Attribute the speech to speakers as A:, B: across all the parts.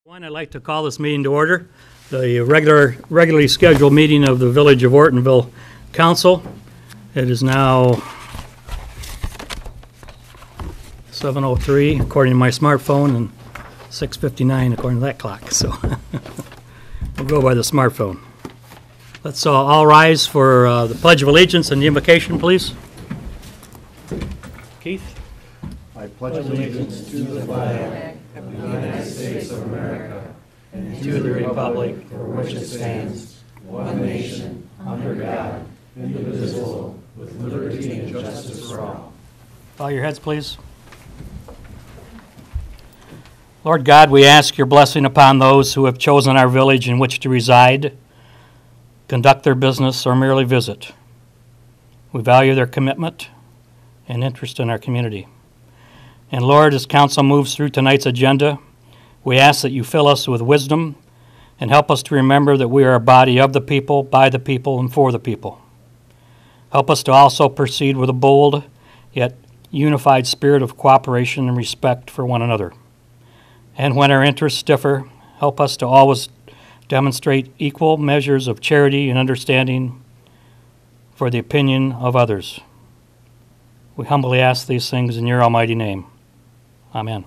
A: I'd like to call this meeting to order. The regularly scheduled meeting of the Village of Ortonville Council. It is now 7:03 according to my smartphone and 6:59 according to that clock. So we'll go by the smartphone. Let's all rise for the Pledge of Allegiance and the invocation, please. Keith?
B: I pledge allegiance to the flag of the United States of America and to the republic for which it stands, one nation, under God, indivisible, with liberty and justice for all.
A: Bow your heads, please. Lord God, we ask your blessing upon those who have chosen our village in which to reside, conduct their business, or merely visit. We value their commitment and interest in our community. And Lord, as council moves through tonight's agenda, we ask that you fill us with wisdom and help us to remember that we are a body of the people, by the people, and for the people. Help us to also proceed with a bold yet unified spirit of cooperation and respect for one another. And when our interests differ, help us to always demonstrate equal measures of charity and understanding for the opinion of others. We humbly ask these things in your almighty name. Amen.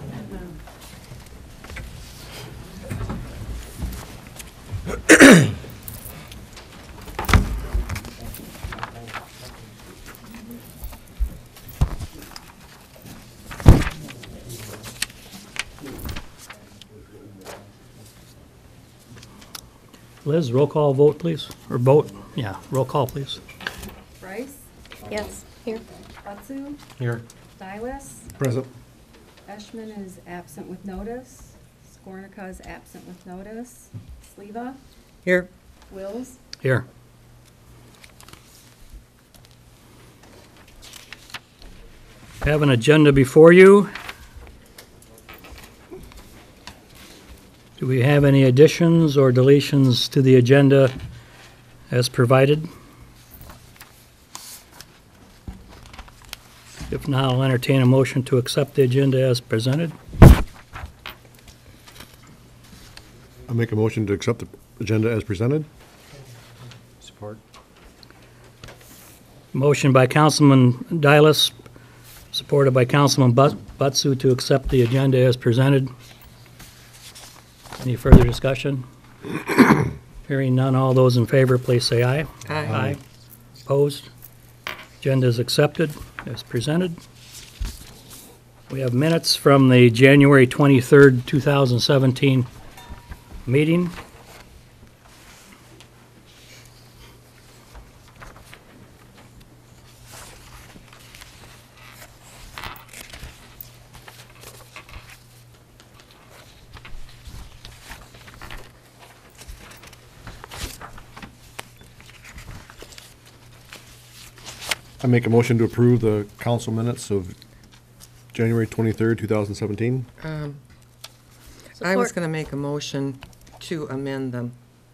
A: Liz, roll call vote, please. Or vote, yeah, roll call, please.
C: Bryce?
D: Yes, here.
C: Butsu?
B: Here.
C: Dias?
B: Present.
C: Eshman is absent with notice. Skornica is absent with notice. Sleva?
D: Here.
C: Wills?
A: Here. Have an agenda before you. Do we have any additions or deletions to the agenda as provided? If not, I'll entertain a motion to accept the agenda as presented.
B: I make a motion to accept the agenda as presented. Support.
A: Motion by Councilman Dias, supported by Councilman Butsu to accept the agenda as presented. Any further discussion? Hearing none, all those in favor, please say aye.
D: Aye.
A: Opposed? Agenda is accepted as presented. We have minutes from the January 23rd, 2017 meeting.
B: I make a motion to approve the council minutes of January 23rd, 2017.
D: I was going to make a motion to amend them.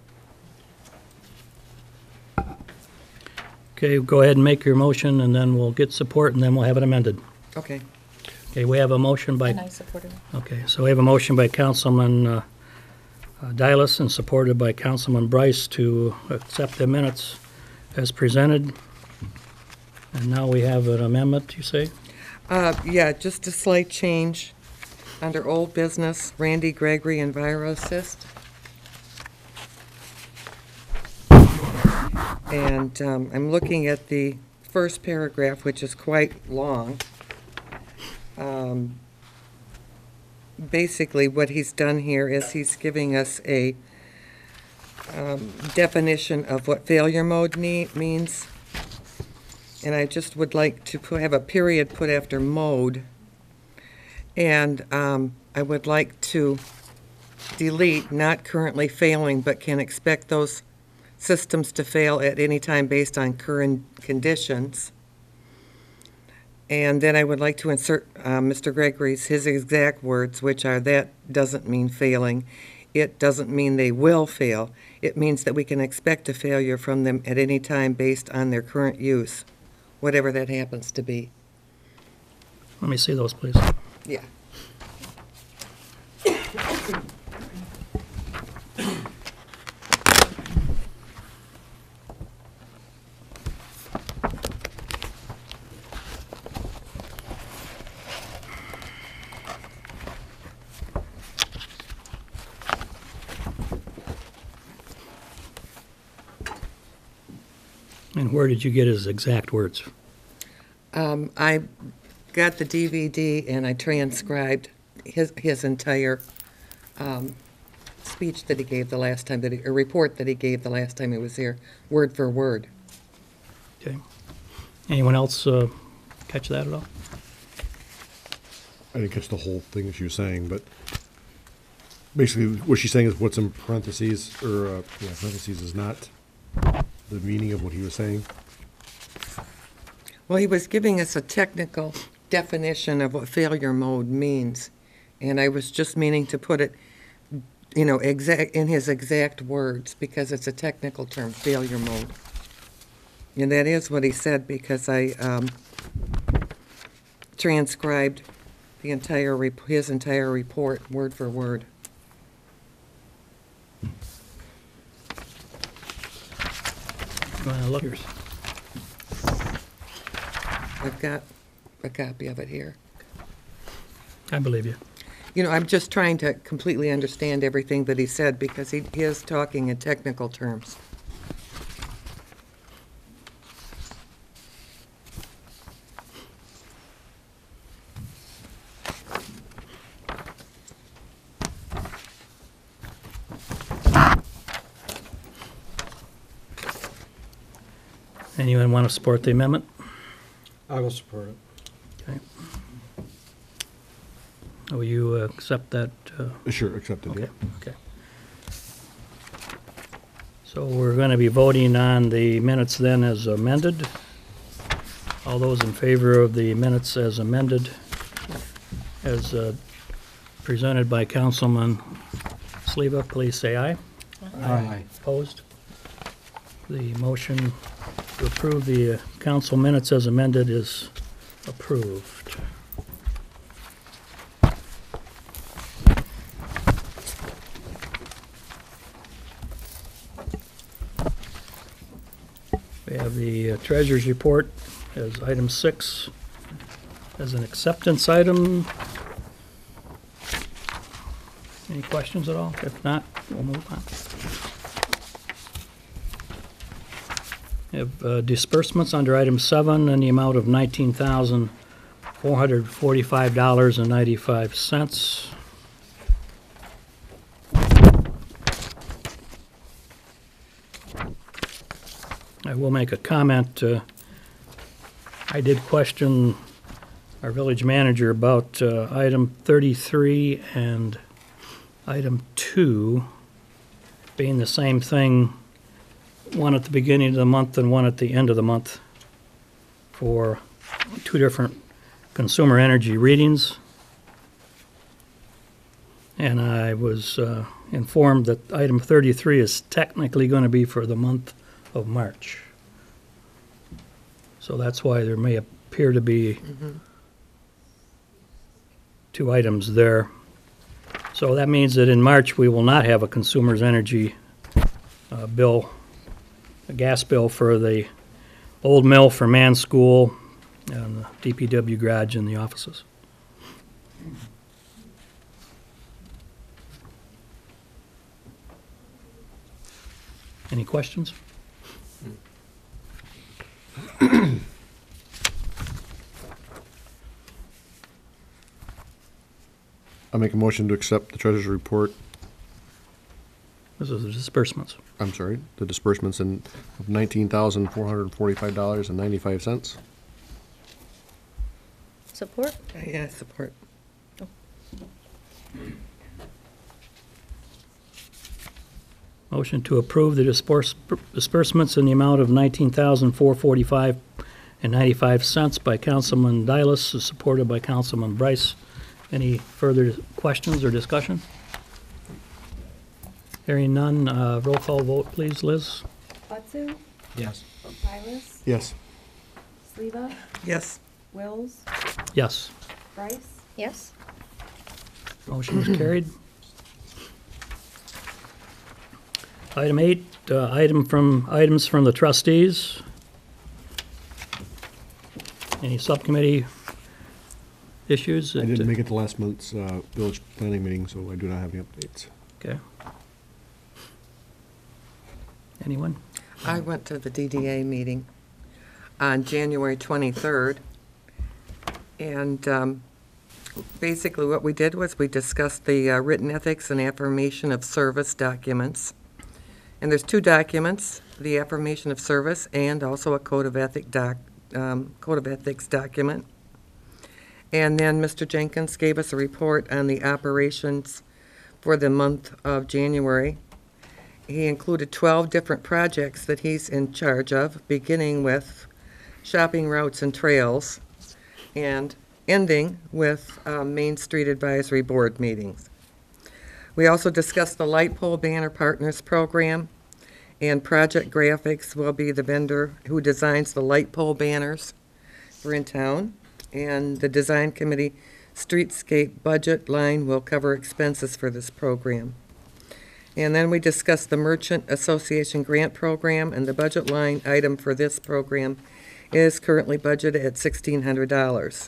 A: Okay, go ahead and make your motion, and then we'll get support, and then we'll have it amended.
D: Okay.
A: Okay, we have a motion by...
D: And I supported it.
A: Okay, so we have a motion by Councilman Dias and supported by Councilman Bryce to accept the minutes as presented. And now we have an amendment, you say?
D: Yeah, just a slight change. Under old business, Randy Gregory, EnviroAssist. And I'm looking at the first paragraph, which is quite long. Basically, what he's done here is he's giving us a definition of what failure mode means. And I just would like to have a period put after mode. And I would like to delete not currently failing, but can expect those systems to fail at any time based on current conditions. And then I would like to insert Mr. Gregory's, his exact words, which are, that doesn't mean failing. It doesn't mean they will fail. It means that we can expect a failure from them at any time based on their current use, whatever that happens to be.
A: Let me see those, please.
D: Yeah.
A: And where did you get his exact words?
D: I got the DVD and I transcribed his entire speech that he gave the last time, a report that he gave the last time he was here, word for word.
A: Okay. Anyone else catch that at all?
B: I didn't catch the whole thing that she was saying, but basically what she's saying is what's in parentheses, or parentheses is not the meaning of what he was saying.
D: Well, he was giving us a technical definition of what failure mode means, and I was just meaning to put it, exact in his exact words, because it's a technical term, failure mode. And that is what he said, because I transcribed his entire report, word for word.
A: Look.
D: I've got a copy of it here.
A: I believe you.
D: I'm just trying to completely understand everything that he said, because he is talking in technical terms.
A: Anyone want to support the amendment?
E: I will support it.
A: Okay. Will you accept that?
B: Sure, accepted,
A: Okay,
B: yeah.
A: okay. So we're going to be voting on the minutes then as amended. All those in favor of the minutes as amended, as presented by Councilman Sleva, please say aye.
E: Aye.
A: Opposed? The motion to approve the council minutes as amended is approved. We have the treasurer's report as item 6, as an acceptance item. Any questions at all? If not, we'll move on. We have disbursements under item 7 in the amount of $19,445.95. I will make a comment. I did question our village manager about item 33 and item 2 being the same thing, one at the beginning of the month and one at the end of the month, for 2 different consumer energy readings. And I was informed that item 33 is technically going to be for the month of March. So that's why there may appear to be 2 items there. So that means that in March, we will not have a consumer's energy bill, a gas bill for the old mill for Mann School and the DPW garage and the offices. Any questions?
B: I make a motion to accept the treasurer's report,
A: This is the disbursements.
B: I'm sorry, the disbursements of $19,445.95.
F: Support?
D: Yeah, support.
A: Motion to approve the disbursements in the amount of $19,445.95 by Councilman Dialis, supported by Councilman Bryce. Any further questions or discussion? Hearing none, roll call vote, please, Liz.
C: Butsu,
E: Yes.
C: Silas,
B: Yes.
C: Sleva,
D: Yes.
C: Wills,
A: Yes.
C: Bryce,
F: Yes.
A: Motion is carried. Item 8, items from the trustees. Any subcommittee issues?
B: I didn't make it to last month's village planning meeting, so I do not have any updates.
A: Okay. Anyone?
D: I went to the DDA meeting on January 23rd, and basically what we did was we discussed the written ethics and affirmation of service documents. And there's two documents, the affirmation of service and also a code of ethics document. And then Mr. Jenkins gave us a report on the operations for the month of January. He included 12 different projects that he's in charge of, beginning with shopping routes and trails and ending with Main Street Advisory Board meetings. We also discussed the Light Pole Banner Partners Program, and Project Graphics will be the vendor who designs the light pole banners for in town, and the Design Committee Streetscape budget line will cover expenses for this program. And then we discussed the Merchant Association Grant Program, and the budget line item for this program is currently budgeted at $1,600.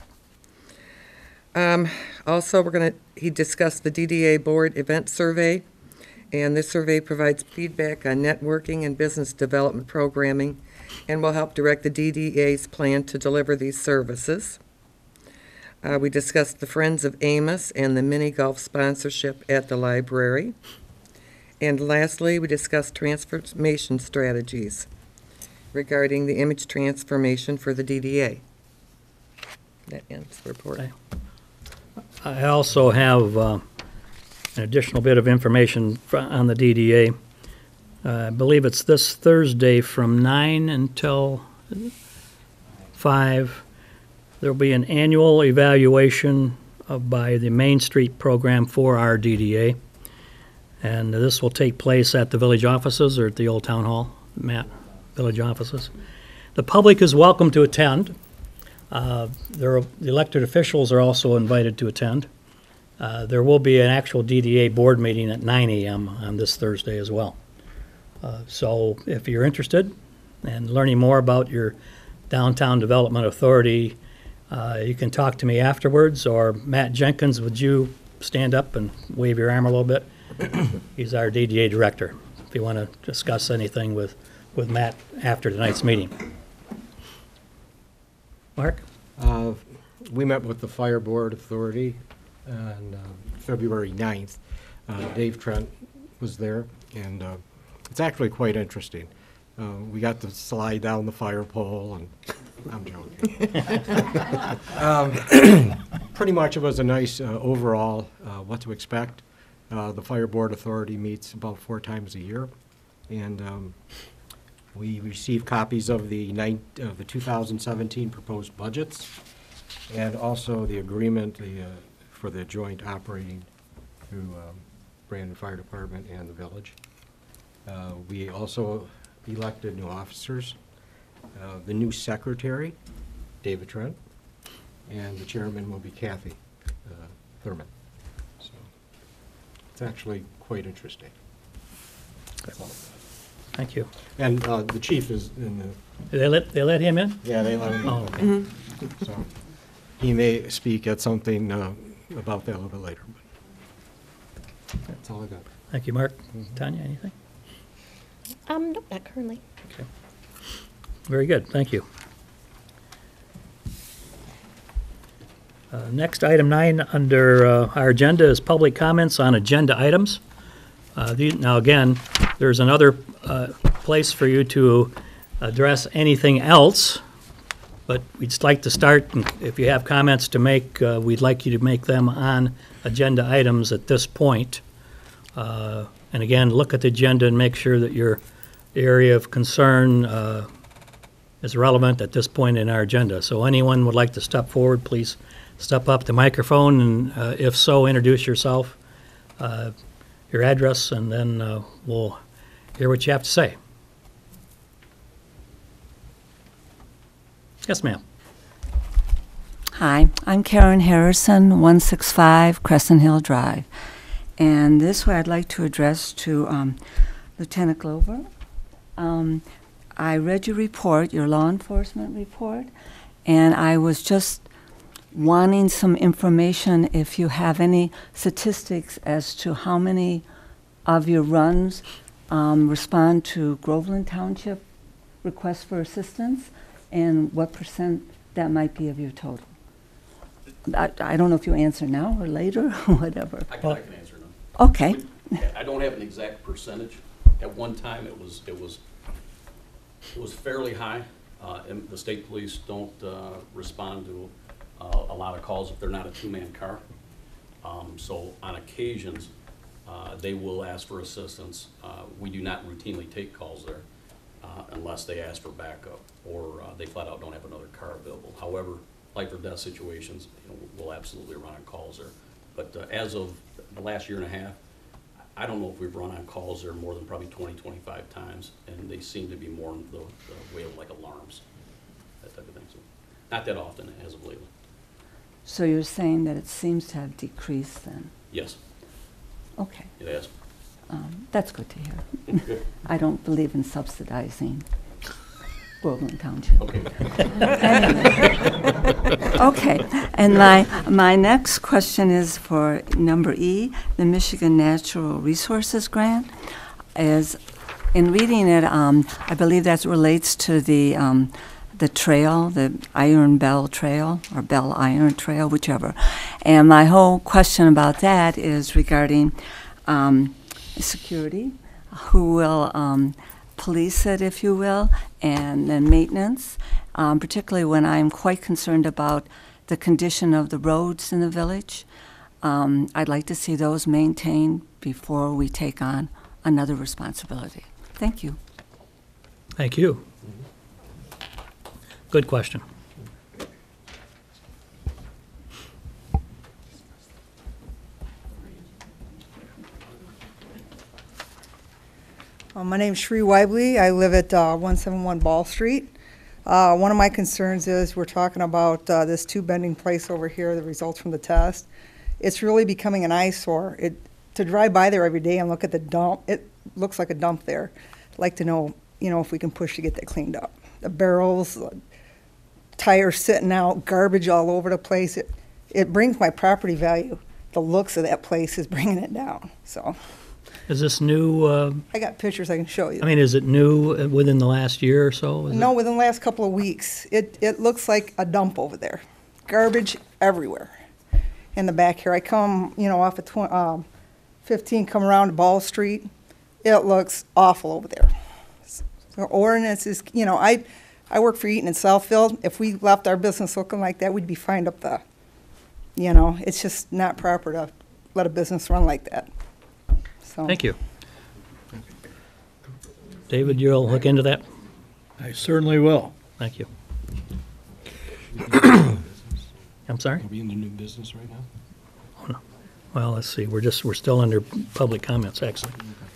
D: Also, he discussed the DDA Board Event Survey, and this survey provides feedback on networking and business development programming and will help direct the DDA's plan to deliver these services. We discussed the Friends of Amos and the mini golf sponsorship at the library. And lastly, we discussed transformation strategies regarding the image transformation for the DDA. That ends the report.
A: Okay. I also have an additional bit of information on the DDA. I believe it's this Thursday from 9 until 5. There will be an annual evaluation by the Main Street program for our DDA. And this will take place at the village offices or at the old town hall, Matt, village offices. The public is welcome to attend. The elected officials are also invited to attend. There will be an actual DDA board meeting at 9 a.m. on this Thursday as well. So if you're interested in learning more about your Downtown Development Authority, you can talk to me afterwards, or Matt Jenkins, would you stand up and wave your arm a little bit? He's our DDA director, if you want to discuss anything with Matt after tonight's meeting. Mark?
E: We met with the Fire Board Authority on February 9th. Dave Trent was there, and it's actually quite interesting. We got to slide down the fire pole, and I'm joking. Pretty much it was a nice overall what to expect. The Fire Board Authority meets about 4 times a year, and we receive copies of the 2017 proposed budgets, and also the agreement for the joint operating through Brandon Fire Department and the village. We also elected new officers. The new secretary, David Trent, and the chairman will be Kathy Thurman. So it's actually quite interesting. That's all.
A: Thank you.
E: And the chief is in the.
A: They let him in?
E: Yeah, they let him.
A: Oh, okay.
E: So he may speak at something about that a little bit later. But that's all I got.
A: Thank you, Mark. Tanya, anything?
F: Nope, not currently.
A: Okay. Very good, thank you. Next, item 9 under our agenda is public comments on agenda items. Now, again, there's another place for you to address anything else, but we'd just like to start, and if you have comments to make, we'd like you to make them on agenda items at this point. And again, look at the agenda and make sure that your area of concern is relevant at this point in our agenda. So anyone would like to step forward, please step up to the microphone, and if so, introduce yourself, your address, and then we'll hear what you have to say. Yes, ma'am.
G: Hi, I'm Karen Harrison, 165 Crescent Hill Drive. And this way I'd like to address to Lieutenant Glover. I read your report, your law enforcement report, and I was just wanting some information if you have any statistics as to how many of your runs respond to Groveland Township requests for assistance, and what percent that might be of your total? I don't know if you answer now or later, or whatever.
H: I can answer them.
G: Okay.
H: I don't have an exact percentage. At one time, it was fairly high. And the state police don't respond to a lot of calls if they're not a two-man car. So on occasions, they will ask for assistance. We do not routinely take calls there unless they ask for backup or they flat out don't have another car available. However, life or death situations, we'll absolutely run on calls there. But as of the last year and a half, I don't know if we've run on calls there more than probably 20, 25 times, and they seem to be more in the way of like alarms, that type of thing. So not that often as of lately.
G: So you're saying that it seems to have decreased then?
H: Yes,
G: Okay.
H: it has.
G: That's good to hear. I don't believe in subsidizing Groveland Township.
H: Okay.
G: Okay, and my next question is for number E, the Michigan Natural Resources Grant. Is, in reading it, I believe that relates to the trail, the Iron Bell Trail, or Bell Iron Trail, whichever. And my whole question about that is regarding security, who will police it, if you will, and then maintenance, particularly when I'm quite concerned about the condition of the roads in the village. I'd like to see those maintained before we take on another responsibility. Thank you.
A: Thank you. Good question.
I: My name's Shree Weibly. I live at 171 Ball Street. One of my concerns is we're talking about this tube bending place over here, the results from the test. It's really becoming an eyesore. To drive by there every day and look at the dump, it looks like a dump there. I'd like to know, if we can push to get that cleaned up. The barrels, tires sitting out, garbage all over the place. It brings my property value. The looks of that place is bringing it down. So
A: Is this new,
I: I got pictures I can show you.
A: is it new within the last year or so? Is
I: No, within the last couple of weeks. It looks like a dump over there. Garbage everywhere in the back here. I come, off of 15, come around to Ball Street. It looks awful over there. So ordinance is, I work for Eaton and Southfield. If we left our business looking like that, we'd be fined up the, it's just not proper to let a business run like that. So.
A: Thank you. David, you'll look into that?
B: I certainly will.
A: Thank you. I'm sorry?
B: Are we in the new business right now?
A: Well, let's see, we're still under public comments, actually.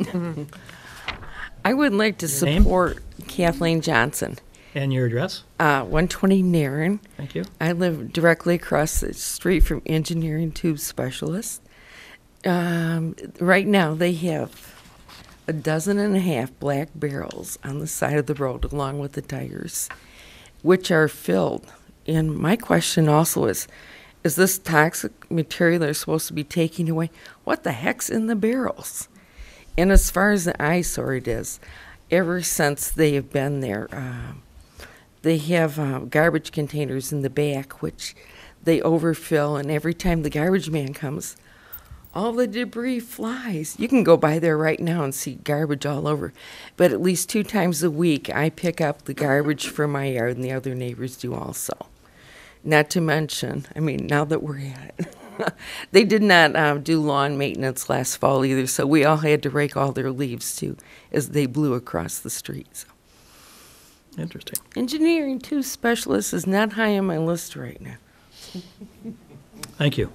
J: I would like to
A: Name?
J: support Kathleen Johnson.
A: And your address?
J: 120 Narren.
A: Thank you.
J: I live directly across the street from Engineering Tube Specialist. Right now, they have 12.5 black barrels on the side of the road along with the tires, which are filled. And my question also is this toxic material they're supposed to be taking away? What the heck's in the barrels? And as far as the eyesore it is, ever since they have been there, they have garbage containers in the back, which they overfill, and every time the garbage man comes, all the debris flies. You can go by there right now and see garbage all over. But at least 2 times a week, I pick up the garbage from my yard, and the other neighbors do also. Not to mention, now that we're at it, they did not do lawn maintenance last fall either, so we all had to rake all their leaves too as they blew across the street. So.
A: Interesting.
J: Engineering Tube Specialist is not high on my list right now.
A: Thank you.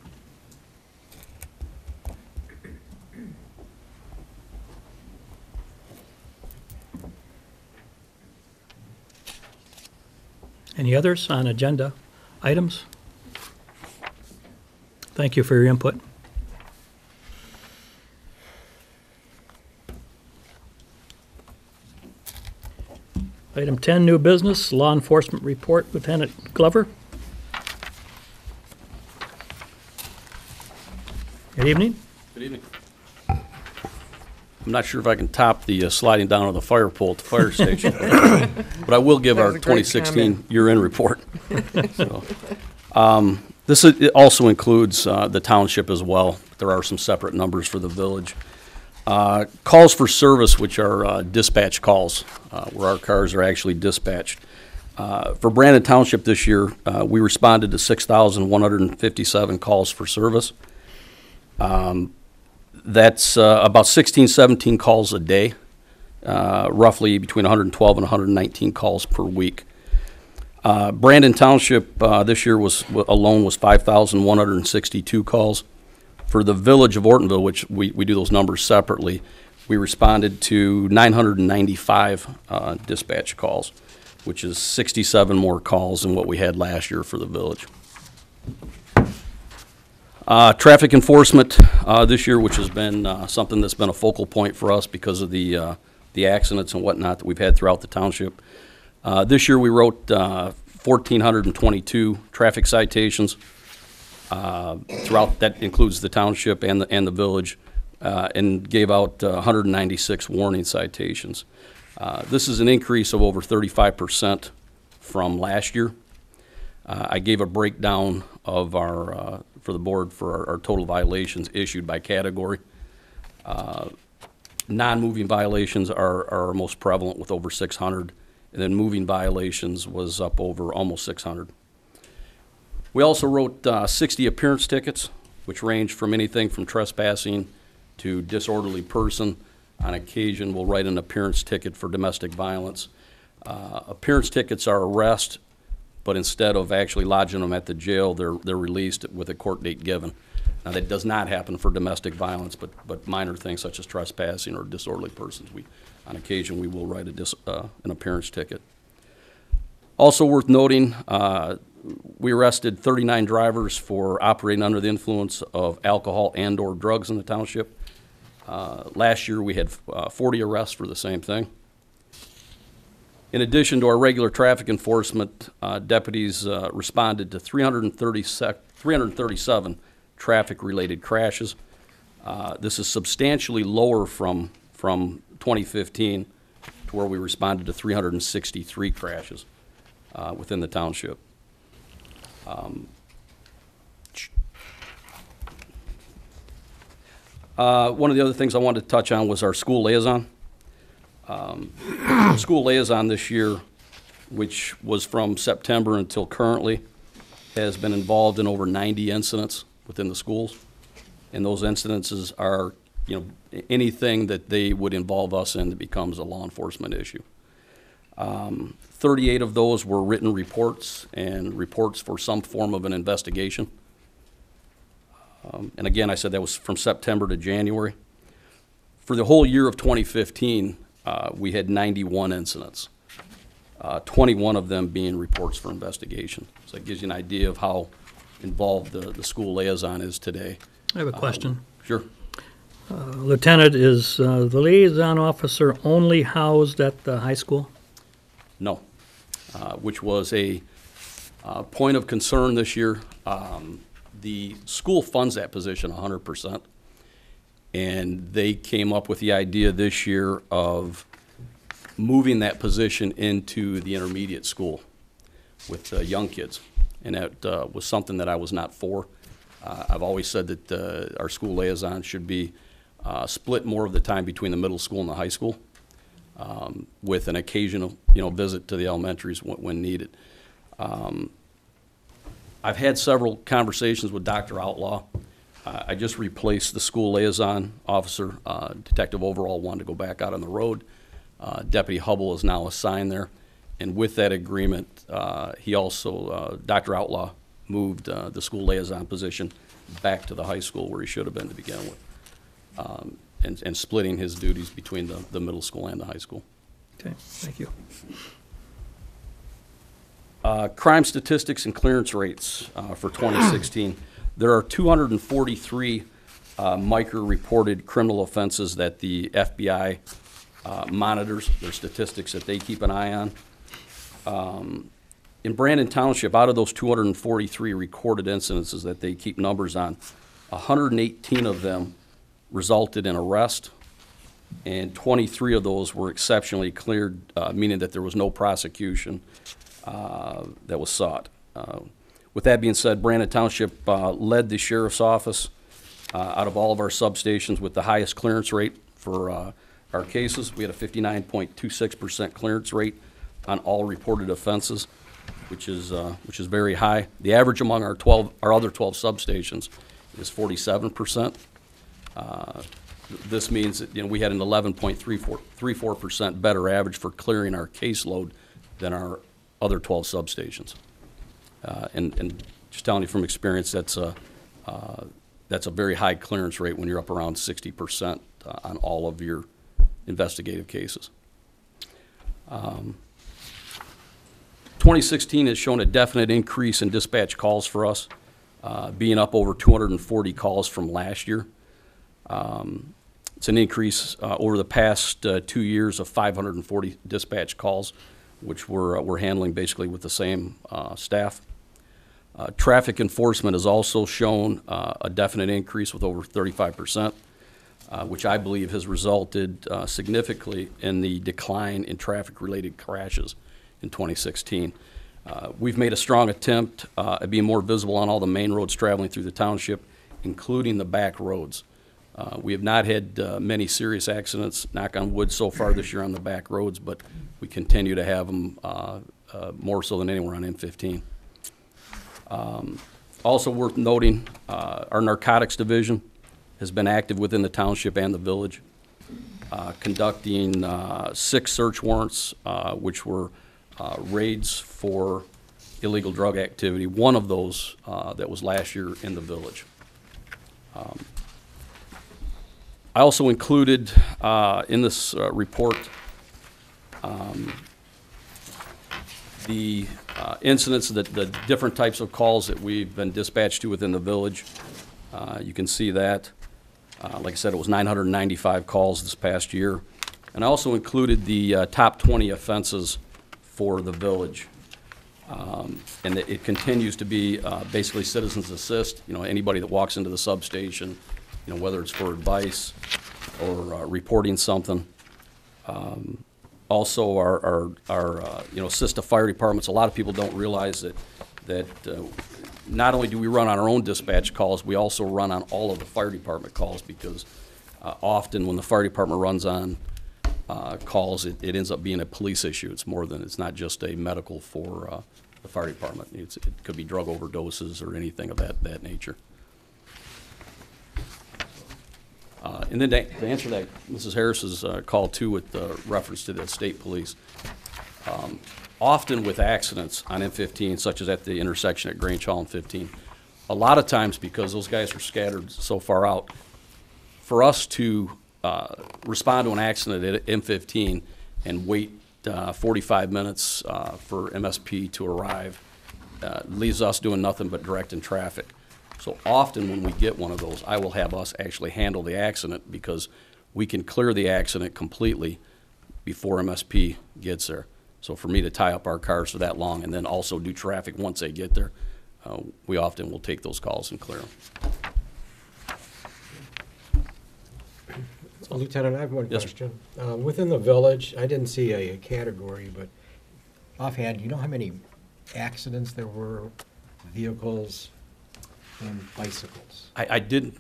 A: Any others on agenda items? Thank you for your input. Item 10, new business, law enforcement report, Lieutenant Glover. Good evening.
H: Good evening. I'm not sure if I can top the sliding down of the fire pole at the fire station, but I will give
D: That
H: our
D: was a great
H: 2016 year-end report. So, it also includes the township as well. There are some separate numbers for the village. Calls for service, which are dispatch calls, where our cars are actually dispatched. For Brandon Township this year, we responded to 6,157 calls for service. That's about 16, 17 calls a day, roughly between 112 and 119 calls per week. Brandon Township this year alone was 5,162 calls. For the village of Ortonville, which we do those numbers separately, we responded to 995 dispatch calls, which is 67 more calls than what we had last year for the village. Traffic enforcement this year, which has been something that's been a focal point for us because of the accidents and whatnot that we've had throughout the township. This year we wrote 1,422 traffic citations. Throughout, that includes the township and the village, and gave out 196 warning citations. This is an increase of over 35% from last year. I gave a breakdown of our for the board for our total violations issued by category. Non-moving violations are our most prevalent with over 600, and then moving violations was up over almost 600. We also wrote 60 appearance tickets, which range from anything from trespassing to disorderly person. On occasion, we'll write an appearance ticket for domestic violence. Appearance tickets are arrest, but instead of actually lodging them at the jail, they're released with a court date given. Now, that does not happen for domestic violence, but minor things such as trespassing or disorderly persons. On occasion, we will write an appearance ticket. Also worth noting, we arrested 39 drivers for operating under the influence of alcohol and/or drugs in the township. Last year, we had 40 arrests for the same thing. In addition to our regular traffic enforcement, deputies responded to 337 traffic-related crashes. This is substantially lower from 2015, to where we responded to 363 crashes within the township. One of the other things I wanted to touch on was our school liaison. School liaison this year, which was from September until currently, has been involved in over 90 incidents within the schools. And those incidences are, anything that they would involve us in that becomes a law enforcement issue. 38 of those were written reports and reports for some form of an investigation. And again, I said that was from September to January. For the whole year of 2015, we had 91 incidents, 21 of them being reports for investigation. So that gives you an idea of how involved the school liaison is today.
A: I have a question.
H: Sure.
A: Lieutenant, is the liaison officer only housed at the high school?
H: No, which was a point of concern this year. The school funds that position 100%, and they came up with the idea this year of moving that position into the intermediate school with young kids, and that was something that I was not for. I've always said that our school liaison should be split more of the time between the middle school and the high school, with an occasional, visit to the elementaries when needed. I've had several conversations with Dr. Outlaw. I just replaced the school liaison officer. Detective Overall wanted to go back out on the road. Deputy Hubble is now assigned there. And with that agreement, he also, Dr. Outlaw, moved the school liaison position back to the high school where he should have been to begin with, and splitting his duties between the middle school and the high school.
A: Okay, thank you.
H: Crime statistics and clearance rates for 2016. There are 243 micro-reported criminal offenses that the FBI monitors, their statistics that they keep an eye on. In Brandon Township, out of those 243 recorded incidences that they keep numbers on, 118 of them resulted in arrest, and 23 of those were exceptionally cleared, meaning that there was no prosecution that was sought. With that being said, Brandon Township led the sheriff's office out of all of our substations with the highest clearance rate for our cases. We had a 59.26% clearance rate on all reported offenses, which is very high. The average among our other 12 substations is 47%. This means that, we had an 11.34% better average for clearing our caseload than our other 12 substations. And just telling you from experience, that's a very high clearance rate when you're up around 60% on all of your investigative cases. 2016 has shown a definite increase in dispatch calls for us, being up over 240 calls from last year. It's an increase over the past 2 years of 540 dispatch calls, which we're handling basically with the same staff. Traffic enforcement has also shown a definite increase with over 35%, which I believe has resulted significantly in the decline in traffic-related crashes in 2016. We've made a strong attempt at being more visible on all the main roads traveling through the township, including the back roads. We have not had many serious accidents, knock on wood, so far this year on the back roads, but we continue to have them more so than anywhere on M15. Also worth noting, our narcotics division has been active within the township and the village, conducting 6 search warrants, which were raids for illegal drug activity. One of those that was last year in the village. I also included in this report the incidents, the different types of calls that we've been dispatched to within the village. You can see that. Like I said, it was 995 calls this past year. And I also included the top 20 offenses for the village. And it continues to be basically citizens assist, anybody that walks into the substation, whether it's for advice or reporting something. Also, our assist the fire departments. A lot of people don't realize that not only do we run on our own dispatch calls, we also run on all of the fire department calls, because often when the fire department runs on calls, it ends up being a police issue. It's not just a medical for the fire department. It could be drug overdoses or anything of that nature. And then to answer that, Mrs. Harris's call too with reference to the state police. Often with accidents on M15, such as at the intersection at Grange Hall and 15, a lot of times because those guys are scattered so far out, for us to respond to an accident at M15 and wait 45 minutes for MSP to arrive leaves us doing nothing but directing traffic. So often when we get one of those, I will have us actually handle the accident, because we can clear the accident completely before MSP gets there. So for me to tie up our cars for that long and then also do traffic once they get there, we often will take those calls and clear them.
E: Lieutenant, I have one
H: Yes,
E: question. Within the village, I didn't see a category, but offhand, do you know how many accidents there were, vehicles and bicycles?
H: I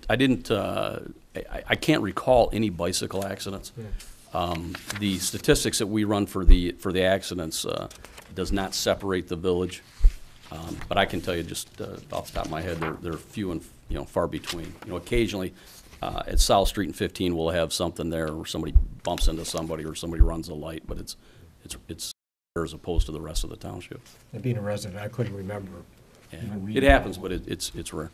H: can't recall any bicycle accidents.
E: Yeah.
H: The statistics that we run for the accidents does not separate the village, but I can tell you just off the top of my head, they're few and far between. Occasionally at South Street and 15, we'll have something there where somebody bumps into somebody or somebody runs a light, but it's as opposed to the rest of the township.
E: And being a resident, I couldn't remember.
H: Yeah.
E: even
H: It
E: reading
H: happens,
E: about
H: but it's rare.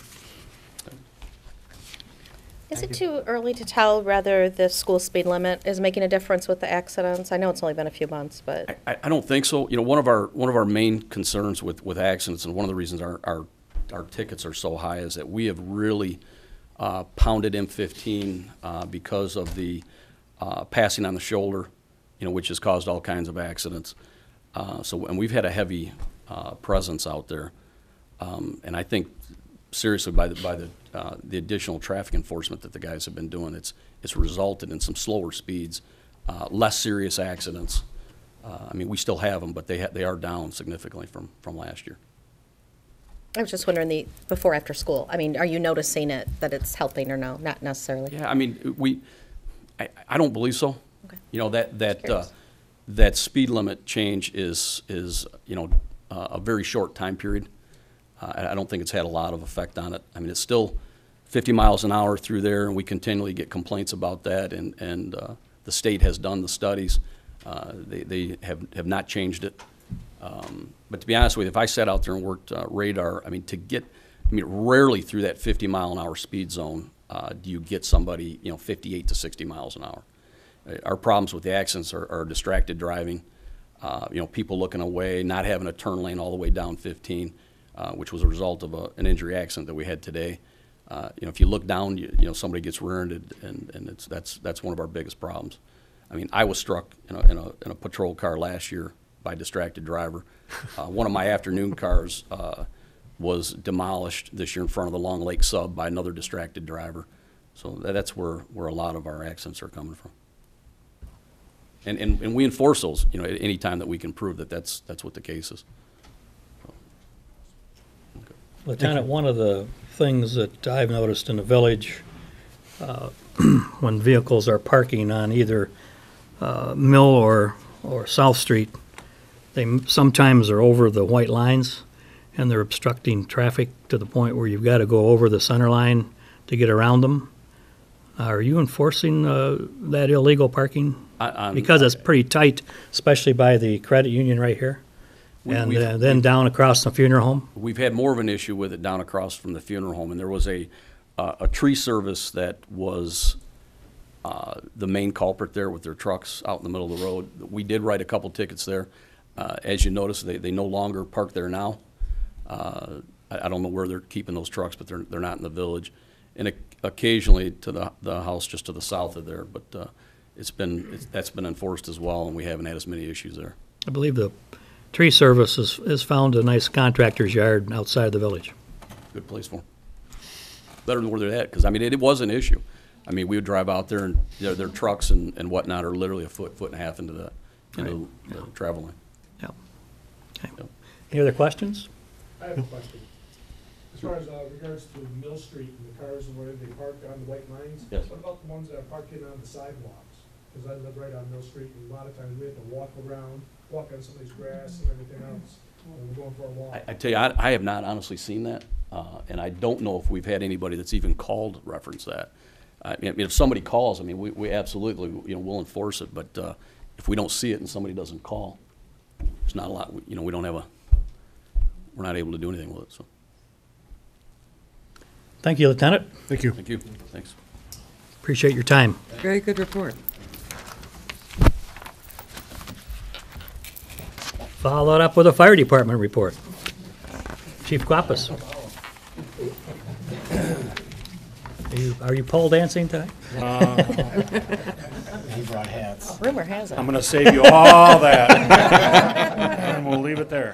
F: Is it too early to tell whether the school speed limit is making a difference with the accidents? I know it's only been a few months, but
H: I don't think so. One of our main concerns with accidents, and one of the reasons our tickets are so high, is that we have really pounded M15 because of the passing on the shoulder, which has caused all kinds of accidents. And we've had a heavy presence out there, and I think seriously by the additional traffic enforcement that the guys have been doing. It's resulted in some slower speeds, less serious accidents. I mean, we still have them, but they are down significantly from last year.
F: I was just wondering the before after school. I mean, are you noticing it that it's helping or no? Not necessarily.
H: Yeah, I mean, I don't believe so.
F: Okay.
H: You know,
F: Curious.
H: that speed limit change is you know, a very short time period. I don't think it's had a lot of effect on it. I mean, it's still 50 miles an hour through there, and we continually get complaints about that, and the state has done the studies. They have not changed it. But to be honest with you, if I sat out there and worked radar, I mean, rarely through that 50 mile an hour speed zone do you get somebody, you know, 58 to 60 miles an hour. Our problems with the accidents are distracted driving, you know, people looking away, not having a turn lane all the way down 15, which was a result of an injury accident that we had today. You know, if you look down, you know, somebody gets rear-ended, and that's one of our biggest problems. I mean, I was struck in a patrol car last year by a distracted driver. One of my afternoon cars was demolished this year in front of the Long Lake Sub by another distracted driver. So that's where a lot of our accidents are coming from. And we enforce those, you know, at any time that we can prove that that's what the case is. So, okay.
A: Lieutenant, one of the things that I've noticed in the village, when vehicles are parking on either Mill or South Street, they sometimes are over the white lines, and they're obstructing traffic to the point where you've got to go over the center line to get around them. Are you enforcing that illegal parking? Because it's pretty tight, especially by the credit union right here, and then down across the funeral home.
H: We've had more of an issue with it down across from the funeral home, and there was a tree service that was the main culprit there with their trucks out in the middle of the road. We did write a couple tickets there. As you notice, they no longer park there now. I don't know where they're keeping those trucks, but they're not in the village. And occasionally to the house just to the south of there, but that's been enforced as well, and we haven't had as many issues there.
A: I believe the tree service has found a nice contractor's yard outside of the village.
H: Good place for them. Better than where they're at, because I mean it was an issue. I mean, we would drive out there, and their trucks and whatnot are literally a foot and a half into the travel lane.
A: Yeah. Okay. Yep. Any other questions?
K: I have a question. As far as regards to Mill Street and the cars and where they park on the white lines,
H: yes.
K: What about the ones that are parking on the sidewalks? Because I live right on Mill Street, and a lot of times we have to walk on somebody's grass and everything else when we're going for a walk.
H: I tell you, I have not honestly seen that, and I don't know if we've had anybody that's even called reference that. I mean, if somebody calls, I mean, we absolutely, you know, we'll enforce it, but if we don't see it and somebody doesn't call, there's not a lot, you know, we're not able to do anything with it, so.
A: Thank you, Lieutenant.
K: Thank you.
H: Thank you. Thanks.
A: Appreciate your time.
D: Very good report.
A: Follow it up with a fire department report. Chief Guapas. Are you pole dancing tonight?
B: He brought hats.
F: Rumor has it.
B: I'm going to save you all that, and we'll leave it there.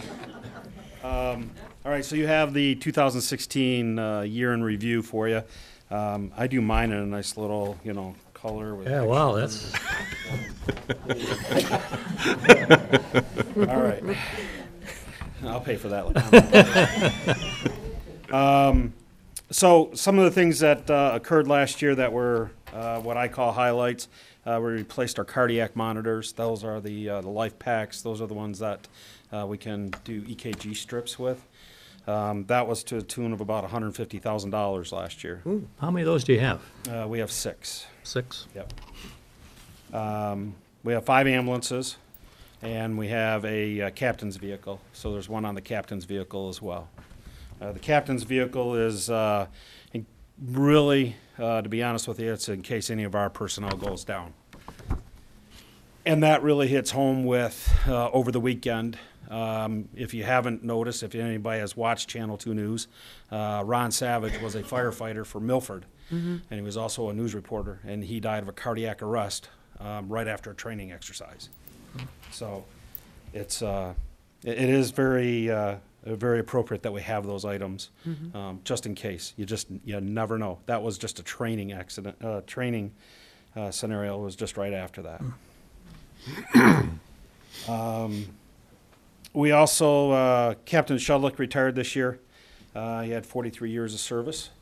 B: All right, so you have the 2016 year in review for you. I do mine in a nice little, you know, color. With
A: Yeah, wow, that's...
B: All right. I'll pay for that one. So some of the things that occurred last year that were what I call highlights, we replaced our cardiac monitors. Those are the life packs. Those are the ones that we can do EKG strips with. That was to a tune of about $150,000 last year.
A: Ooh, how many of those do you have?
B: We have 6.
A: 6?
B: Yep. We have 5 ambulances, and we have a captain's vehicle. So there's one on the captain's vehicle as well. The captain's vehicle is really, to be honest with you, it's in case any of our personnel goes down. And that really hits home with over the weekend. If you haven't noticed, if anybody has watched Channel 2 News, Ron Savage was a firefighter for Milford, and he was also a news reporter, and he died of a cardiac arrest right after a training exercise. So it is very
L: very appropriate that we have those items, just in case. You never know. That was just a training accident, scenario was just right after that. We also, Captain Shudlick retired this year. He had 43 years of service.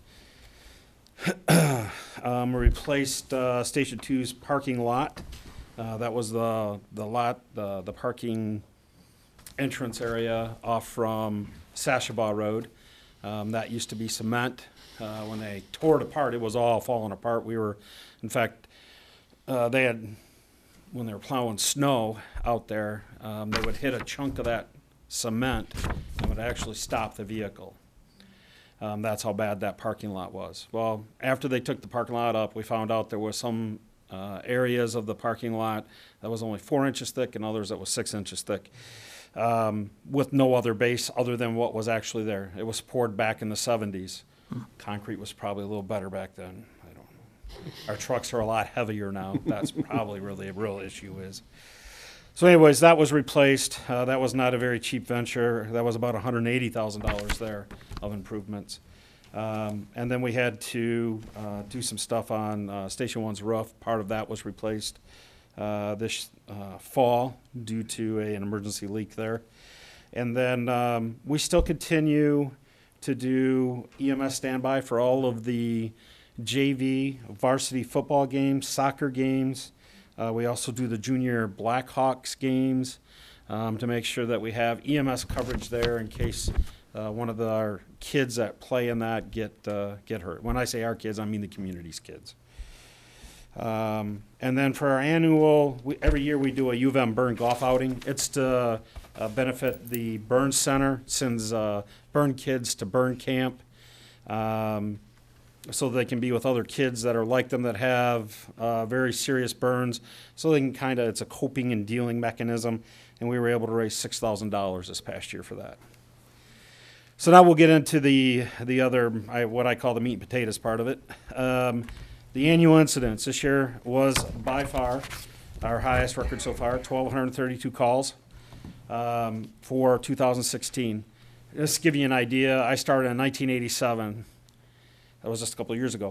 L: We replaced Station 2's parking lot. That was the lot, the parking entrance area off from Sashabaw Road. That used to be cement. When they tore it apart, it was all falling apart. In fact, when they were plowing snow out there, they would hit a chunk of that cement and would actually stop the vehicle. That's how bad that parking lot was. Well, after they took the parking lot up, we found out there was some areas of the parking lot that was only 4 inches thick and others that was 6 inches thick, with no other base other than what was actually there. It was poured back in the 70s. Concrete was probably a little better back then. I don't know. Our trucks are a lot heavier now. That's probably really a real issue is. So anyways, that was replaced. That was not a very cheap venture. That was about $180,000 there of improvements. And then we had to do some stuff on Station 1's roof. Part of that was replaced this fall due to an emergency leak there. And then we still continue to do EMS standby for all of the JV varsity football games, soccer games. We also do the junior Blackhawks games to make sure that we have EMS coverage there in case one of our kids that play in that get hurt. When I say our kids, I mean the community's kids. And then for our annual, every year we do a U of M Burn golf outing. It's to benefit the Burn Center, sends burn kids to burn camp so they can be with other kids that are like them that have very serious burns. So they can it's a coping and dealing mechanism. And we were able to raise $6,000 this past year for that. So now we'll get into the other, what I call the meat and potatoes part of it. The annual incidents this year was by far our highest record so far, 1,232 calls for 2016. Just to give you an idea, I started in 1987. That was just a couple of years ago.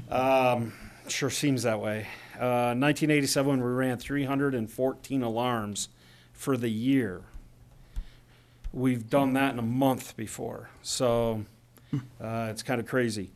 L: Sure seems that way. 1987, we ran 314 alarms for the year. We've done that in a month before, so it's kind of crazy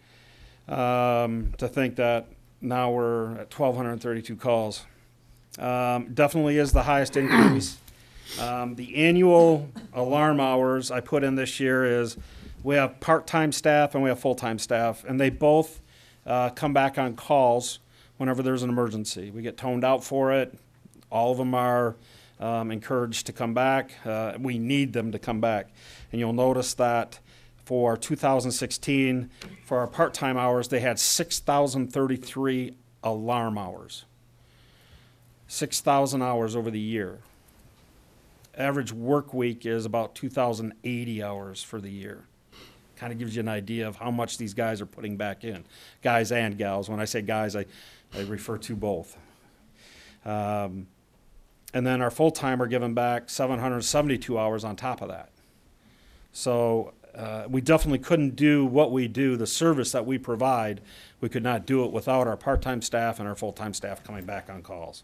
L: to think that now we're at 1,232 calls. Definitely is the highest increase. The annual alarm hours I put in this year is we have part-time staff and we have full-time staff, and they both come back on calls whenever there's an emergency. We get toned out for it. All of them are encouraged to come back. We need them to come back. And you'll notice that for 2016, for our part-time hours, they had 6,033 alarm hours. 6,000 hours over the year. Average work week is about 2,080 hours for the year. Kind of gives you an idea of how much these guys are putting back in. Guys and gals. When I say guys, I refer to both. And then our full-time are giving back 772 hours on top of that. So we definitely couldn't do what we do, the service that we provide. We could not do it without our part-time staff and our full-time staff coming back on calls.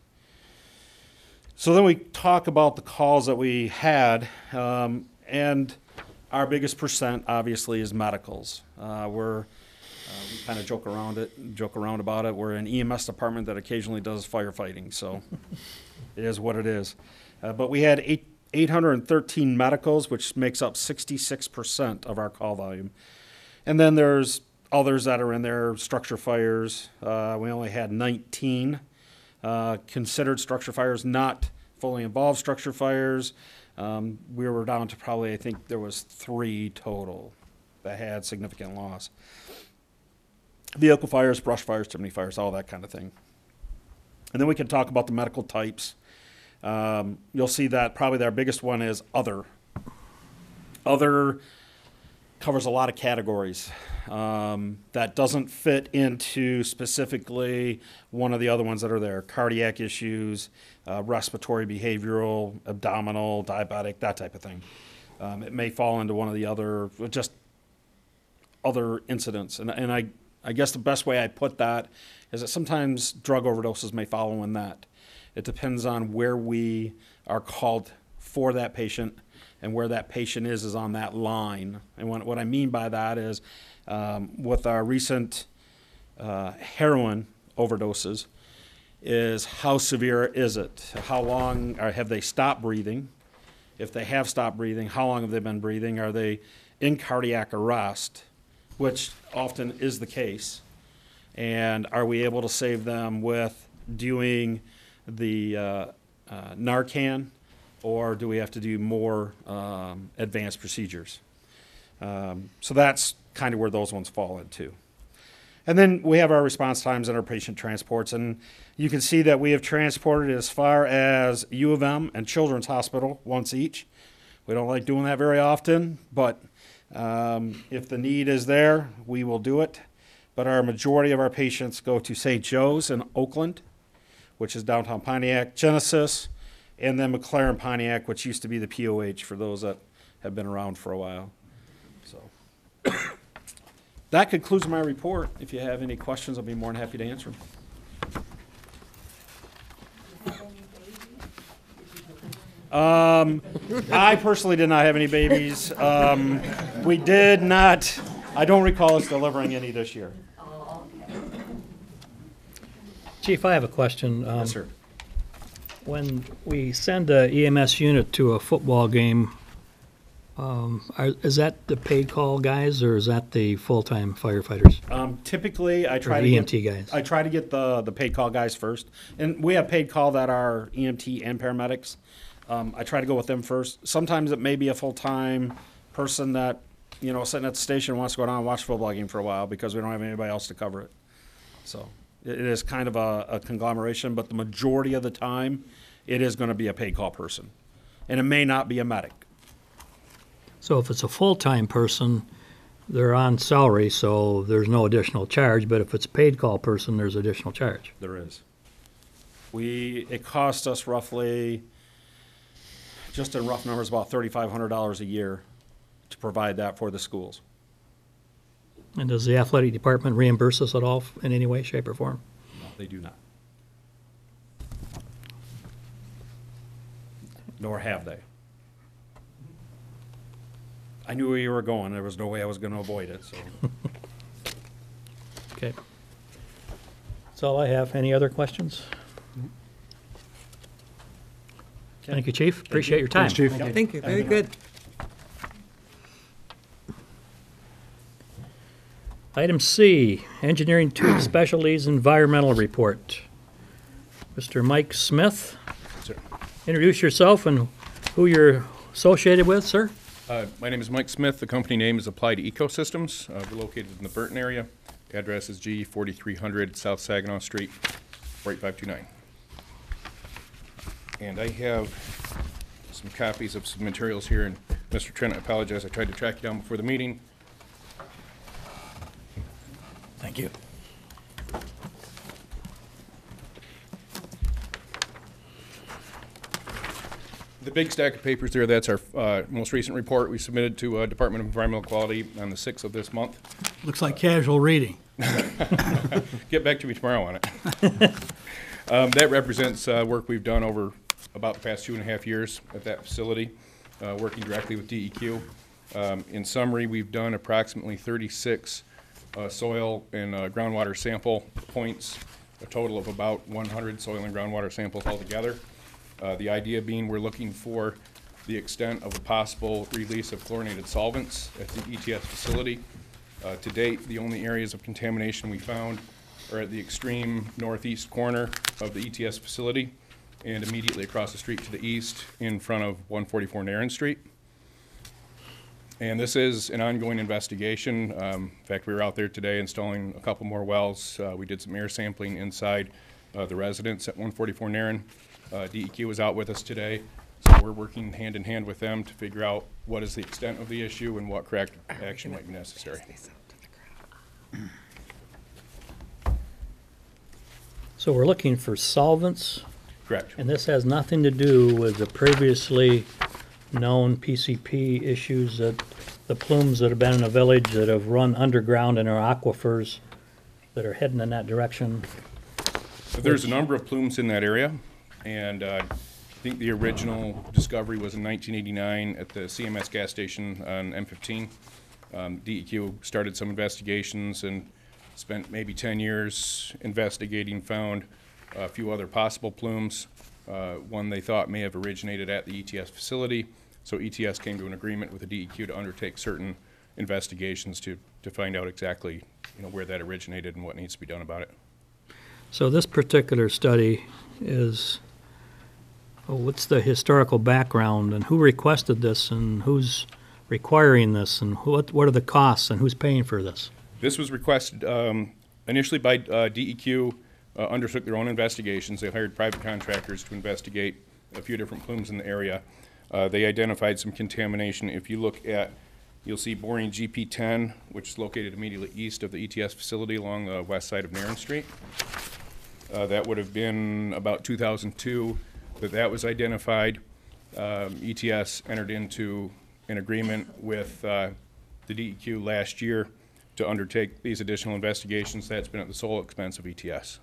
L: So then we talk about the calls that we had, and our biggest percent obviously is medicals. We kind of joke around about it. We're an EMS department that occasionally does firefighting, so it is what it is. But we had 813 medicals, which makes up 66% of our call volume. And then there's others that are in there, structure fires. We only had 19 considered structure fires, not fully involved structure fires. We were down to probably, I think there was 3 total that had significant loss. Vehicle fires, brush fires, chimney fires, all that kind of thing. And then we can talk about the medical types. You'll see that probably our biggest one is other. Other covers a lot of categories. That doesn't fit into specifically one of the other ones that are there. Cardiac issues, respiratory, behavioral, abdominal, diabetic, that type of thing. It may fall into one of the other, just other incidents. And I guess the best way I put that is that sometimes drug overdoses may follow in that. It depends on where we are called for that patient and where that patient is on that line. And what I mean by that is with our recent heroin overdoses is how severe is it? How long have they stopped breathing? If they have stopped breathing, how long have they been breathing? Are they in cardiac arrest, which often is the case? And are we able to save them with doing the Narcan, or do we have to do more advanced procedures? So that's kind of where those ones fall into. And then we have our response times and our patient transports. And you can see that we have transported as far as U of M and Children's Hospital once each. We don't like doing that very often, but if the need is there, we will do it. But our majority of our patients go to St. Joe's in Oakland, which is downtown Pontiac, Genesis, and then McLaren Pontiac, which used to be the POH for those that have been around for a while. So that concludes my report. If you have any questions, I'll be more than happy to answer them. I personally did not have any babies. We did not. I don't recall us delivering any this year.
A: Chief, I have a question.
L: Yes, sir.
A: When we send a EMS unit to a football game, is that the paid call guys or is that the full-time firefighters?
L: Typically, I try
A: Or
L: to
A: EMT
L: get,
A: guys?
L: I try to get the paid call guys first, and we have paid call that are EMT and paramedics. I try to go with them first. Sometimes it may be a full-time person that, you know, sitting at the station wants to go down and watch a football game for a while because we don't have anybody else to cover it. So it is kind of a conglomeration, but the majority of the time, it is going to be a paid call person, and it may not be a medic.
A: So if it's a full-time person, they're on salary, so there's no additional charge, but if it's a paid call person, there's additional charge.
L: There is. It costs us roughly, just in rough numbers, about $3,500 a year to provide that for the schools.
A: And does the athletic department reimburse us at all in any way, shape, or form?
L: No, they do not. Nor have they. I knew where you were going. There was no way I was going to avoid it, so.
A: Okay. That's all I have. Any other questions? Thank you, Chief. Appreciate your time.
K: Thanks, Chief.
D: Thank you, very good.
A: Item C, Engineering Tube Specialties Environmental Report. Mr. Mike Smith.
M: Sir.
A: Introduce yourself and who you're associated with, sir.
M: My name is Mike Smith. The company name is Applied Ecosystems. We're located in the Burton area. Address is G 4300 South Saginaw Street, 48529. And I have some copies of some materials here. And Mr. Trent, I apologize. I tried to track you down before the meeting.
A: Thank you.
M: The big stack of papers there, that's our most recent report we submitted to Department of Environmental Quality on the 6th of this month.
B: Looks like casual reading.
M: Get back to me tomorrow on it. That represents work we've done over about the past 2.5 years at that facility, working directly with DEQ. In summary, we've done approximately 36 soil and groundwater sample points, a total of about 100 soil and groundwater samples altogether. The idea being we're looking for the extent of a possible release of chlorinated solvents at the ETS facility. To date, the only areas of contamination we found are at the extreme northeast corner of the ETS facility and immediately across the street to the east in front of 144 Narren Street. And this is an ongoing investigation. In fact, we were out there today installing a couple more wells. We did some air sampling inside the residence at 144 Narren. DEQ was out with us today, so we're working hand in hand with them to figure out what is the extent of the issue and what corrective action might be necessary.
A: So we're looking for solvents,
M: Correct.
A: and this has nothing to do with the previously known PCP issues that the plumes that have been in the village that have run underground in our aquifers that are heading in that direction?
M: There's a number of plumes in that area, and I think the original discovery was in 1989 at the CMS gas station on M15. DEQ started some investigations and spent maybe 10 years investigating, found a few other possible plumes. One they thought may have originated at the ETS facility, so ETS came to an agreement with the DEQ to undertake certain investigations to find out exactly, where that originated and what needs to be done about it.
A: So this particular study is, what's the historical background and who requested this and who's requiring this and what are the costs and who's paying for this?
M: This was requested initially by DEQ, undertook their own investigations. They hired private contractors to investigate a few different plumes in the area. They identified some contamination. If you look at, you'll see boring GP10, which is located immediately east of the ETS facility along the west side of Narren Street. That would have been about 2002 that was identified. ETS entered into an agreement with the DEQ last year to undertake these additional investigations. That's been at the sole expense of ETS.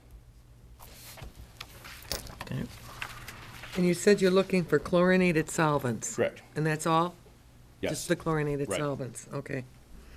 A: Okay.
D: And you said you're looking for chlorinated solvents?
M: Correct.
D: And that's all?
M: Yes.
D: Just the chlorinated
M: Right.
D: solvents, okay.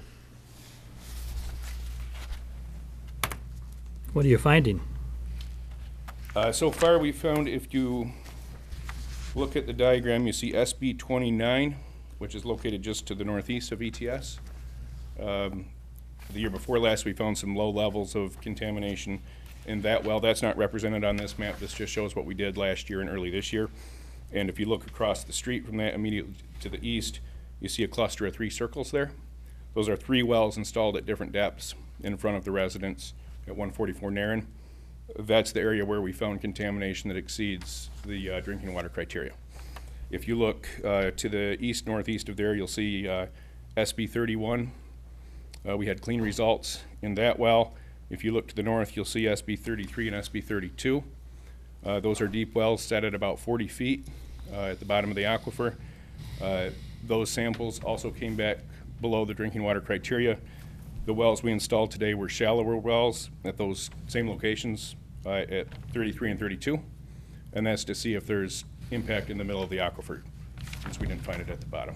A: What are you finding?
M: So far, we found, if you look at the diagram, you see SB 29, which is located just to the northeast of ETS. The year before last, we found some low levels of contamination in that well. That's not represented on this map. This just shows what we did last year and early this year. And if you look across the street from that immediately to the east, you see a cluster of 3 circles there. Those are 3 wells installed at different depths in front of the residence at 144 Narren. That's the area where we found contamination that exceeds the drinking water criteria. If you look to the east-northeast of there, you'll see SB 31. We had clean results in that well. If you look to the north, you'll see SB 33 and SB 32. Those are deep wells set at about 40 feet at the bottom of the aquifer. Those samples also came back below the drinking water criteria. The wells we installed today were shallower wells at those same locations at 33 and 32, and that's to see if there's impact in the middle of the aquifer, since we didn't find it at the bottom.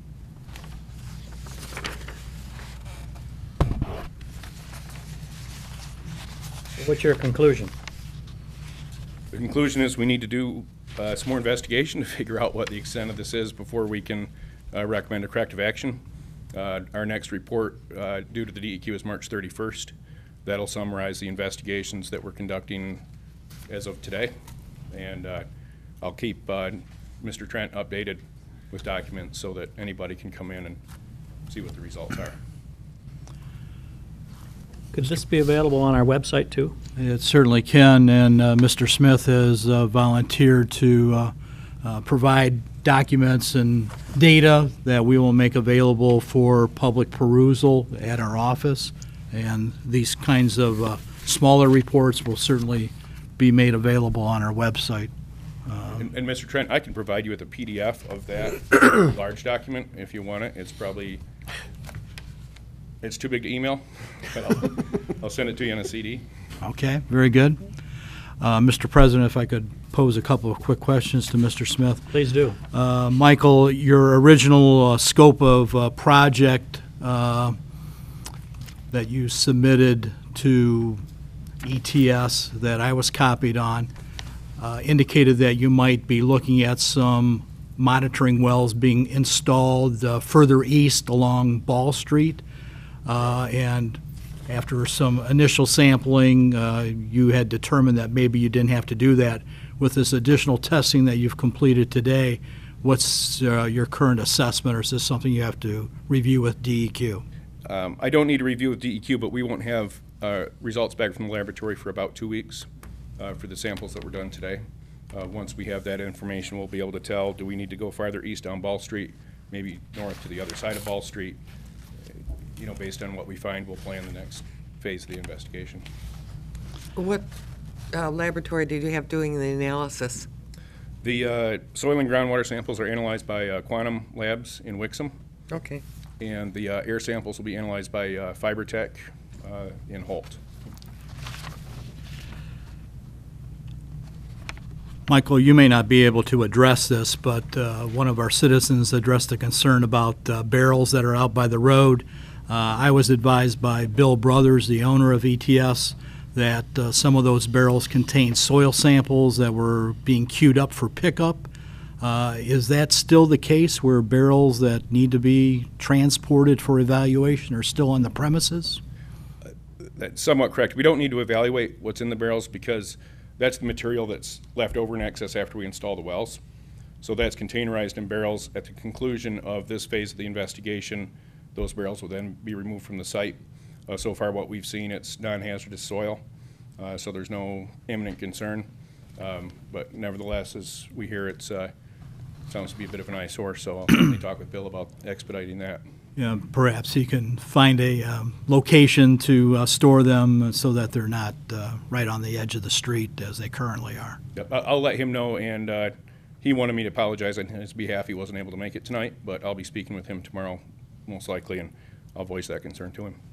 A: What's your conclusion?
M: The conclusion is we need to do some more investigation to figure out what the extent of this is before we can recommend a corrective action. Our next report due to the DEQ is March 31st. That'll summarize the investigations that we're conducting as of today. And I'll keep Mr. Trent updated with documents so that anybody can come in and see what the results are.
A: Could this be available on our website too?
B: It certainly can, and Mr. Smith has volunteered to provide documents and data that we will make available for public perusal at our office. And these kinds of smaller reports will certainly be made available on our website.
M: And Mr. Trent, I can provide you with a PDF of that large document if you want it. It's too big to email, but I'll send it to you on a CD.
B: Okay, very good. Mr. President, if I could pose a couple of quick questions to Mr. Smith.
A: Please do.
B: Michael, your original scope of project that you submitted to ETS that I was copied on indicated that you might be looking at some monitoring wells being installed further east along Ball Street. And after some initial sampling, you had determined that maybe you didn't have to do that. With this additional testing that you've completed today, what's your current assessment, or is this something you have to review with DEQ?
M: I don't need to review with DEQ, but we won't have results back from the laboratory for about 2 weeks for the samples that were done today. Once we have that information, we'll be able to tell, do we need to go farther east on Ball Street, maybe north to the other side of Ball Street. Based on what we find, we'll plan the next phase of the investigation.
D: What laboratory did you have doing the analysis?
M: The soil and groundwater samples are analyzed by Quantum Labs in Wixom,
D: Okay.
M: and the air samples will be analyzed by FiberTech in Holt.
B: Michael, you may not be able to address this, but one of our citizens addressed a concern about barrels that are out by the road. I was advised by Bill Brothers, the owner of ETS, that some of those barrels contain soil samples that were being queued up for pickup. Is that still the case, where barrels that need to be transported for evaluation are still on the premises?
M: That's somewhat correct. We don't need to evaluate what's in the barrels because that's the material that's left over in excess after we install the wells. So that's containerized in barrels. At the conclusion of this phase of the investigation, those barrels will then be removed from the site. So far what we've seen, it's non-hazardous soil, so there's no imminent concern. But nevertheless, as we hear, it sounds to be a bit of an eyesore, so I'll certainly talk with Bill about expediting that.
B: Yeah, perhaps he can find a location to store them so that they're not right on the edge of the street as they currently are.
M: Yep, I'll let him know, and he wanted me to apologize on his behalf. He wasn't able to make it tonight, but I'll be speaking with him tomorrow, most likely, and I'll voice that concern to him.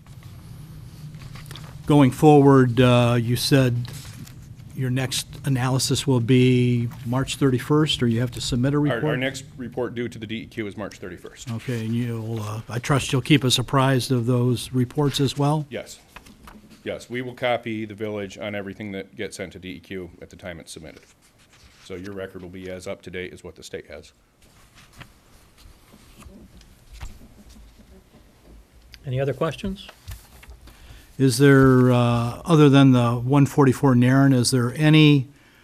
B: Going forward, you said your next analysis will be March 31st, or you have to submit a report?
M: Our next report due to the DEQ is March 31st.
B: Okay, and you'll, I trust you'll keep us apprised of those reports as well?
M: Yes. Yes, we will copy the village on everything that gets sent to DEQ at the time it's submitted. So your record will be as up to date as what the state has.
A: Any other questions?
B: Is there, other than the 144 Narren, is there any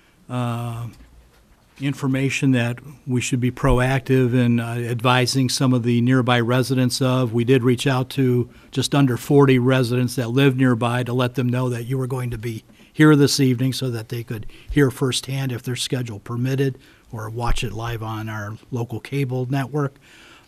B: information that we should be proactive in advising some of the nearby residents of? We did reach out to just under 40 residents that live nearby to let them know that you were going to be here this evening so that they could hear firsthand if their schedule permitted, or watch it live on our local cable network.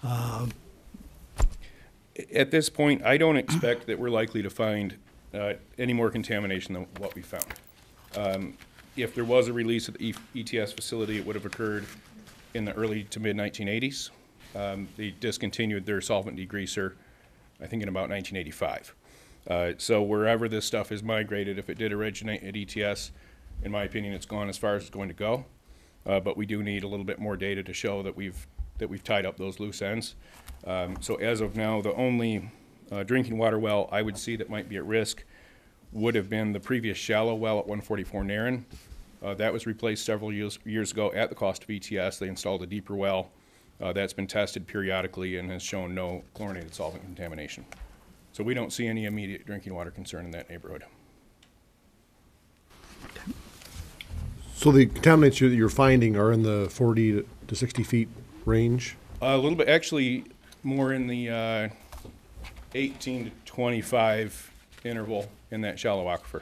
M: At this point, I don't expect that we're likely to find any more contamination than what we found. If there was a release at the ETS facility, it would have occurred in the early to mid-1980s. They discontinued their solvent degreaser, I think, in about 1985. So wherever this stuff is migrated, if it did originate at ETS, in my opinion, it's gone as far as it's going to go. But we do need a little bit more data to show that we've tied up those loose ends. So as of now, the only drinking water well I would see that might be at risk would have been the previous shallow well at 144 Narren. That was replaced several years ago at the cost of ETS. They installed a deeper well that's been tested periodically and has shown no chlorinated solvent contamination. So we don't see any immediate drinking water concern in that neighborhood.
N: So the contaminants that you're finding are in the 40 to 60 feet range?
M: A little bit, actually, more in the 18 to 25 interval in that shallow aquifer.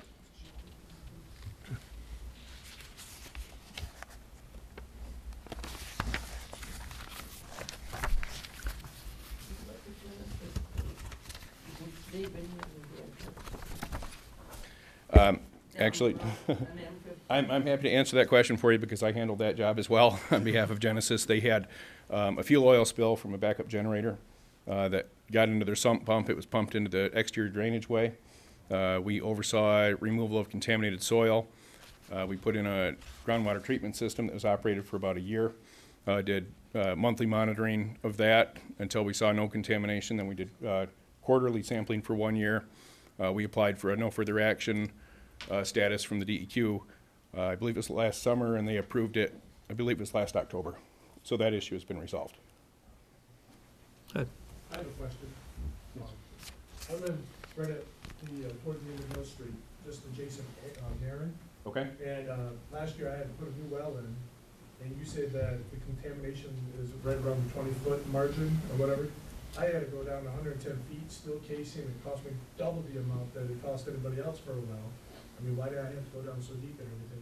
M: Actually, I'm happy to answer that question for you because I handled that job as well on behalf of Genesis. They had a fuel oil spill from a backup generator that got into their sump pump. It was pumped into the exterior drainage way. We oversaw removal of contaminated soil. We put in a groundwater treatment system that was operated for about a year. Did monthly monitoring of that until we saw no contamination. Then we did quarterly sampling for 1 year. We applied for a no further action status from the DEQ. I believe it was last summer, and they approved it, I believe it was last October. So that issue has been resolved.
A: Good.
K: I have a question. I live right at the, toward the end of Mill Street, just adjacent Narren.
M: Okay.
K: And last year I had to put a new well in, and you said that the contamination is right around the 20-foot margin or whatever. I had to go down 110 feet, steel casing, and it cost me double the amount that it cost anybody else for a well. I mean, why did I have to go down so deep and everything?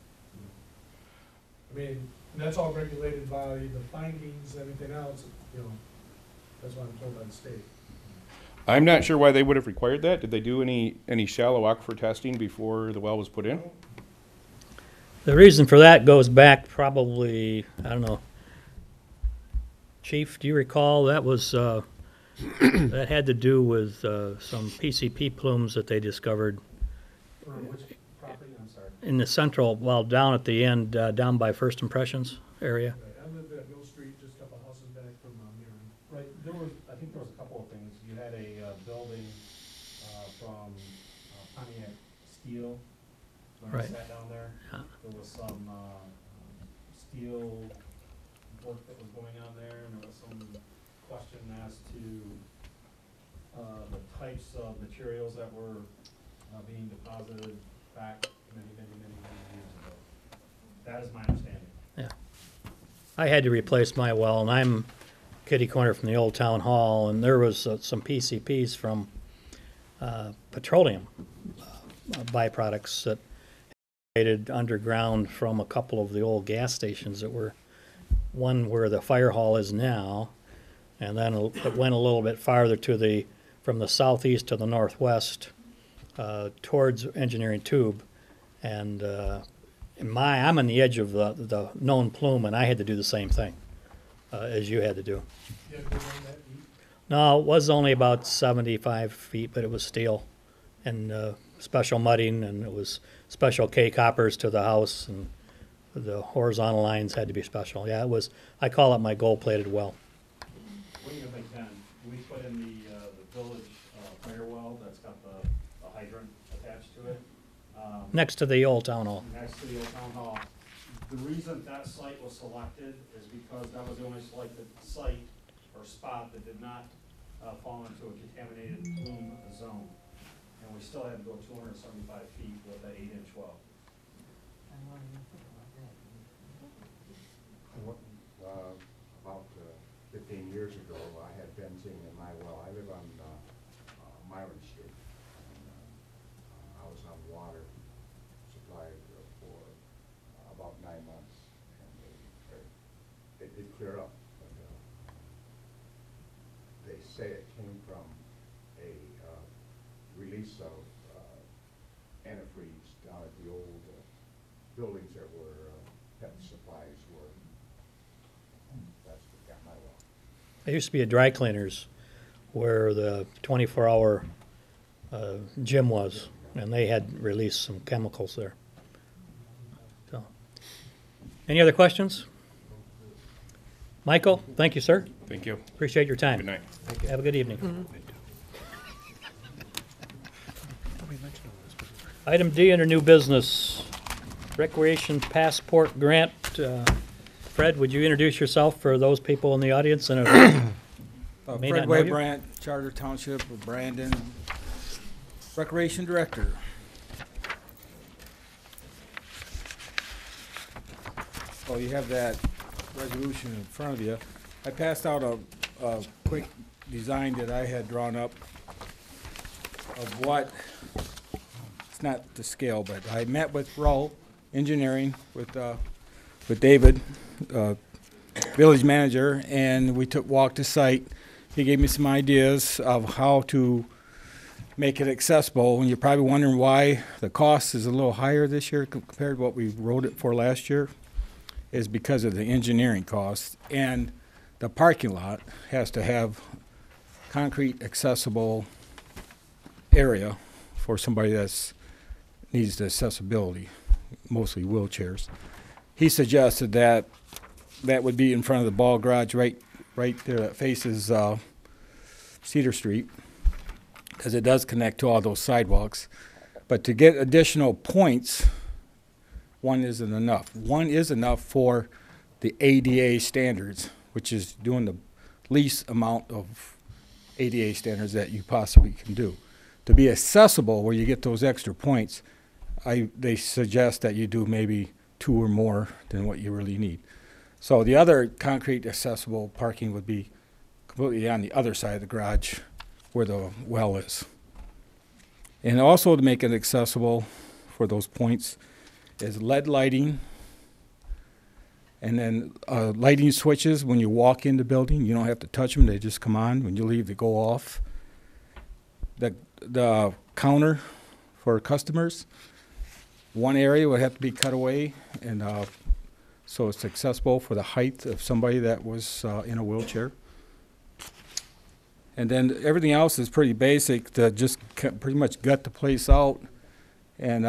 K: I mean, and that's all regulated by the findings and everything else, you know, that's what I'm told by the state.
M: I'm not sure why they would have required that. Did they do any shallow aquifer testing before the well was put in?
A: The reason for that goes back probably, I don't know. Chief, do you recall? That was, that had to do with some PCP plumes that they discovered
L: For which property, I'm sorry?
A: in the central, well, down at the end, down by First Impressions area.
K: Right, I lived at Mill Street, just a couple houses back from Mirren.
L: Right, there was, I think there was a couple of things. You had a building from Pontiac Steel, when I
A: Right.
L: sat down there.
A: Yeah.
L: There was some steel work that was going on there, and there was some question as to the types of materials that were being deposited back many years ago. That is my understanding.
A: Yeah. I had to replace my well, and I'm kitty corner from the old town hall, and there was some PCPs from petroleum byproducts that created underground from a couple of the old gas stations that were, one where the fire hall is now, and then it went a little bit farther to the, from the southeast to the northwest, towards Engineering Tube. And I'm on the edge of the known plume, and I had to do the same thing as you had to do.
K: You had to go down that deep?
A: No, it was only about 75 feet, but it was steel and special mudding, and it was special K-coppers to the house, and the horizontal lines had to be special. Yeah, it was, I call it my gold-plated well.
L: What do you think then? We put in the village fire well that's got the hydrant attached to it.
A: Next to the old town hall.
L: Next to the old town hall. The reason that site was selected is because that was the only selected site or spot that did not fall into a contaminated plume zone. And we still had to go 275 feet with that 8-inch well.
O: About 15 years ago, I had benzene in my well. I live on Myron Street. And, I was on water supply for about 9 months, and it did clear up. But, they say it came from a release of antifreeze down at the old buildings that were pet supplies were. That's what got my well.
A: There used to be a dry cleaners where the 24-hour gym was, and they had released some chemicals there. So, any other questions? Michael, thank you, sir.
M: Thank you.
A: Appreciate your time.
M: Good night.
A: Have a good evening. Item D under new business, Recreation Passport Grant. Fred, would you introduce yourself for those people in the audience? And may not
P: Fred
A: know you?
P: Waybrandt, Charter Township of Brandon, Recreation Director. So you have that resolution in front of you. I passed out a quick design that I had drawn up of what, it's not the scale, but I met with Rowe Engineering with David, village manager, and we walked the site. He gave me some ideas of how to make it accessible. And you're probably wondering why the cost is a little higher this year compared to what we wrote it for last year, is because of the engineering costs. And the parking lot has to have concrete accessible area for somebody that needs the accessibility, mostly wheelchairs. He suggested that that would be in front of the ball garage right there that faces Cedar Street, because it does connect to all those sidewalks. But to get additional points, one isn't enough. One is enough for the ADA standards, which is doing the least amount of ADA standards that you possibly can do. To be accessible, where you get those extra points, they suggest that you do maybe 2 or more than what you really need. So the other concrete accessible parking would be completely on the other side of the garage where the well is. And also to make it accessible for those points is LED lighting, and then lighting switches when you walk in the building. You don't have to touch them, they just come on. When you leave, they go off. The counter for customers, one area would have to be cut away, and so it's accessible for the height of somebody that was in a wheelchair. And then everything else is pretty basic, to just pretty much gut the place out and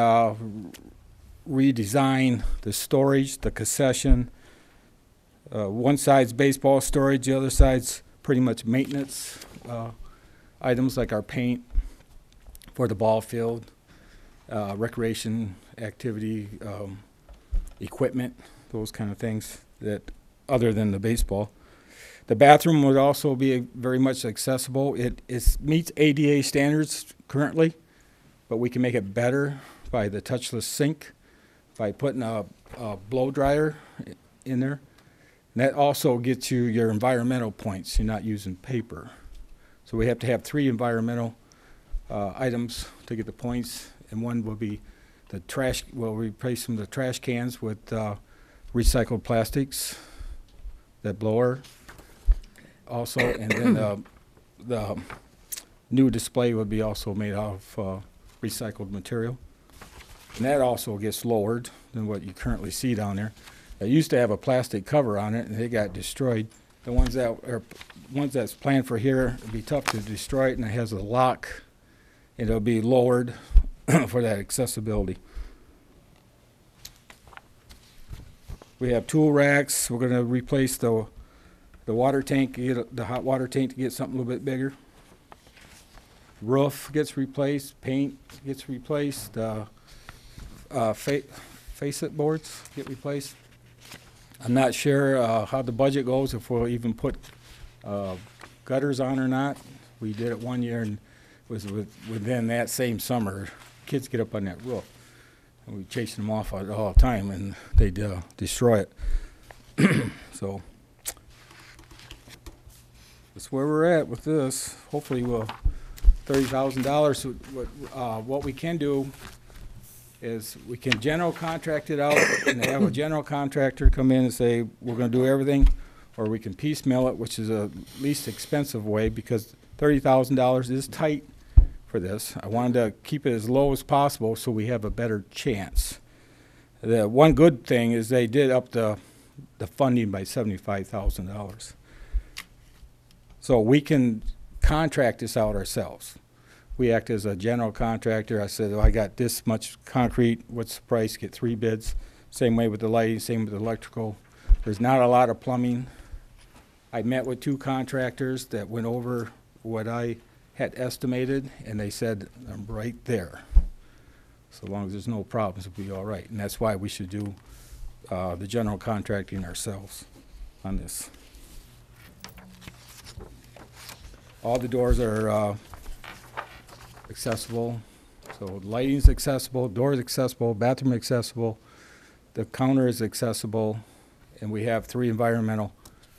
P: redesign the storage, the concession. One side's baseball storage, the other side's pretty much maintenance items like our paint for the ball field, recreation activity, equipment, those kind of things that other than the baseball. The bathroom would also be very much accessible. It meets ADA standards currently, but we can make it better by the touchless sink, by putting a blow dryer in there. And that also gets you your environmental points. You're not using paper. So we have to have 3 environmental items to get the points, and one will be the trash. We'll replace some of the trash cans with recycled plastics, that blower also, and then the new display would be also made out of recycled material. And that also gets lowered than what you currently see down there. It used to have a plastic cover on it, and they got destroyed. The ones that's planned for here, it'd be tough to destroy it, and it has a lock, and it'll be lowered for that accessibility. We have tool racks. We're going to replace the water tank, the hot water tank, to get something a little bit bigger. Roof gets replaced. Paint gets replaced. Facet boards get replaced. I'm not sure how the budget goes, if we'll even put gutters on or not. We did it one year, and it was within that same summer. Kids get up on that roof, and we chase them off all the time, and they'd destroy it. So that's where we're at with this. Hopefully we'll $30,000. What we can do is we can general contract it out and have a general contractor come in and say, we're going to do everything, or we can piecemeal it, which is the least expensive way, because $30,000 is tight for this. I wanted to keep it as low as possible so we have a better chance. The one good thing is they did up the funding by $75,000. So we can contract this out ourselves. We act as a general contractor. I said, I got this much concrete, what's the price? Get 3 bids. Same way with the lighting, same with the electrical. There's not a lot of plumbing. I met with 2 contractors that went over what I had estimated, and they said, I'm right there. So long as there's no problems, it'll be all right. And that's why we should do the general contracting ourselves on this. All the doors are accessible. So lighting's accessible, doors accessible, bathroom accessible, the counter is accessible, and we have 3 environmental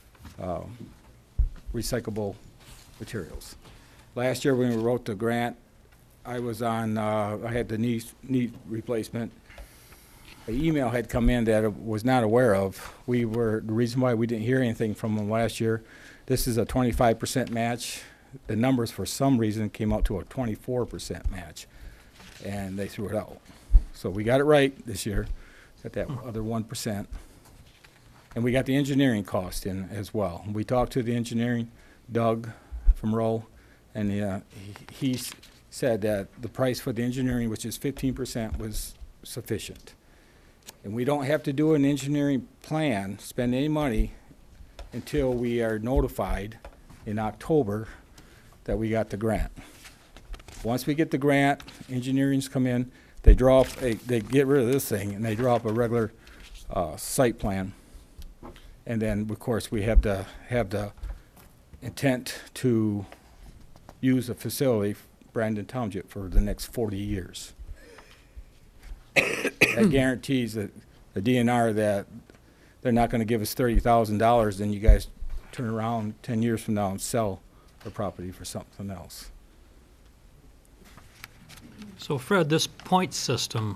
P: recyclable materials. Last year when we wrote the grant, I was on, I had the knee replacement. An email had come in that I was not aware of. The reason why we didn't hear anything from them last year, this is a 25% match. The numbers for some reason came out to a 24% match, and they threw it out. So we got it right this year, got that other 1%. And we got the engineering cost in as well. We talked to the engineering, Doug from Rowe, and he said that the price for the engineering, which is 15%, was sufficient. And we don't have to do an engineering plan, spend any money, until we are notified in October that we got the grant. Once we get the grant, engineers come in, they draw up they get rid of this thing, and they draw up a regular site plan. And then, of course, we have the intent to use the facility, Brandon Township, for the next 40 years. That guarantees that the DNR that they're not going to give us $30,000, then you guys turn around 10 years from now and sell the property for something else.
A: So Fred, this point system,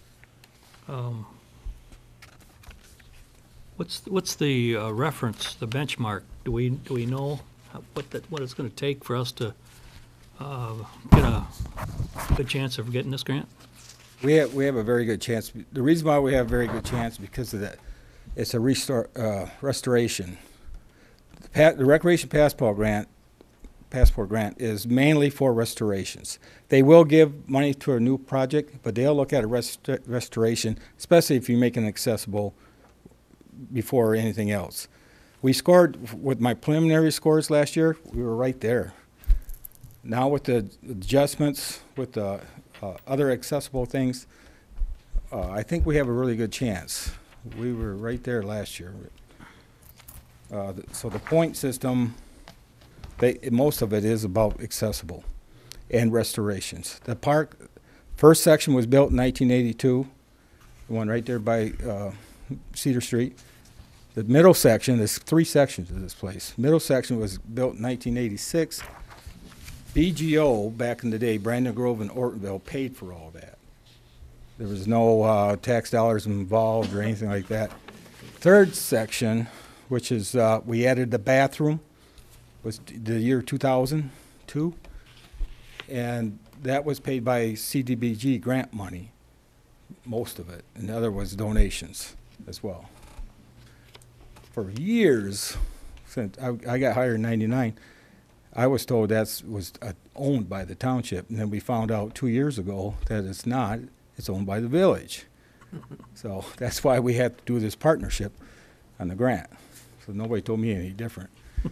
A: what's the reference, the benchmark? Do we know what it's going to take for us to get a good chance of getting this grant?
P: We have a very good chance. The reason why we have a very good chance because of that, it's a restoration. The Recreation Passport Grant is mainly for restorations. They will give money to a new project, but they'll look at a restoration, especially if you make it accessible before anything else. We scored, with my preliminary scores last year, we were right there. Now with the adjustments, with the other accessible things, I think we have a really good chance. We were right there last year. So the point system, most of it is about accessible and restorations. The park, first section was built in 1982, the one right there by Cedar Street. The middle section, there's 3 sections of this place. Middle section was built in 1986. BGO, back in the day, Brandon Grove and Ortonville, paid for all that. There was no tax dollars involved or anything like that. Third section, which is, we added the bathroom, was the year 2002, and that was paid by CDBG grant money, most of it, and the other was donations as well. For years, since I got hired in '99, I was told that was owned by the township, and then we found out 2 years ago that it's not. It's owned by the village. So that's why we had to do this partnership on the grant. So nobody told me any different.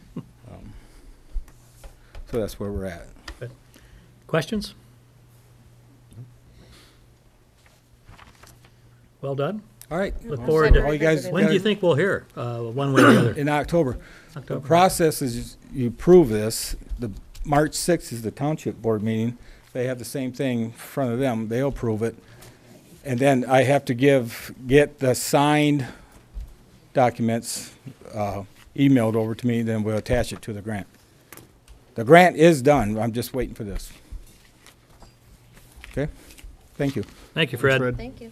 P: So that's where we're at.
A: Okay. Questions? Well done.
P: All right.
A: Look forward to,
P: All you guys
A: when do you think we'll hear, one way or the other?
P: In October.
A: October.
P: The process is you approve this. The March 6th is the township board meeting. They have the same thing in front of them. They'll approve it. And then I have to get the signed documents emailed over to me, then we'll attach it to the grant. The grant is done. I'm just waiting for this. Okay? Thank you.
A: Thank you, Fred.
N: Fred.
F: Thank you.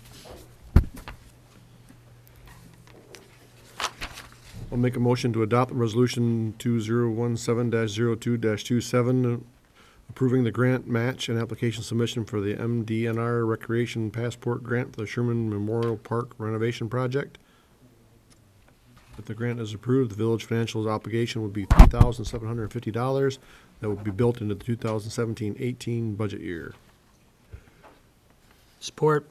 N: I'll make a motion to adopt resolution 2017-02-27, approving the grant match and application submission for the MDNR Recreation Passport Grant for the Sherman Memorial Park renovation project. If the grant is approved, the village financial obligation would be $3,750. That would be built into the 2017-18 budget year.
A: Support.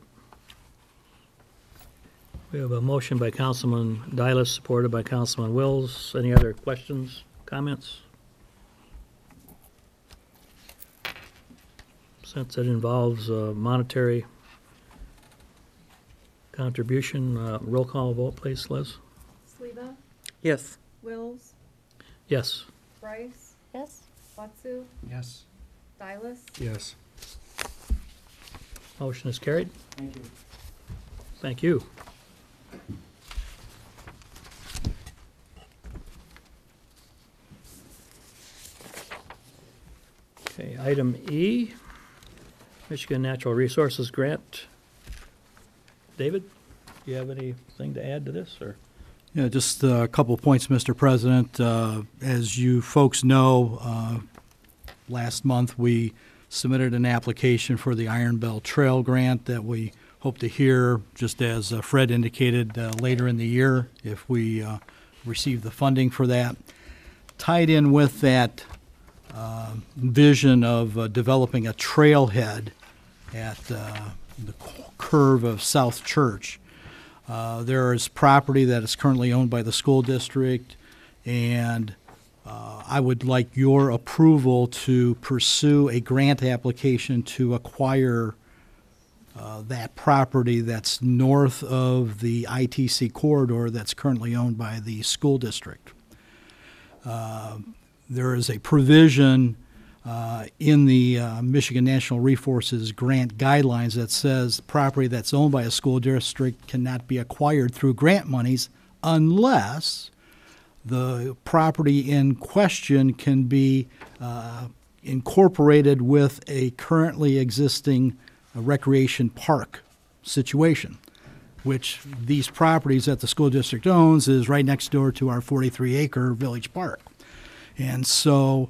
A: We have a motion by Councilman Dylas, supported by Councilman Wills. Any other questions, comments? Since it involves monetary contribution, roll call vote, please, Liz.
C: Sleva,
D: Yes.
C: Wills,
A: Yes.
C: Bryce,
F: Yes?
C: Watsu,
E: Yes.
C: Dylas.
N: Yes.
A: Motion is carried.
E: Thank you.
A: Thank you. Okay, item E, Michigan Natural Resources Grant. David, do you have anything to add to this, or?
Q: Yeah, just a couple of points, Mr. President. As you folks know, last month we submitted an application for the Iron Bell Trail Grant that we hope to hear, just as Fred indicated, later in the year if we receive the funding for that. Tied in with that vision of developing a trailhead at the curve of South Church. There is property that is currently owned by the school district, and I would like your approval to pursue a grant application to acquire that property that's north of the ITC corridor that's currently owned by the school district. There is a provision in the Michigan Natural Resources Grant Guidelines that says property that's owned by a school district cannot be acquired through grant monies unless the property in question can be incorporated with a currently existing recreation park situation, which these properties that the school district owns is right next door to our 43-acre village park. And so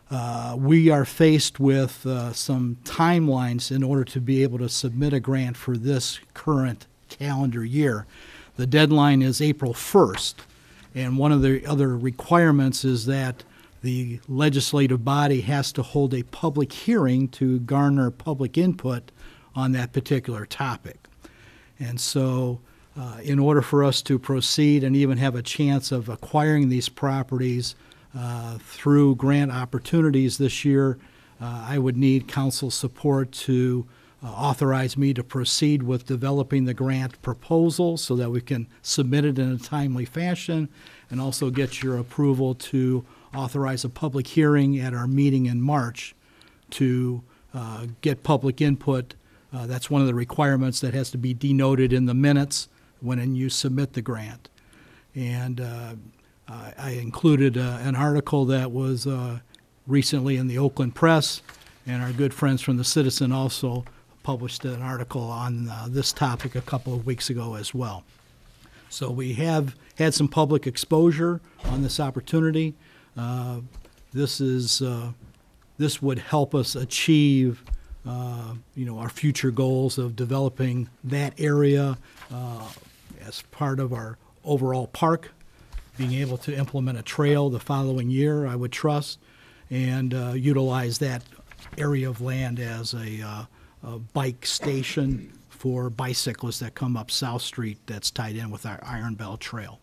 Q: we are faced with some timelines in order to be able to submit a grant for this current calendar year. The deadline is April 1st, and one of the other requirements is that the legislative body has to hold a public hearing to garner public input on that particular topic. And so in order for us to proceed and even have a chance of acquiring these properties through grant opportunities this year, I would need council support to authorize me to proceed with developing the grant proposal so that we can submit it in a timely fashion, and also get your approval to authorize a public hearing at our meeting in March to get public input. That's one of the requirements that has to be denoted in the minutes when you submit the grant. And I included an article that was recently in the Oakland Press, and our good friends from the Citizen also published an article on this topic a couple of weeks ago as well. So we have had some public exposure on this opportunity. This would help us achieve our future goals of developing that area as part of our overall park, being able to implement a trail the following year, I would trust, and utilize that area of land as a bike station for bicyclists that come up South Street that's tied in with our Iron Bell Trail.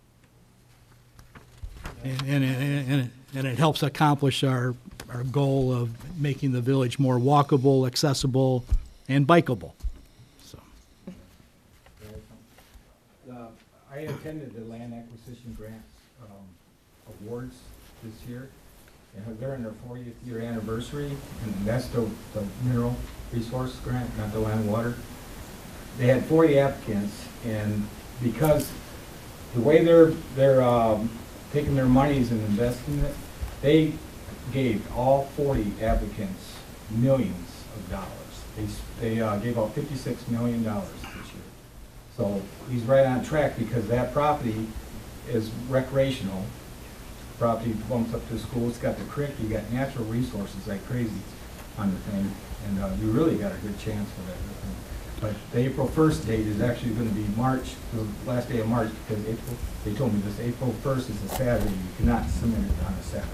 Q: And it helps accomplish our goal of making the village more walkable, accessible, and bikeable. So.
P: I attended the land acquisition grant awards this year, and they're in their 40th year anniversary, and that's the mineral resource grant, not the land and water. They had 40 applicants, and because the way they're taking their monies and investing it, they gave all 40 applicants millions of dollars. They gave out $56 million this year. So he's right on track, because that property is recreational. Property bumps up to school, it's got the creek, you got natural resources like crazy on the thing, and you really got a good chance for that. But the April 1st date is actually going to be March, the last day of March, because they told me this, April 1st is a Saturday, you cannot submit it on a Saturday.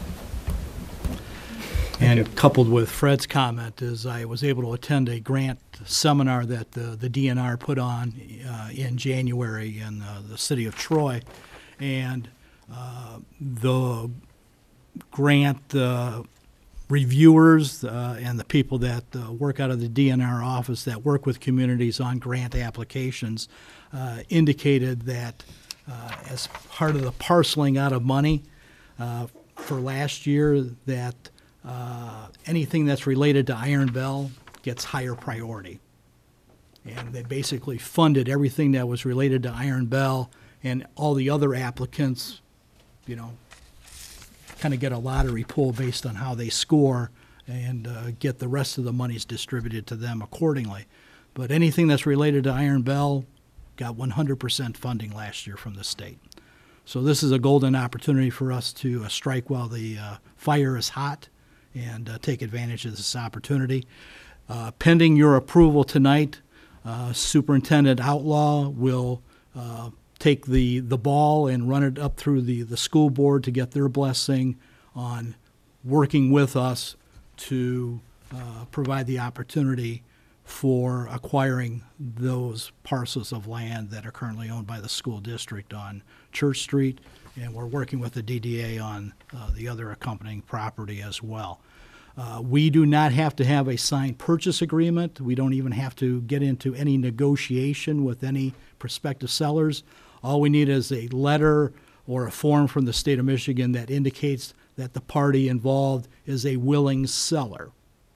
Q: And coupled with Fred's comment is I was able to attend a grant seminar that the DNR put on in January in the city of Troy. And the grant reviewers and the people that work out of the DNR office that work with communities on grant applications indicated that as part of the parceling out of money for last year, that anything that's related to Iron Bell gets higher priority. And they basically funded everything that was related to Iron Bell, and all the other applicants, kind of get a lottery pull based on how they score, and get the rest of the monies distributed to them accordingly. But anything that's related to Iron Bell got 100% funding last year from the state. So this is a golden opportunity for us to strike while the fire is hot and take advantage of this opportunity. Pending your approval tonight, Superintendent Outlaw will take the ball and run it up through the school board to get their blessing on working with us to provide the opportunity for acquiring those parcels of land that are currently owned by the school district on Church Street, and we're working with the DDA on the other accompanying property as well. We do not have to have a signed purchase agreement. We don't even have to get into any negotiation with any prospective sellers. All we need is a letter or a form from the state of Michigan that indicates that the party involved is a willing seller.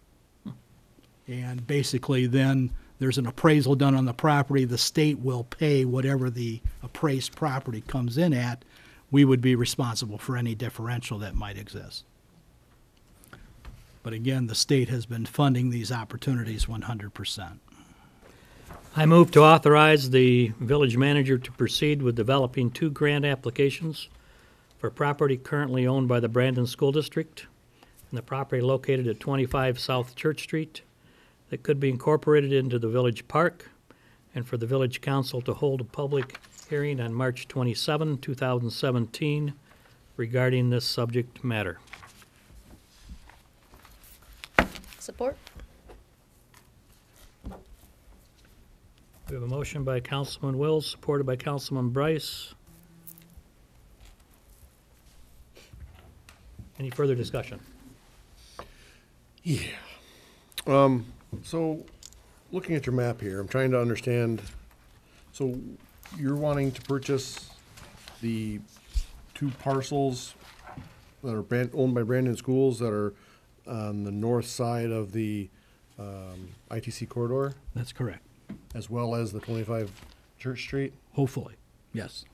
Q: And basically then there's an appraisal done on the property. The state will pay whatever the appraised property comes in at. We would be responsible for any differential that might exist. But again, the state has been funding these opportunities 100%.
A: I move to authorize the village manager to proceed with developing 2 grant applications for property currently owned by the Brandon School District and the property located at 25 South Church Street that could be incorporated into the village park, and for the village council to hold a public hearing on March 27, 2017 regarding this subject matter.
F: Support?
A: We have a motion by Councilman Wills, supported by Councilman Bryce. Any further discussion?
N: Yeah. So, looking at your map here, I'm trying to understand, so you're wanting to purchase the 2 parcels that are owned by Brandon Schools that are on the north side of the ITC corridor,
Q: That's correct.
N: as well as the 25 Church Street?
Q: Hopefully, yes.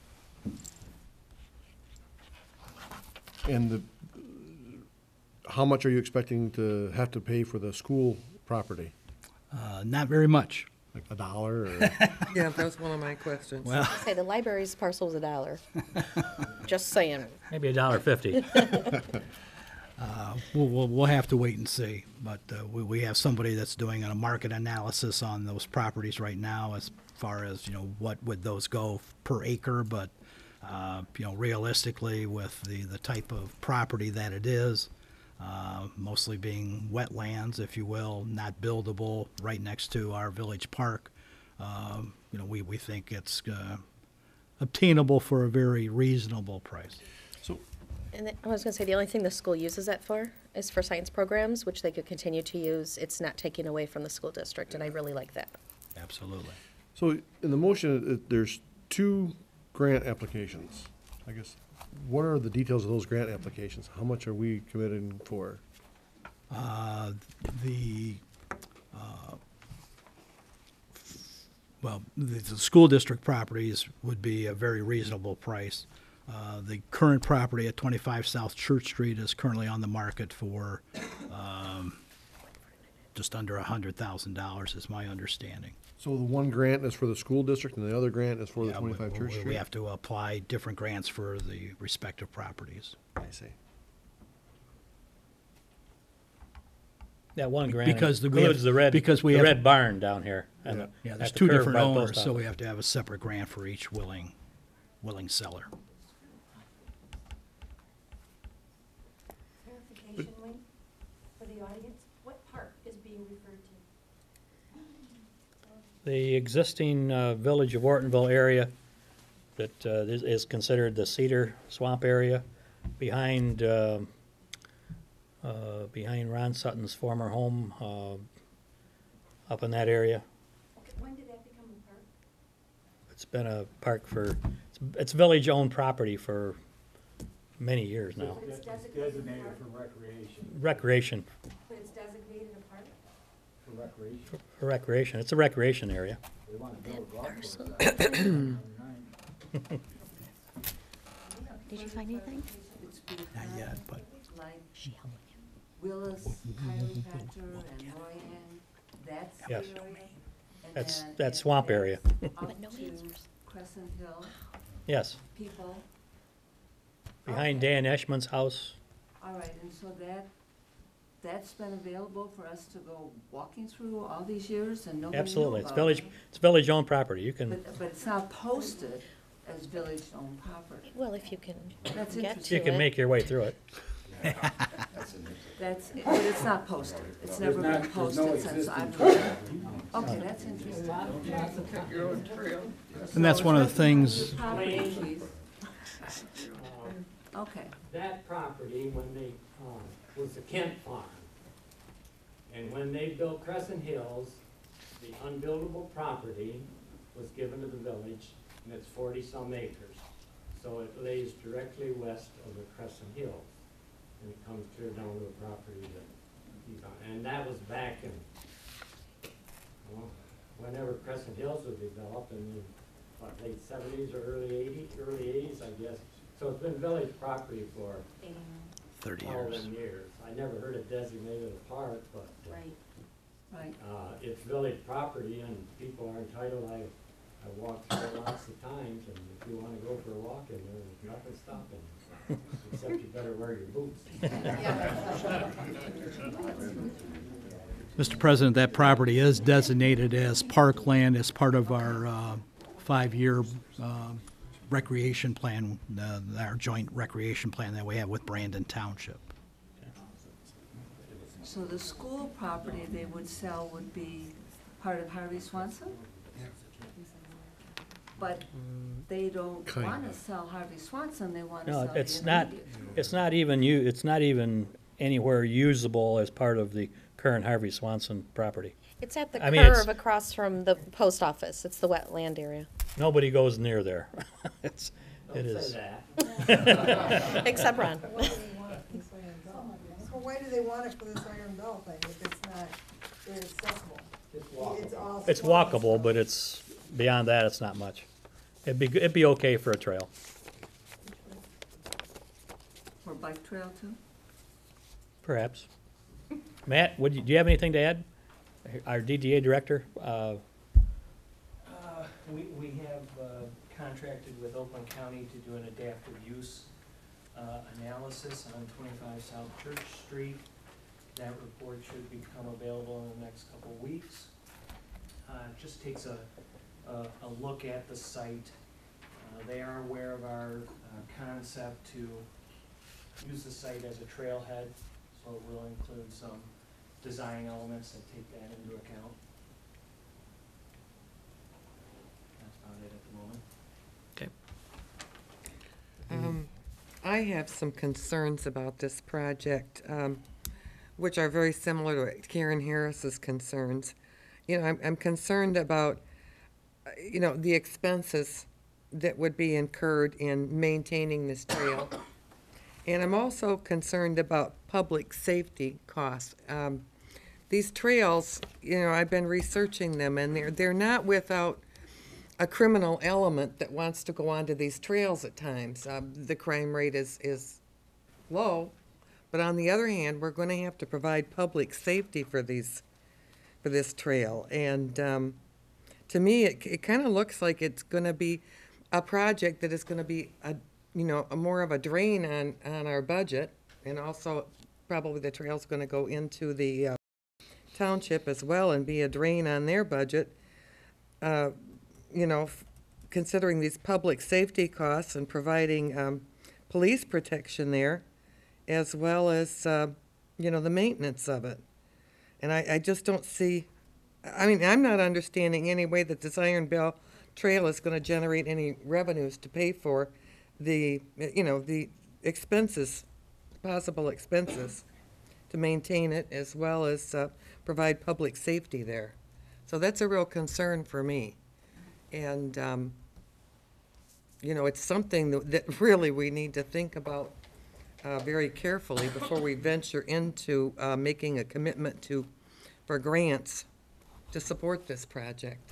N: And how much are you expecting to have to pay for the school property?
Q: Not very much.
N: Like $1 or?
D: Yeah, that's one of my questions.
Q: Well,
F: Say the library's parcel's $1. Just saying.
A: Maybe $1.50.
Q: We'll have to wait and see, but we have somebody that's doing a market analysis on those properties right now as far as, what would those go per acre, but, realistically with the type of property that it is, mostly being wetlands, if you will, not buildable, right next to our village park, we think it's obtainable for a very reasonable price.
F: And I was going to say, the only thing the school uses that for is for science programs, which they could continue to use. It's not taking away from the school district, and I really like that.
Q: Absolutely.
N: So in the motion, there's 2 grant applications. I guess, what are the details of those grant applications? How much are we committing for?
Q: The school district properties would be a very reasonable price. The current property at 25 South Church Street is currently on the market for just under $100,000 is my understanding.
N: So the one grant is for the school district and the other grant is for the
Q: Yeah,
N: 25 Church Street?
Q: We have to apply different grants for the respective properties.
N: I see.
A: That one grant
Q: Because we
A: includes
Q: have- because we
A: the
Q: have-
A: red barn down here. and
Q: Yeah,
A: at
Q: there's
A: the
Q: 2
A: curve
Q: different
A: by the
Q: owners,
A: post
Q: so we
A: office.
Q: have to have a separate grant for each willing seller.
R: Clarification, Wayne, for the audience, what park is being referred to?
A: The existing Village of Ortonville area that is considered the Cedar Swamp area behind Ron Sutton's former home, up in that area.
R: Okay, when did that become a park?
A: It's been a park it's village-owned property for many years now.
R: But it's
P: Designated
R: designated a park?
P: for recreation.
A: Recreation,
R: But it's designated a park?
P: For recreation.
A: for recreation. It's a recreation area.
P: They want to build a golf course.
F: Did you find anything?
Q: Not yet, but
S: Like Willis, Chiropractor, and Royan, that's the
A: Yes.
S: area? And
A: That's
S: then
A: that
S: it
A: swamp area.
S: is
F: But
S: Up
F: no
S: to
F: answers.
S: Crescent Hill,
A: Yes,
S: people,
A: behind Dan Eschman's house.
S: all right, and so that's been available for us to go walking through all these years and nobody knew
A: Absolutely. It's
S: about it?
A: village-owned property. You can,
S: But it's not posted as village-owned property.
F: Well, if you can
S: That's
F: get
S: interesting.
A: you
F: to
A: can
F: it.
A: make your way through it.
S: That's, but it's not posted. It's never
P: There's
S: been
P: not- there's no
S: posted since I've
P: existing
S: heard. Okay, that's interesting.
Q: And that's one of the things,
S: Property, please. Okay.
T: That property, when they, was the Kent Farm. And when they built Crescent Hills, the unbuildable property was given to the village, and it's 40-some acres. So it lays directly west of the Crescent Hills, and it comes clear down to the property that he's on. And that was back in, well, whenever Crescent Hills was developed, in the, what, late 70s or early 80s, I guess. So it's been village property for
Q: 30
T: all
Q: years.
T: them years. I never heard it designated a park, but
S: Right, right.
T: it's village property and people are entitled. I walked through it lots of times, and if you want to go go for a walk in there, there's nothing stopping you, except you better wear your boots.
Q: Mr. President, that property is designated as parkland as part of our 5-year recreation plan, our joint recreation plan that we have with Brandon Township.
S: So the school property they would sell would be part of Harvey Swanson? But they don't
N: Kind
S: want to
N: of.
S: sell Harvey Swanson, they want to
A: No,
S: sell
A: it's
S: the
A: not,
S: immediate.
A: it's not even anywhere usable as part of the current Harvey Swanson property.
F: It's at the
A: I mean, it's-
F: curve across from the post office. It's the wetland area.
A: Nobody goes near there. It
T: Don't
A: is.
T: say that.
F: Except Ron.
I: So why do they want it for this Iron Bell thing if it's not very accessible?
T: It's walkable.
I: all
A: It's
I: swamp
A: walkable,
I: stuff.
A: but it's, beyond that, it's not much. It'd be okay for a trail.
S: Or bike trail too?
A: Perhaps. Matt, do you have anything to add? Our DDA director,
U: We have contracted with Oakland County to do an adaptive use analysis on 25 South Church Street. That report should become available in the next couple of weeks. It just takes a look at the site. They are aware of our concept to use the site as a trailhead, so it will include some design elements that take that into account. That's about it at the moment.
D: I have some concerns about this project, which are very similar to Karen Harris's concerns. You know, I'm concerned about, the expenses that would be incurred in maintaining this trail. And I'm also concerned about public safety costs. These trails, I've been researching them, and they're not without a criminal element that wants to go onto these trails at times. The crime rate is low, but on the other hand, we're going to have to provide public safety for this trail. And to me, it kind of looks like it's going to be a project that is going to be a more of a drain on our budget, and also probably the trail's going to go into the township as well and be a drain on their budget. Considering these public safety costs and providing police protection there, as well as, the maintenance of it. And I just don't see, I'm not understanding any way that this Iron Bell Trail is going to generate any revenues to pay for the expenses, possible expenses to maintain it, as well as provide public safety there. So that's a real concern for me. And, it's something that really we need to think about very carefully before we venture into making a commitment for grants to support this project.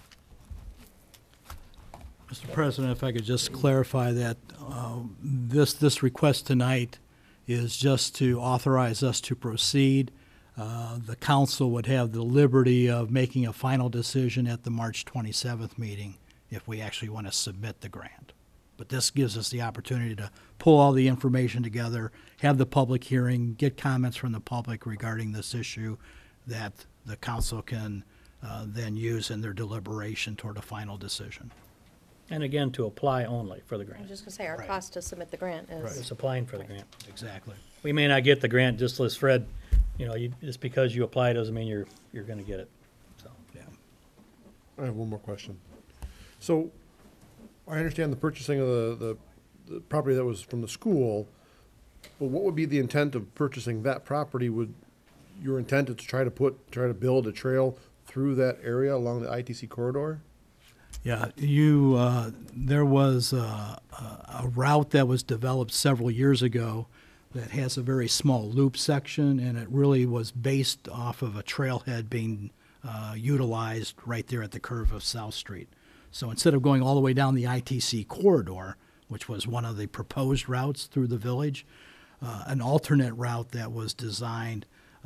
Q: Mr. President, if I could just clarify that this request tonight is just to authorize us to proceed. The council would have the liberty of making a final decision at the March 27th meeting if we actually want to submit the grant. But this gives us the opportunity to pull all the information together, have the public hearing, get comments from the public regarding this issue that the council can then use in their deliberation toward a final decision.
A: and again, to apply only for the
F: I
A: grant.
F: was just gonna say, our
Q: Right.
F: cost to submit the grant is.
A: It's applying for the grant.
Q: Exactly.
A: We may not get the grant, just as Fred, just because you apply doesn't mean you're gonna get it, so.
Q: Yeah.
N: I have one more question. So, I understand the purchasing of the property that was from the school, but what would be the intent of purchasing that property? Would your intent is to try to build a trail through that area along the ITC corridor?
Q: Yeah, there was a route that was developed several years ago that has a very small loop section, and it really was based off of a trailhead being utilized right there at the curve of South Street. So instead of going all the way down the ITC corridor, which was one of the proposed routes through the village, an alternate route that was designed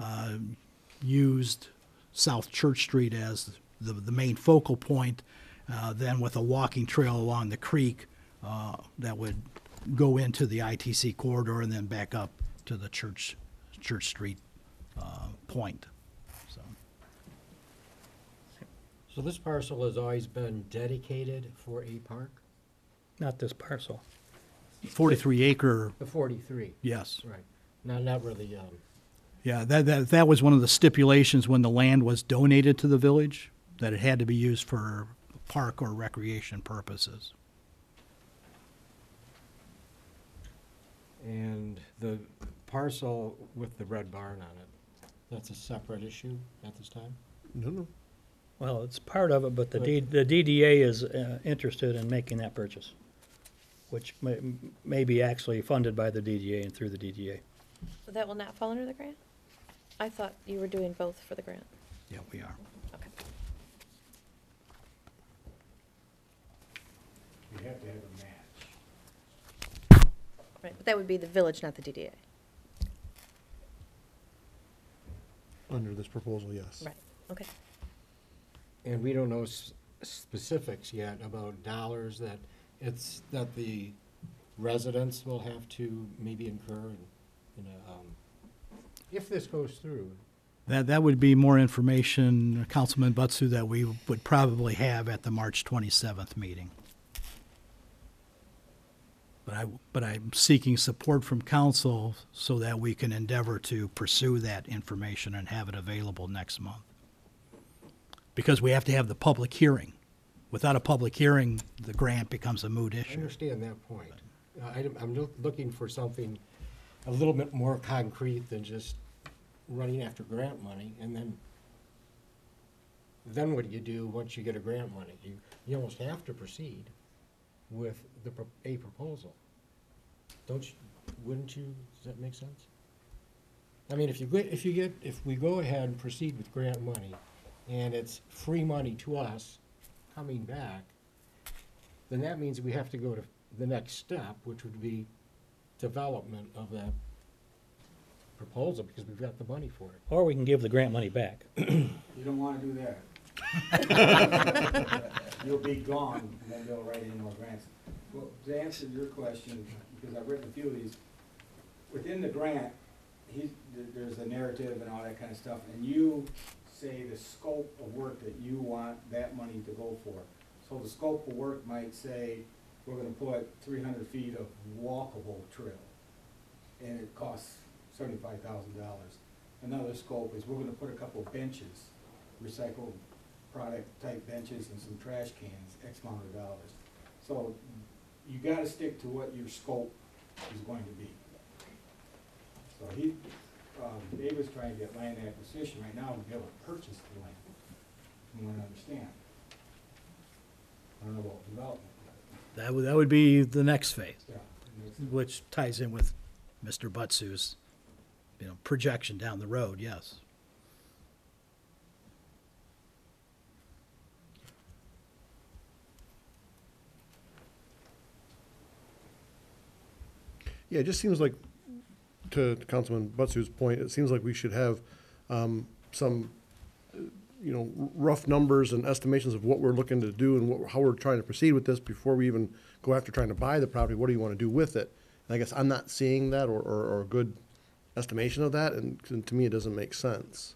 Q: used South Church Street as the main focal point, then with a walking trail along the creek that would go into the ITC corridor and then back up to the Church Street point. So,
E: So this parcel has always been dedicated for a park?
A: Not this parcel.
Q: 43 acre,
E: The 43?
Q: yes.
E: Right. Not where the,
Q: Yeah, that was one of the stipulations when the land was donated to the village, that it had to be used for park or recreation purposes.
E: and the parcel with the red barn on it, that's a separate issue at this time?
N: No.
A: Well, it's part of it, but the
E: But-
A: the DDA is interested in making that purchase, which may be actually funded by the DDA and through the DDA.
F: That will not fall under the grant? I thought you were doing both for the grant.
Q: Yeah, we are.
F: Okay.
P: You have to have a match.
F: Right, but that would be the village, not the DDA.
N: Under this proposal, yes.
F: Right, okay.
E: And we don't know specifics yet about dollars that the residents will have to maybe incur if this goes through.
Q: That would be more information, Councilman Butsu, that we would probably have at the March 27th meeting. But I'm seeking support from council so that we can endeavor to pursue that information and have it available next month. Because we have to have the public hearing. Without a public hearing, the grant becomes a moot
E: I
Q: issue.
E: understand that point. I'm looking for something a little bit more concrete than just running after grant money, and then what do you do once you get a grant money? You almost have to proceed with a proposal. Wouldn't you, does that make sense? I mean, if we go ahead and proceed with grant money, and it's free money to us coming back, then that means we have to go to the next step, which would be development of that proposal, because we've got the money for it.
A: Or we can give the grant money back.
P: You don't wanna do that. You'll be gone, and then they'll write any more grants. Well, to answer your question, because I've written a few of these, within the grant, there's a narrative and all that kind of stuff, and you say the scope of work that you want that money to go for. So the scope of work might say, we're gonna put 300 feet of walkable trail, and it costs $75,000. Another scope is we're gonna put a couple of benches, recycled product type benches and some trash cans, X amount of dollars. So you gotta stick to what your scope is going to be. So Dave was trying to get land acquisition right now to be able to purchase the land. You wanna understand. I don't know about development.
Q: That would be the next phase,
P: Yeah.
Q: which ties in with Mr. Butsu's, projection down the road, yes.
N: Yeah, it just seems like, to Councilman Butsu's point, it seems like we should have some, rough numbers and estimations of what we're looking to do and how we're trying to proceed with this before we even go after trying to buy the property. What do you want to do with it? And I guess I'm not seeing that or a good estimation of that, and to me, it doesn't make sense.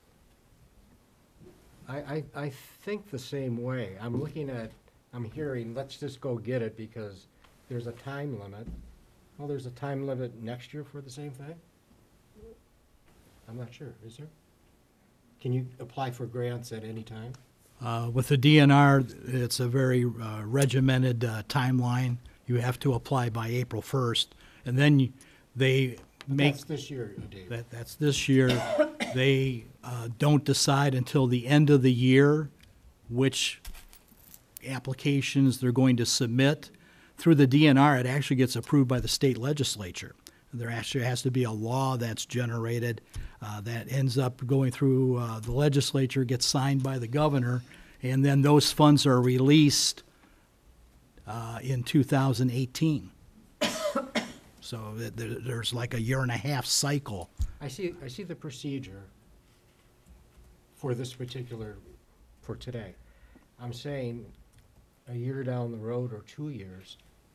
E: I think the same way. I'm hearing, let's just go get it because there's a time limit. Well, there's a time limit next year for the same thing? I'm not sure, is there? Can you apply for grants at any time?
Q: With the DNR, it's a very regimented timeline. You have to apply by April 1st, and then they make...
E: That's this year, Dave.
Q: That's this year. They don't decide until the end of the year which applications they're going to submit. Through the DNR, it actually gets approved by the state legislature. There actually has to be a law that's generated that ends up going through the legislature, gets signed by the governor, and then those funds are released in 2018. So there's like a 1.5-year cycle.
E: I see the procedure for this particular, for today. I'm saying a year down the road or 2 years,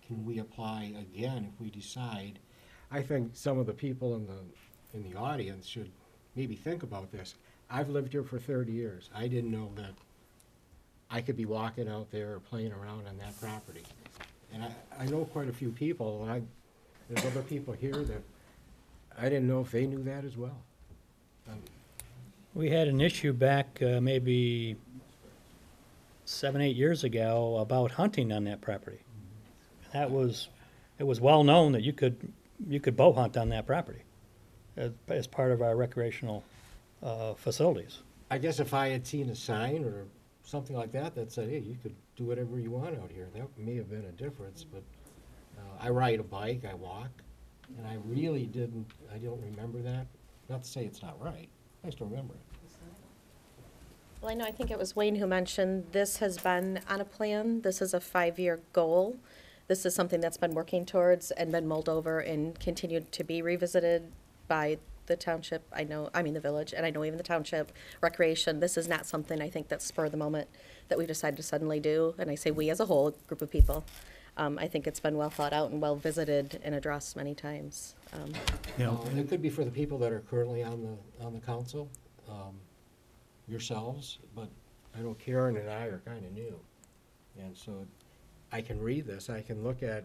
E: can we apply again if we decide? I think some of the people in the audience should maybe think about this. I've lived here for 30 years. I didn't know that I could be walking out there or playing around on that property. And I know quite a few people, and there's other people here that I didn't know if they knew that as well.
A: We had an issue back maybe 7, 8 years ago about hunting on that property. It was well known that you could bow hunt on that property as part of our recreational facilities.
E: I guess if I had seen a sign or something like that that said, hey, you could do whatever you want out here, that may have been a difference, but I ride a bike, I walk, and I don't remember that. Not to say it's not right, I just don't remember it.
F: Well, I know, I think it was Wayne who mentioned this has been on a plan. This is a 5-year goal. This is something that's been working towards and been mulled over and continued to be revisited by the township, the village, and I know even the township, recreation. This is not something I think that's spur of the moment that we decided to suddenly do, and I say we as a whole group of people. I think it's been well thought out and well visited and addressed many times.
E: And it could be for the people that are currently on the council, yourselves, but I know Karen and I are kind of new. And so I can read this, I can look at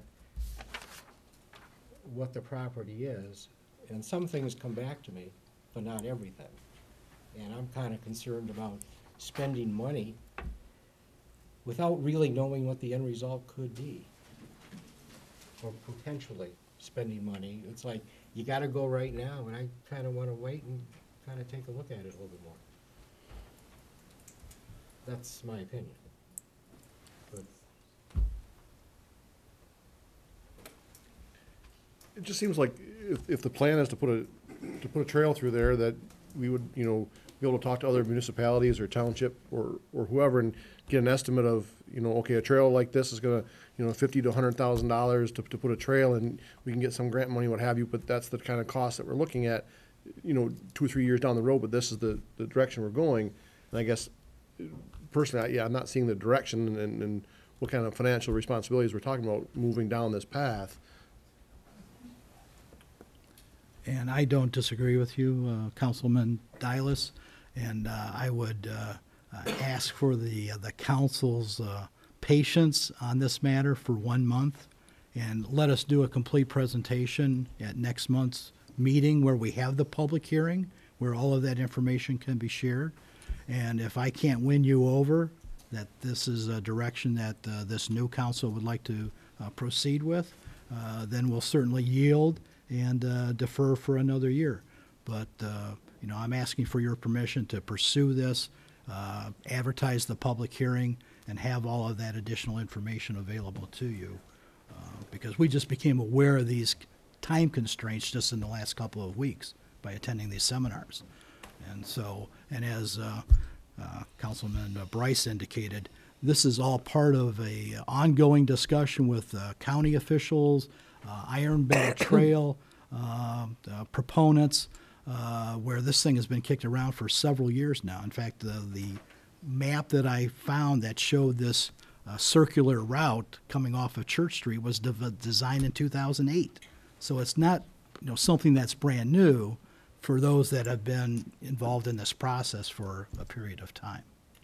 E: what the property is, and some things come back to me, but not everything. And I'm kind of concerned about spending money without really knowing what the end result could be. Or potentially spending money. It's like, you gotta go right now, and I kind of want to wait and kind of take a look at it a little bit more. That's my opinion. But
N: It just seems like if the plan is to put a trail through there, that we would, be able to talk to other municipalities or township or whoever and get an estimate of, okay, a trail like this is gonna, $50,000 to $100,000 to put a trail, and we can get some grant money, what have you, but that's the kind of cost that we're looking at, 2 or 3 years down the road, but this is the direction we're going. And I guess, personally, I'm not seeing the direction and what kind of financial responsibilities we're talking about moving down this path.
Q: And I don't disagree with you, Councilman Dialis, and I would ask for the council's patience on this matter for 1 month, and let us do a complete presentation at next month's meeting where we have the public hearing, where all of that information can be shared. And if I can't win you over, that this is a direction that this new council would like to proceed with, then we'll certainly yield and defer for another year. But, I'm asking for your permission to pursue this, advertise the public hearing, and have all of that additional information available to you. Because we just became aware of these time constraints just in the last couple of weeks by attending these seminars. And so, and as Councilman Bryce indicated, this is all part of a ongoing discussion with county officials, Iron Belt Trail proponents, where this thing has been kicked around for several years now. In fact, the map that I found that showed this circular route coming off of Church Street was designed in 2008. So it's not something that's brand new for those that have been involved in this process for a period of time.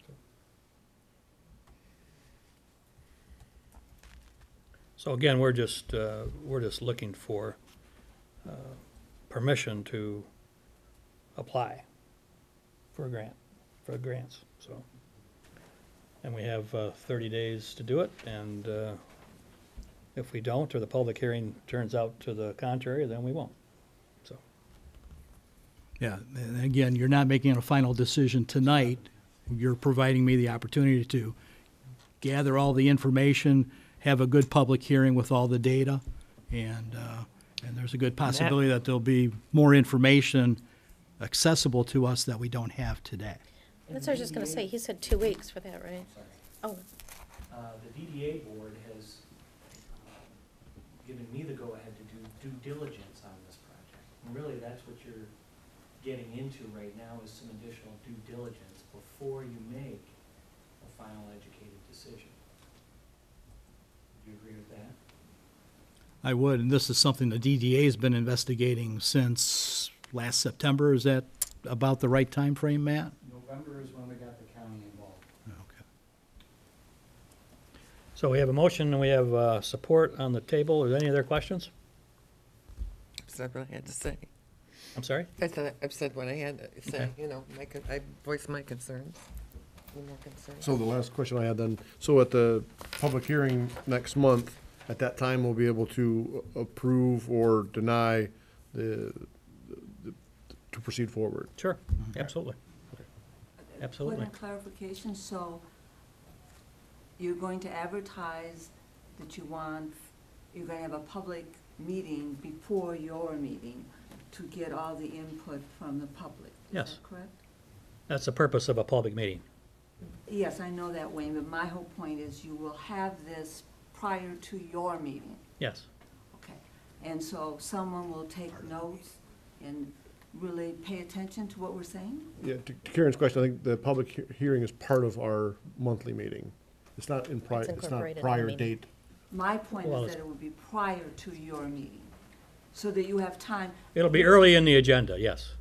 A: So again, we're just looking for permission to apply for grants. So, and we have 30 days to do it. And if we don't, or the public hearing turns out to the contrary, then we won't. So.
Q: Yeah, and again, you're not making a final decision tonight. You're providing me the opportunity to gather all the information, have a good public hearing with all the data, and there's a good possibility that there'll be more information accessible to us that we don't have today.
F: That's what I was just going to say. He said 2 weeks for that, right? Oh.
U: The DDA board has given me the go-ahead to do due diligence on this project. And really, that's what you're getting into right now, is some additional due diligence before you make a final educated decision. Do you agree with that?
Q: I would, and this is something the DDA has been investigating since last September. Is that about the right time frame, Matt?
U: November is when we got the county involved.
Q: Okay.
A: So we have a motion and we have support on the table. Are there any other questions?
D: I've said what I had to say.
A: I'm sorry?
D: I've said what I had to say,
A: Okay.
D: you know, I voiced my concerns. Any more concerns?
N: So the last question I had then, so at the public hearing next month, at that time, we'll be able to approve or deny the to proceed forward?
A: Sure, absolutely. Absolutely.
S: Point of clarification, so you're going to advertise that you're gonna have a public meeting before your meeting to get all the input from the public, is
A: Yes.
S: that correct?
A: That's the purpose of a public meeting.
S: Yes, I know that, Wayne, but my whole point is you will have this prior to your meeting.
A: Yes.
S: Okay, and so someone will take notes and really pay attention to what we're saying?
N: Yeah, to Karen's question, I think the public hearing is part of our monthly meeting. It's not in prior,
F: It's
N: it's not
F: incorporated in the
N: prior
F: meeting.
N: date.
S: My point
A: Well,
S: is that it would be prior to your meeting, so that you have time.
A: It'll be early in the agenda, yes.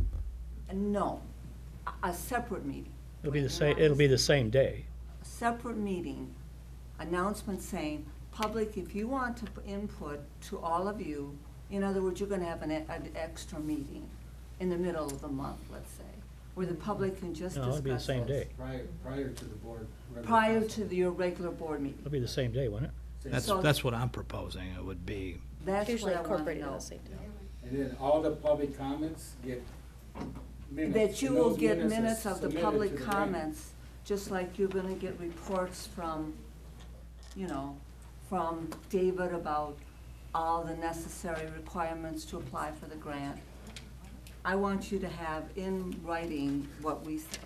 S: No, a separate meeting.
A: It'll be the same, it'll be the same day.
S: A separate meeting, announcement saying, public, if you want to input to all of you, in other words, you're gonna have an extra meeting in the middle of the month, let's say, where the public can just
A: No,
S: discuss
A: it'll be the same
S: this.
A: day.
P: Prior to the board.
S: Prior to your regular board meeting.
A: It'll be the same day, won't it?
Q: That's what I'm proposing. It would be,
S: That's
F: Usually
S: what I want to
F: incorporated in
S: know.
F: the same day.
P: And then all the public comments get minutes.
S: That you
P: and
S: will
P: those
S: get
P: are
S: minutes of the
P: submitted
S: public
P: to the bank.
S: comments, just like you're gonna get reports from, you know, from David about all the necessary requirements to apply for the grant. I want you to have in writing what we say.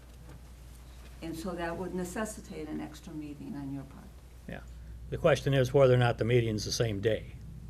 S: And so that would necessitate an extra meeting on your part.
A: Yeah. The question is whether or not the meeting's the same day.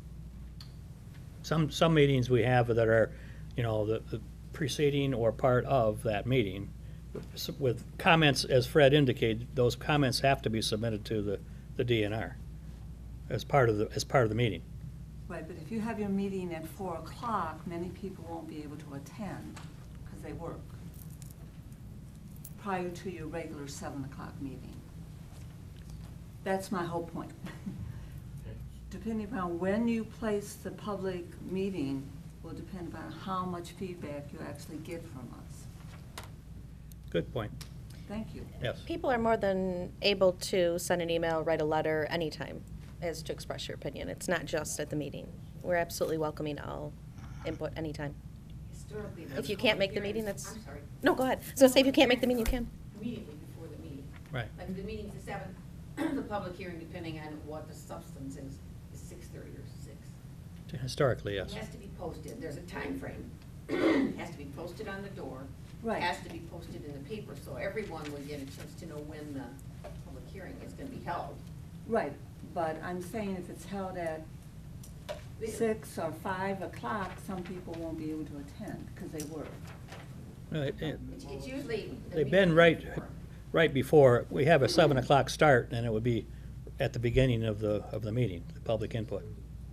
A: Some meetings we have that are, you know, the preceding or part of that meeting, with comments, as Fred indicated, those comments have to be submitted to the DNR as part of the meeting.
S: Right, but if you have your meeting at 4 o'clock, many people won't be able to attend because they work prior to your regular 7 o'clock meeting. That's my whole point. Depending upon when you place the public meeting will depend upon how much feedback you actually get from us.
A: Good point.
S: Thank you.
A: Yes.
F: People are more than able to send an email, write a letter anytime as to express your opinion. It's not just at the meeting. We're absolutely welcoming all input anytime.
G: Historically,
F: If you can't make the meeting,
G: hearings-
F: that's,
G: I'm sorry.
F: no, go ahead. So say if you can't make the meeting, you can.
G: Immediately before the meeting.
A: Right.
G: Like the meeting's the 7th, the public hearing, depending on what the substance is 6:30 or 6.
A: Historically, yes.
G: It has to be posted, there's a time frame. It has to be posted on the door.
S: Right.
G: It has to be posted in the paper, so everyone would get a chance to know when the public hearing is gonna be held.
S: Right, but I'm saying if it's held at 6 or 5 o'clock, some people won't be able to attend because they work.
G: It's usually. the
A: They've
G: meeting
A: been right before, we have a 7 o'clock start, and it would be at the beginning of the meeting, the public input.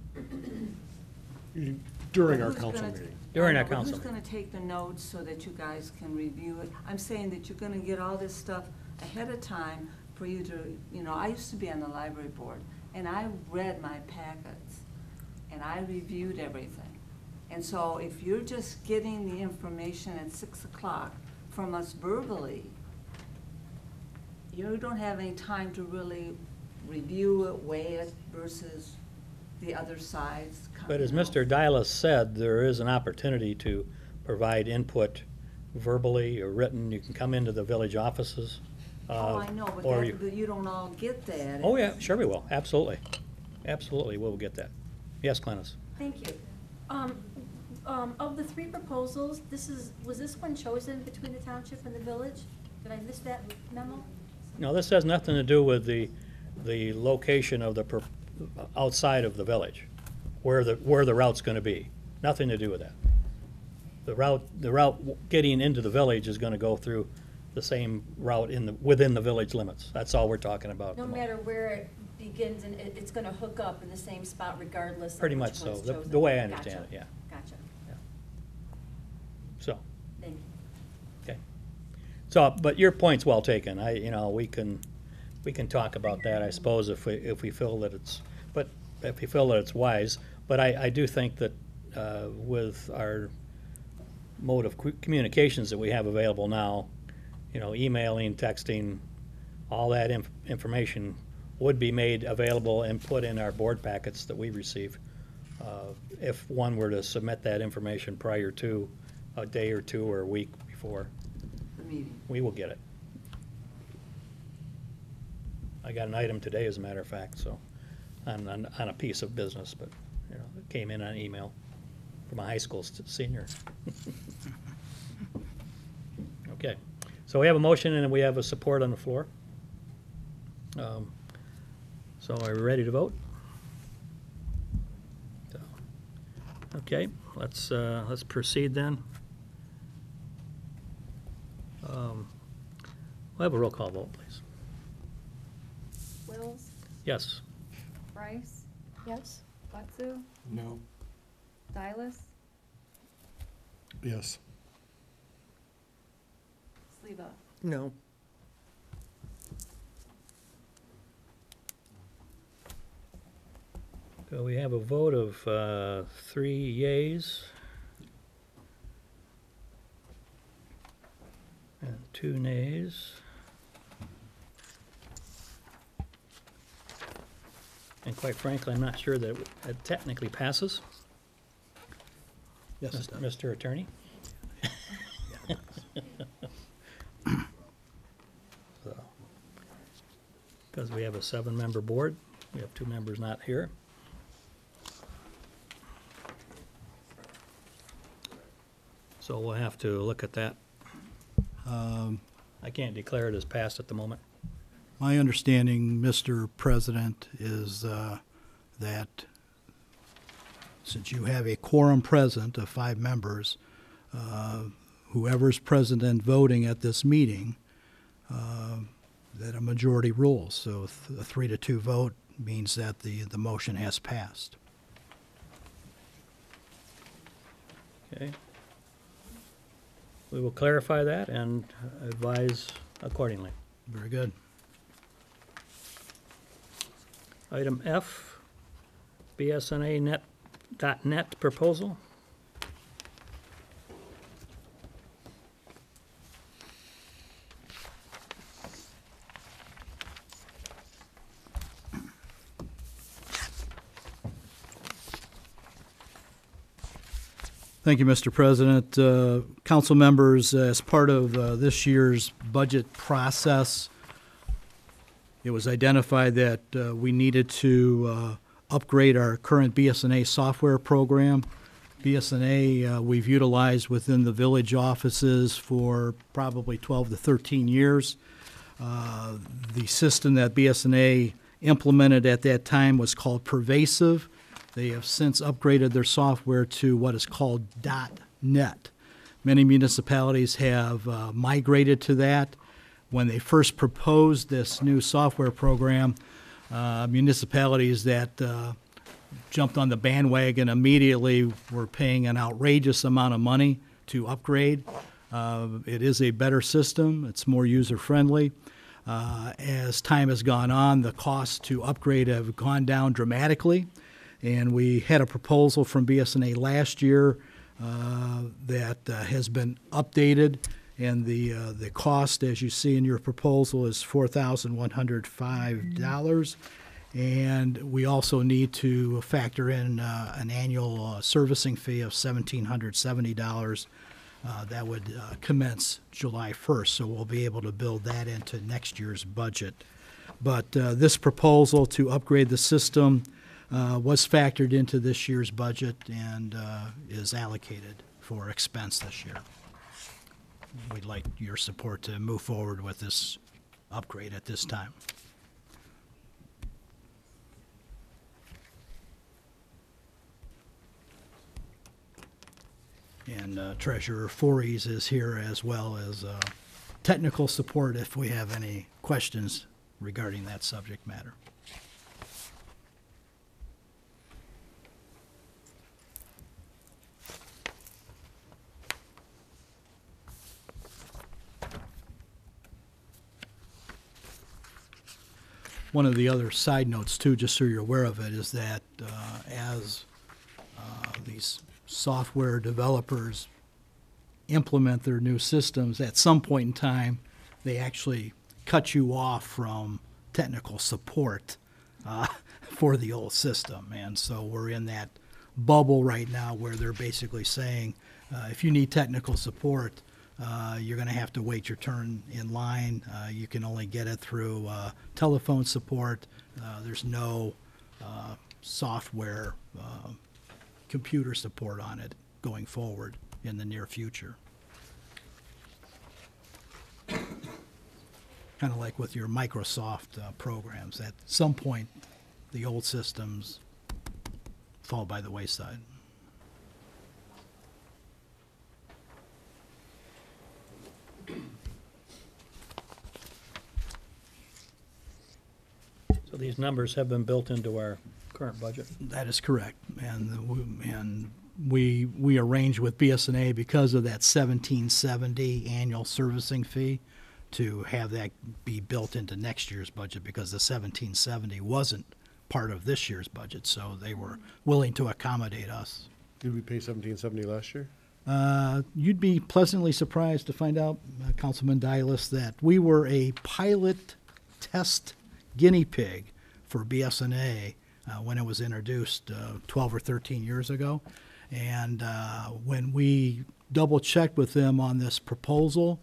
N: During
S: But
N: our
S: who's
N: council
S: gonna-
N: meeting.
A: During
S: I
A: our
S: know, but
A: council
S: who's gonna take the notes so that you guys can review it? I'm saying that you're gonna get all this stuff ahead of time for you to, you know, I used to be on the library board, and I read my packets, and I reviewed everything. And so if you're just getting the information at 6 o'clock from us verbally, you don't have any time to really review it, weigh it versus the other side's.
A: But as
S: you know.
A: Mr. Dylas said, there is an opportunity to provide input verbally or written. You can come into the village offices.
S: Oh, I know, but
A: or
S: that, you don't all get that.
A: Oh, yeah, sure we will, absolutely. Absolutely, we'll get that. Yes, Glennis?
R: Thank you. Of the 3 proposals, was this one chosen between the township and the village? Did I miss that memo?
A: No, this has nothing to do with the location of outside of the village, where the route's gonna be. Nothing to do with that. The route getting into the village is gonna go through the same route within the village limits. That's all we're talking about. at
R: No
A: the moment.
R: matter where begins and it's gonna hook up in the same spot regardless of
A: Pretty
R: which
A: much so,
R: one's
A: the
R: chosen.
A: way I understand it,
R: Gotcha.
A: yeah.
R: Gotcha.
A: So,
R: Thank you.
A: okay. So, but your point's well taken. We can talk about that, I suppose, if we feel that it's, but if we feel that it's wise. But I do think that with our mode of communications that we have available now, emailing, texting, all that information would be made available and put in our board packets that we receive. If one were to submit that information prior to a day or two or a week before,
S: The meeting.
A: we will get it. I got an item today, as a matter of fact, so, on a piece of business, but, it came in on email from a high school senior. Okay, so we have a motion and we have a support on the floor. So are we ready to vote? So, okay, let's proceed then. We'll have a roll call vote, please.
C: Wills,
A: Yes.
C: Bryce,
F: Yes?
C: Watsu,
P: No.
C: Silas,
N: Yes.
C: Sleva.
D: No.
A: So we have a vote of 3 yeas and 2 nays. And quite frankly, I'm not sure that it technically passes.
Q: Yes, it does.
A: Mr. Attorney? Because we have a 7-member board, we have 2 members not here. So we'll have to look at that. I can't declare it as passed at the moment.
Q: My understanding, Mr. President, is that since you have a quorum present of 5 members, whoever's present and voting at this meeting, that a majority rules. So a 3-2 vote means that the motion has passed.
A: Okay. We will clarify that and advise accordingly.
Q: Very good.
A: Item F, BSNA.net proposal.
Q: Thank you, Mr. President. Council members, as part of this year's budget process, it was identified that we needed to upgrade our current BSNA software program. BSNA we've utilized within the village offices for probably 12 to 13 years. The system that BSNA implemented at that time was called Pervasive. They have since upgraded their software to what is called .net. Many municipalities have migrated to that. When they first proposed this new software program, municipalities that jumped on the bandwagon immediately were paying an outrageous amount of money to upgrade. It is a better system. It's more user-friendly. As time has gone on, the costs to upgrade have gone down dramatically. And we had a proposal from BSNA last year that has been updated, and the cost, as you see in your proposal, is $4,105. And we also need to factor in an annual servicing fee of $1,770. That would commence July 1st, so we'll be able to build that into next year's budget. But this proposal to upgrade the system was factored into this year's budget and is allocated for expense this year. We'd like your support to move forward with this upgrade at this time. And Treasurer Voorhees is here, as well as technical support if we have any questions regarding that subject matter. one of the other side notes too, just so you're aware of it, is that as these software developers implement their new systems, at some point in time, they actually cut you off from technical support for the old system. And so we're in that bubble right now where they're basically saying, if you need technical support, you're going to have to wait your turn in line. You can only get it through telephone support. There's no software computer support on it going forward in the near future. Kind of like with your Microsoft programs. At some point, the old systems fall by the wayside.
A: So these numbers have been built into our current budget?
Q: That is correct. And we arranged with BSNA because of that 1770 annual servicing fee to have that be built into next year's budget because the 1770 wasn't part of this year's budget, so they were willing to accommodate us.
N: Did we pay $1770 last year?
Q: You'd be pleasantly surprised to find out, Councilman Dialis, that we were a pilot test guinea pig for BSNA when it was introduced 12 or 13 years ago. And when we double-checked with them on this proposal,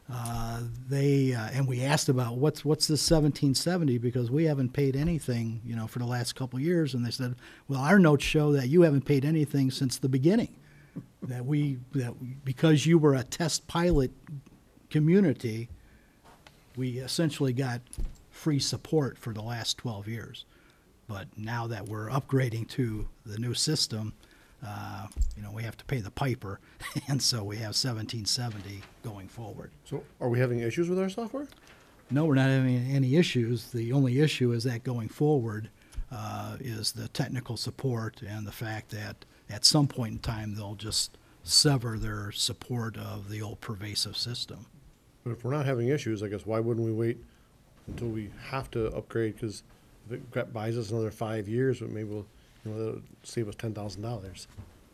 Q: and we asked about what's this 1770 because we haven't paid anything, for the last couple of years, and they said, well, our notes show that you haven't paid anything since the beginning. Because you were a test pilot community, we essentially got free support for the last 12 years. But now that we're upgrading to the new system, we have to pay the piper, and so we have 1770 going forward.
N: So are we having issues with our software?
Q: No, we're not having any issues. The only issue is that going forward is the technical support and the fact that at some point in time they'll just sever their support of the old pervasive system.
N: But if we're not having issues, I guess why wouldn't we wait until we have to upgrade? Because if it buys us another 5 years, maybe we'll, that'll save us $10,000.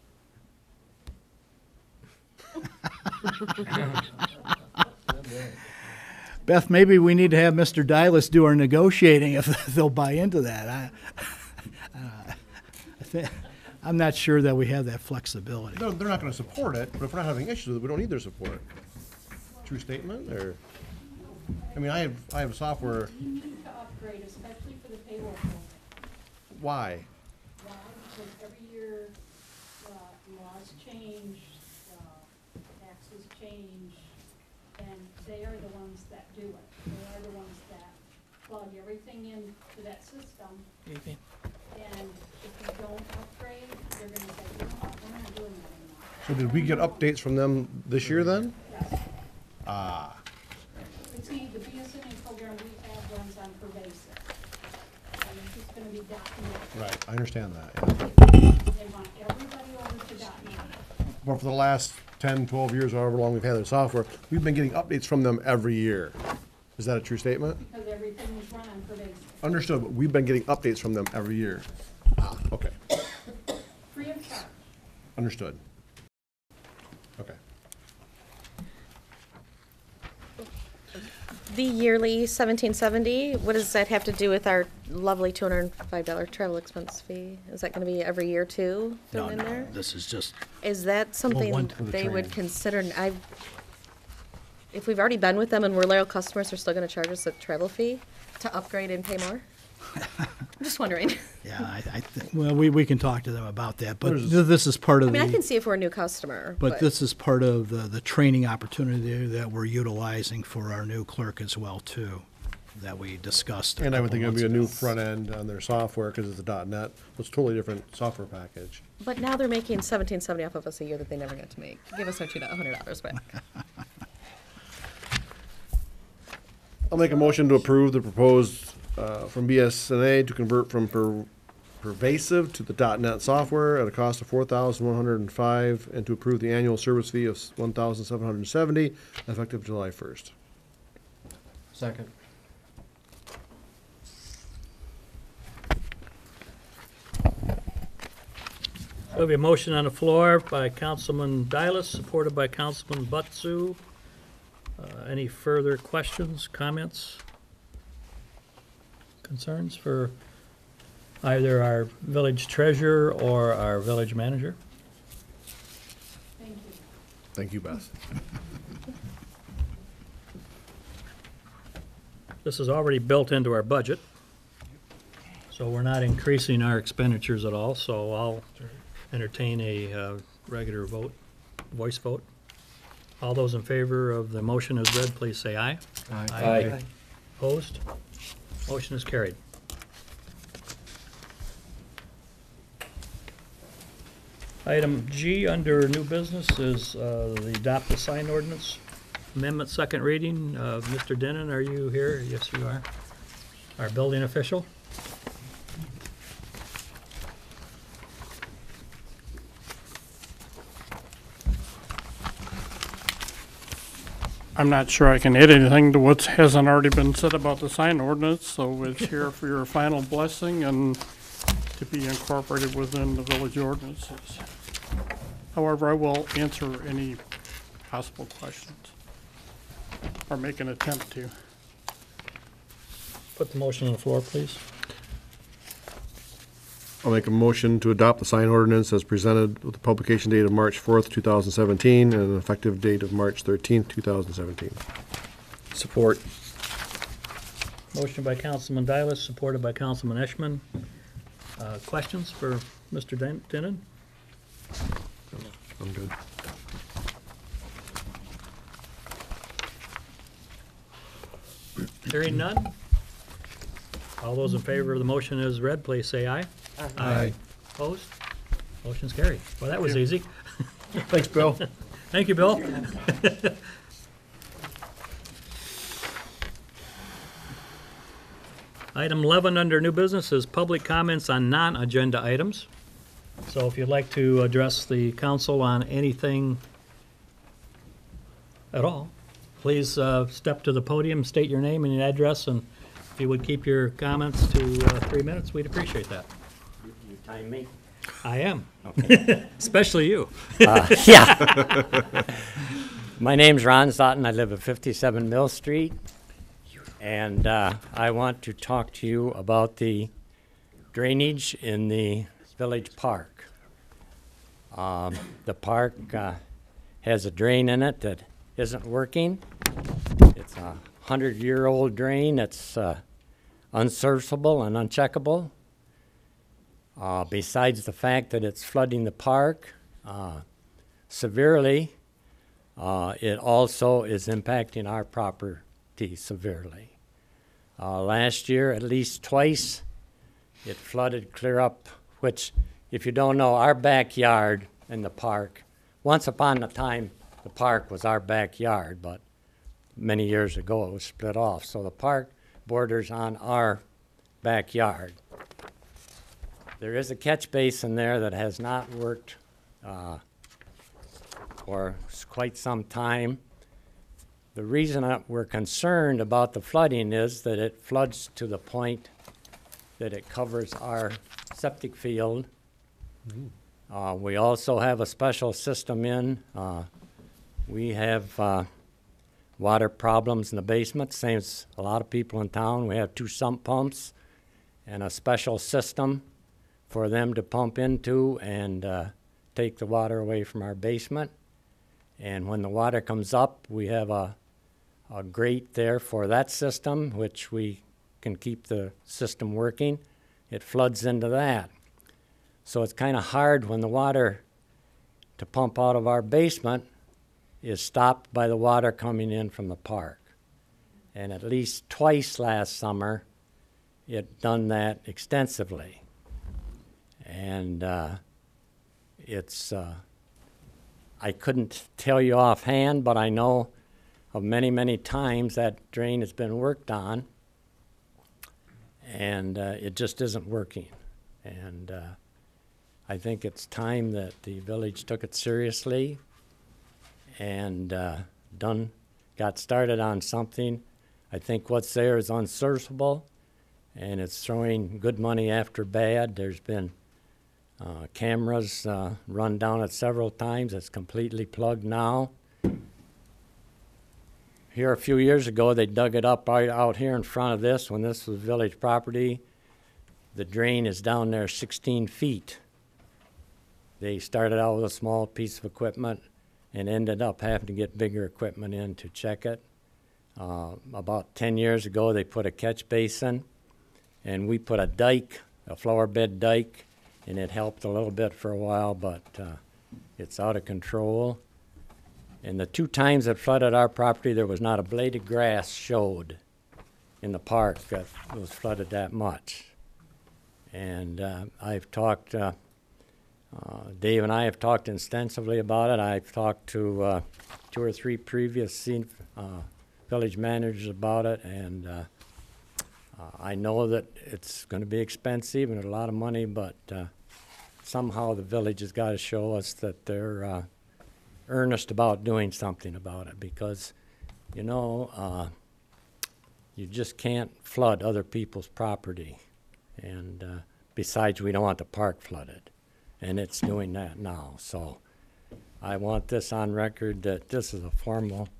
Q: Beth, maybe we need to have Mr. Dialis do our negotiating if they'll buy into that. I'm not sure that we have that flexibility.
N: No, they're not going to support it, but if we're not having issues with it, we don't need their support. True statement, or? I mean, I have software.
R: You need to upgrade, especially for the payroll program.
N: Why?
R: Why? Because every year, laws change, taxes change, and they are the ones that do it. They are the ones that plug everything into that system.
A: Okay.
R: And if you don't upgrade, they're gonna say, you know what, we're not doing that anymore.
N: So did we get updates from them this year then?
R: Yes.
N: Ah.
R: But see, the BSNA program we have runs on pervasive. And it's just gonna be .NET.
N: Right, I understand that. Yeah.
R: They want everybody over to .NET.
N: But for the last 10, 12 years, however long we've had their software, we've been getting updates from them every year. Is that a true statement?
R: Because everything is run on pervasive.
N: Understood, but we've been getting updates from them every year. Ah, okay.
R: Free of charge.
N: Understood. Okay.
F: The yearly 1770, what does that have to do with our lovely $205 travel expense fee? Is that going to be every year too? thrown in there?
Q: This is just.
F: Is that something
Q: one for the
F: they would
Q: training.
F: consider? If we've already been with them and we're loyal customers, they're still going to charge us a travel fee to upgrade and pay more? I'm just wondering.
Q: Yeah, well, we can talk to them about that, but this is part of
F: I mean, I
Q: the,
F: can see if we're a new customer,
Q: but this is part of the training opportunity that we're utilizing for our new clerk as well, too, that we discussed.
N: And I would think it'd be a
Q: couple
N: new
Q: months ago.
N: front end on their software because it's a .NET. It's a totally different software package.
F: But now they're making $1770 off of us a year that they never got to make. Give us our $100 back.
N: I'll make a motion to approve the proposed from BSNA to convert from pervasive to the .NET software at a cost of $4,105 and to approve the annual service fee of $1,770 effective July 1st.
E: Second.
A: We have a motion on the floor by Councilman Dialis, supported by Councilman Butsu. Any further questions, comments, concerns for either our village treasurer or our village manager?
R: Thank you.
N: Thank you, Beth.
A: This is already built into our budget, so we're not increasing our expenditures at all, so I'll entertain a regular vote, voice vote. All those in favor of the motion as read, please say aye.
N: Aye.
A: Opposed? Motion is carried. Item G under new business is the adopt the sign ordinance amendment, second reading. Mr. Denon, are you here? Yes, you are. Our building official.
J: I'm not sure I can add anything to what hasn't already been said about the sign ordinance, so it's here for your final blessing and to be incorporated within the village ordinances. However, I will answer any possible questions, or make an attempt to.
A: Put the motion on the floor, please.
N: I'll make a motion to adopt the sign ordinance as presented with the publication date of March 4th, 2017, and an effective date of March 13th, 2017.
B: Support.
A: Motion by Councilman Dialis, supported by Councilman Eschman. Questions for Mr. Denon?
N: I'm good.
A: Hearing none? All those in favor of the motion as read, please say aye.
N: Aye.
A: Opposed? Motion's carried. Well, that was easy.
N: Thanks, Bill.
A: Thank you, Bill. Item 11 under new business is public comments on non-agenda items. So if you'd like to address the council on anything at all, please step to the podium, state your name and your address, and if you would keep your comments to 3 minutes, we'd appreciate that.
T: You time me?
A: I am.
T: Okay.
A: Especially you.
T: Yeah. My name's Ron Sutton. I live at 57 Mill Street. And I want to talk to you about the drainage in the village park. The park has a drain in it that isn't working. It's a 100-year-old drain that's unserviceable and uncheckable. Besides the fact that it's flooding the park severely, it also is impacting our property severely. Last year, at least twice, it flooded clear up, which, if you don't know, our backyard in the park, once upon a time, the park was our backyard, but many years ago it was split off. So the park borders on our backyard. There is a catch basin there that has not worked for quite some time. The reason we're concerned about the flooding is that it floods to the point that it covers our septic field. We also have a special system in. We have water problems in the basement, same as a lot of people in town. We have 2 sump pumps and a special system for them to pump into and take the water away from our basement. And when the water comes up, we have a grate there for that system, which we can keep the system working. It floods into that. So it's kind of hard when the water to pump out of our basement is stopped by the water coming in from the park. And at least twice last summer, it done that extensively. And it's, I couldn't tell you offhand, but I know of many, many times that drain has been worked on, and it just isn't working. And I think it's time that the village took it seriously and got started on something. I think what's there is unserviceable, and it's throwing good money after bad. There's been
H: Cameras run down it several times. It's completely plugged now. Here a few years ago, they dug it up right out here in front of this when this was village property. The drain is down there 16 feet. They started out with a small piece of equipment and ended up having to get bigger equipment in to check it. About 10 years ago, they put a catch basin, and we put a dike, a flower bed dike, and it helped a little bit for a while, but it's out of control. And the 2 times it flooded our property, there was not a blade of grass showed in the park that was flooded that much. And I've talked, Dave and I have talked extensively about it. I've talked to 2 or 3 previous village managers about it, and I know that it's going to be expensive and a lot of money, but somehow the village has got to show us that they're earnest about doing something about it, because, you know, you just can't flood other people's property. And besides, we don't want the park flooded, and it's doing that now. So I want this on record that this is a formal,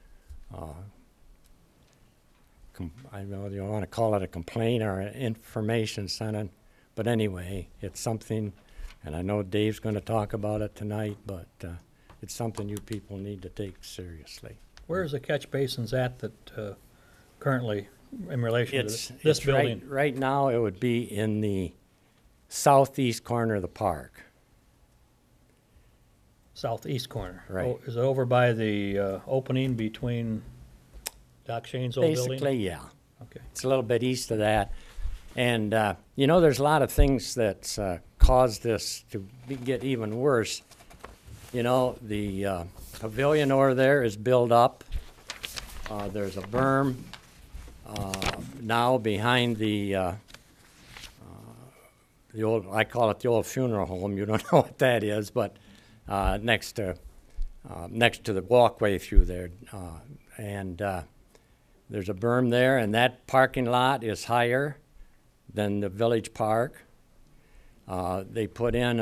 H: I know you want to call it a complaint or an information center, but anyway, it's something, and I know Dave's going to talk about it tonight, but it's something you people need to take seriously.
A: Where is the catch basins at that currently in relation to this
H: It's
A: building?
H: right now, it would be in the southeast corner of the park.
A: Southeast corner?
H: Right.
A: Oh, is it over by the opening between Doc Shane's old building?
H: Basically, yeah.
A: Okay.
H: It's a little bit east of that. And, you know, there's a lot of things that's caused this to get even worse. You know, the pavilion over there is built up. There's a berm now behind the old, I call it the old funeral home. You don't know what that is, but next to the walkway through there. There's a berm there, and that parking lot is higher than the village park. They put in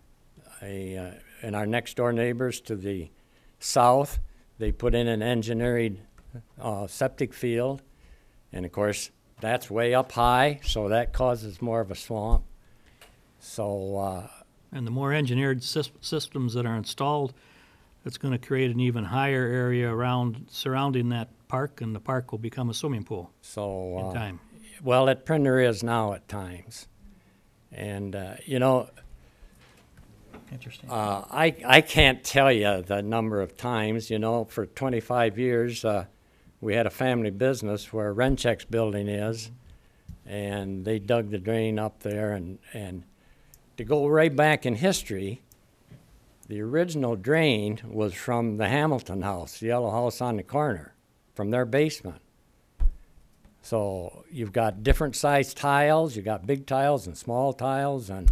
H: our next door neighbors to the south, they put in an engineered septic field. And of course, that's way up high, so that causes more of a swamp. So,
A: and the more engineered systems that are installed, it's going to create an even higher area surrounding that park, and the park will become a swimming pool in time.
H: Well, at Printer is now at times. And, you know,
A: interesting.
H: I can't tell you the number of times, you know, for 25 years, we had a family business where Rencheck's building is, and they dug the drain up there. And to go right back in history, the original drain was from the Hamilton house, the yellow house on the corner, from their basement. So you've got different sized tiles, you've got big tiles and small tiles, and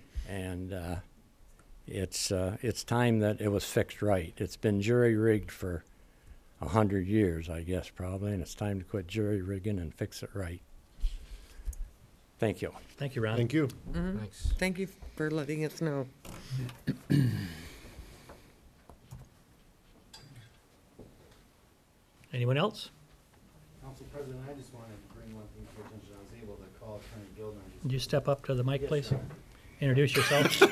H: it's time that it was fixed right. It's been jury-rigged for 100 years, I guess, probably, and it's time to quit jury-rigging and fix it right. Thank you.
A: Thank you, Ron.
N: Thank you.
D: Mhm.
E: Thanks.
D: Thank you for letting us know.
A: Anyone else?
V: Council President, I just wanted to bring one thing to your attention. I was able to call Attorney Gilder.
A: Would you step up to the mic,
V: Yes,
A: please?
V: sir.
A: Introduce yourself.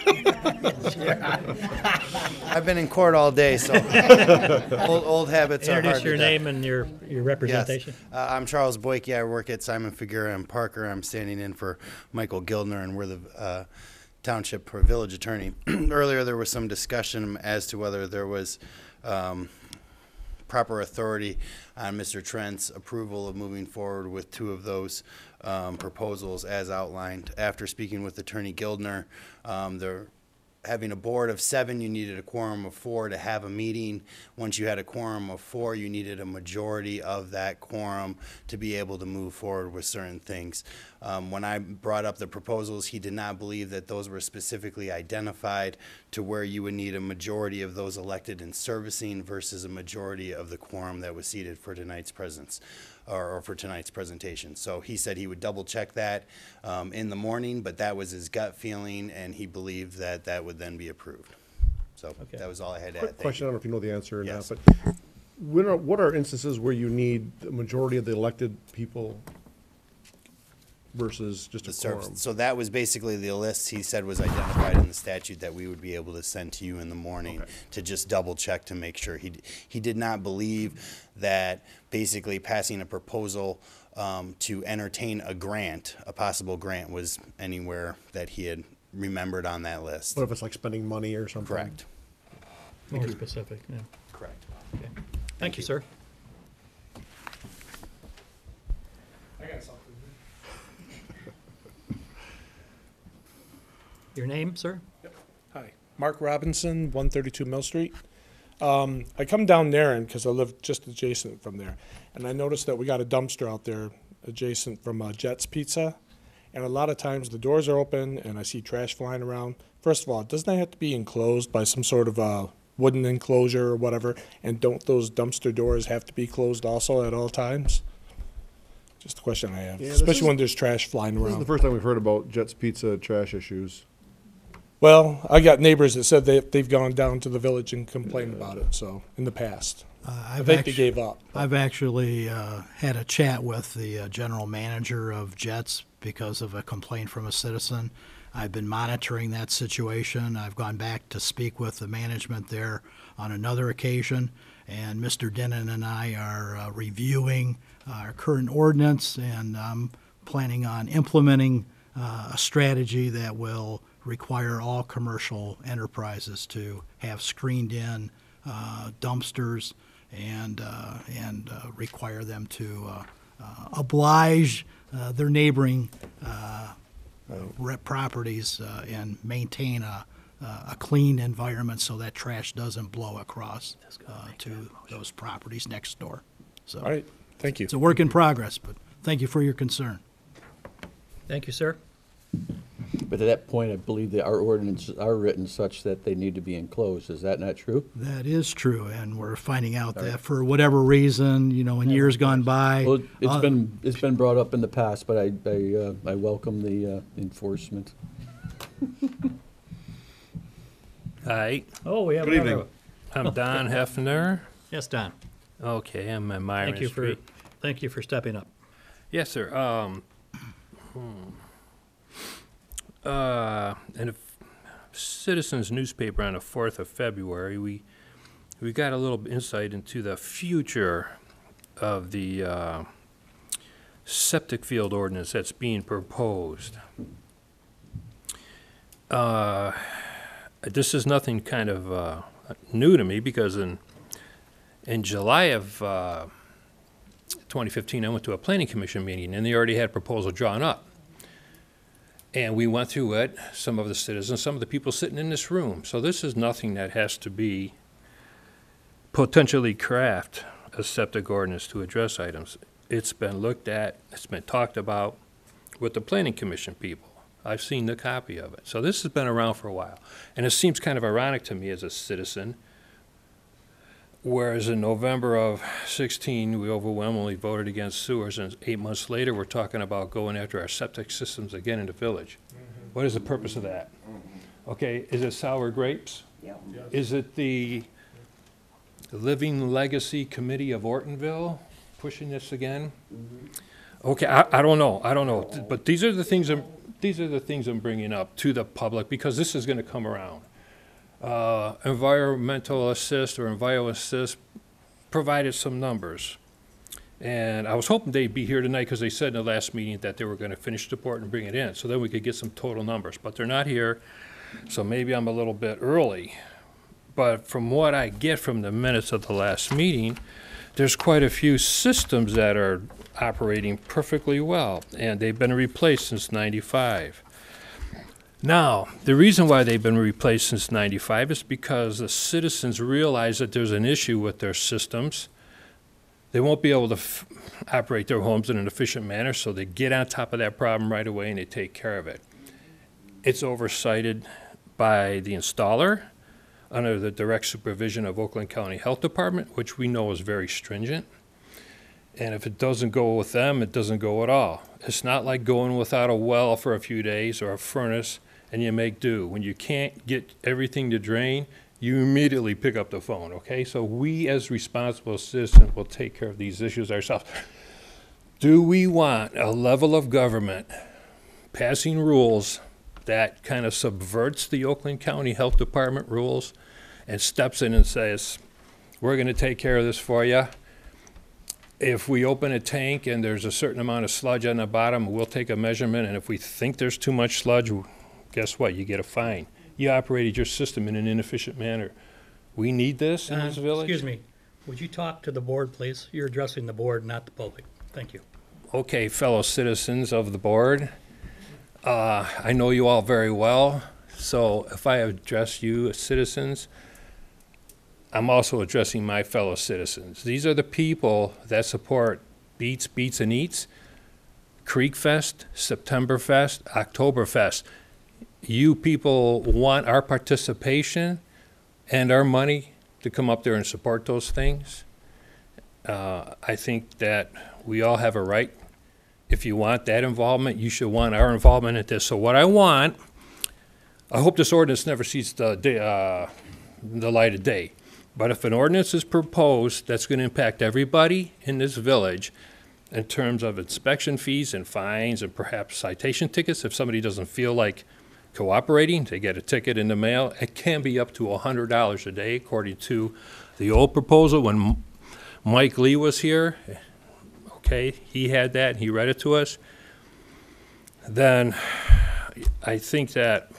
V: I've been in court all day, so old habits are hard
A: Introduce
V: to
A: your
V: die.
A: name and your representation.
V: Yes. I'm Charles Boyke. I work at Simon Figueroa and Parker. I'm standing in for Michael Gildner, and we're the township or village attorney. Earlier, there was some discussion as to whether there was proper authority on Mr. Trent's approval of moving forward with 2 of those proposals as outlined. After speaking with Attorney Gildner, they're having a board of 7, you needed a quorum of 4 to have a meeting. Once you had a quorum of 4, you needed a majority of that quorum to be able to move forward with certain things. When I brought up the proposals, he did not believe that those were specifically identified to where you would need a majority of those elected and servicing versus a majority of the quorum that was seated for tonight's presence. or for tonight's presentation. So he said he would double check that in the morning, but that was his gut feeling, and he believed that that would then be approved. So that was all I had to add.
N: Quick
V: Thank
N: question, I
V: you.
N: don't know if you know the answer or
V: Yes.
N: not, but what are instances where you need the majority of the elected people versus just a quorum?
V: So that was basically the list he said was identified in the statute that we would be able to send to you in the morning to just double check to make sure. He did not believe that basically passing a proposal to entertain a grant, a possible grant, was anywhere that he had remembered on that list.
N: What if it's like spending money or something?
V: Correct.
A: More specific, yeah.
V: Correct.
A: Okay. Thank you, sir.
K: I got something.
A: Your name, sir?
K: Hi, Mark Robinson, 132 Mill Street. I come down there because I live just adjacent from there, and I noticed that we got a dumpster out there adjacent from Jet's Pizza, and a lot of times the doors are open and I see trash flying around. First of all, doesn't that have to be enclosed by some sort of wooden enclosure or whatever, and don't those dumpster doors have to be closed also at all times? Just a question I have,
N: Yeah, this
K: especially
N: is-
K: when there's trash flying
N: This is
K: around.
N: the first time we've heard about Jet's Pizza trash issues.
K: Well, I got neighbors that said they've gone down to the village and complained about it, so, in the past. I think they gave up.
Q: I've actually had a chat with the general manager of Jets because of a complaint from a citizen. I've been monitoring that situation. I've gone back to speak with the management there on another occasion, and Mr. Denon and I are reviewing our current ordinance, and I'm planning on implementing a strategy that will require all commercial enterprises to have screened-in dumpsters and require them to oblige their neighboring properties and maintain a clean environment so that trash doesn't blow across to those properties next door. So,
K: All right, thank you.
Q: It's a work in progress, but thank you for your concern.
A: Thank you, sir.
L: But at that point, I believe that our ordinances are written such that they need to be enclosed. Is that not true?
Q: That is true, and we're finding out that for whatever reason, in years gone by.
L: Well, it's been brought up in the past, but I welcome the enforcement.
W: Hi.
A: Oh, we have
W: Good
A: another
W: evening. I'm Don Hefner.
A: Yes, Don.
W: Okay, I'm at Myron
A: Thank you
W: Street.
A: Thank you for stepping up.
W: Yes, sir. In a Citizens newspaper on the 4th of February, we got a little insight into the future of the septic field ordinance that's being proposed. This is nothing kind of new to me because in July of 2015, I went to a planning commission meeting and they already had a proposal drawn up. And we went through it, some of the citizens, some of the people sitting in this room. So this is nothing that has to be potentially craft a septic ordinance to address items. It's been looked at, it's been talked about with the planning commission people. I've seen the copy of it. So this has been around for a while. And it seems kind of ironic to me as a citizen, whereas in November of 16, we overwhelmingly voted against sewers, and 8 months later, we're talking about going after our septic systems again in the village. What is the purpose of that? Okay, is it sour grapes?
S: Yeah.
W: Is it the Living Legacy Committee of Ortonville pushing this again? Okay, I don't know. I don't know. But these are the things I'm bringing up to the public because this is going to come around. Environmental Assist or Enviro Assist provided some numbers. And I was hoping they'd be here tonight because they said in the last meeting that they were going to finish the report and bring it in so then we could get some total numbers. But they're not here, so maybe I'm a little bit early. But from what I get from the minutes of the last meeting, there's quite a few systems that are operating perfectly well, and they've been replaced since '95. Now, the reason why they've been replaced since '95 is because the citizens realize that there's an issue with their systems. They won't be able to operate their homes in an efficient manner, so they get on top of that problem right away and they take care of it. It's oversighted by the installer under the direct supervision of Oakland County Health Department, which we know is very stringent. And if it doesn't go with them, it doesn't go at all. It's not like going without a well for a few days or a furnace and you make do. When you can't get everything to drain, you immediately pick up the phone, okay? So we as responsible citizens will take care of these issues ourselves. Do we want a level of government passing rules that kind of subverts the Oakland County Health Department rules and steps in and says, we're going to take care of this for you? If we open a tank and there's a certain amount of sludge on the bottom, we'll take a measurement, and if we think there's too much sludge, guess what? You get a fine. You operated your system in an inefficient manner. We need this in this village?
A: Excuse me, would you talk to the board, please? You're addressing the board, not the public. Thank you.
W: Okay, fellow citizens of the board, I know you all very well, so if I address you as citizens, I'm also addressing my fellow citizens. These are the people that support Beats, Beats and Eats, Creek Fest, Septemberfest, Oktoberfest. You people want our participation and our money to come up there and support those things. I think that we all have a right. If you want that involvement, you should want our involvement in this. So what I want, I hope this ordinance never sees the light of day. But if an ordinance is proposed that's going to impact everybody in this village in terms of inspection fees and fines and perhaps citation tickets, if somebody doesn't feel like cooperating, they get a ticket in the mail, it can be up to $100 a day, according to the old proposal when Mike Lee was here. Okay, he had that, and he read it to us. Then I think that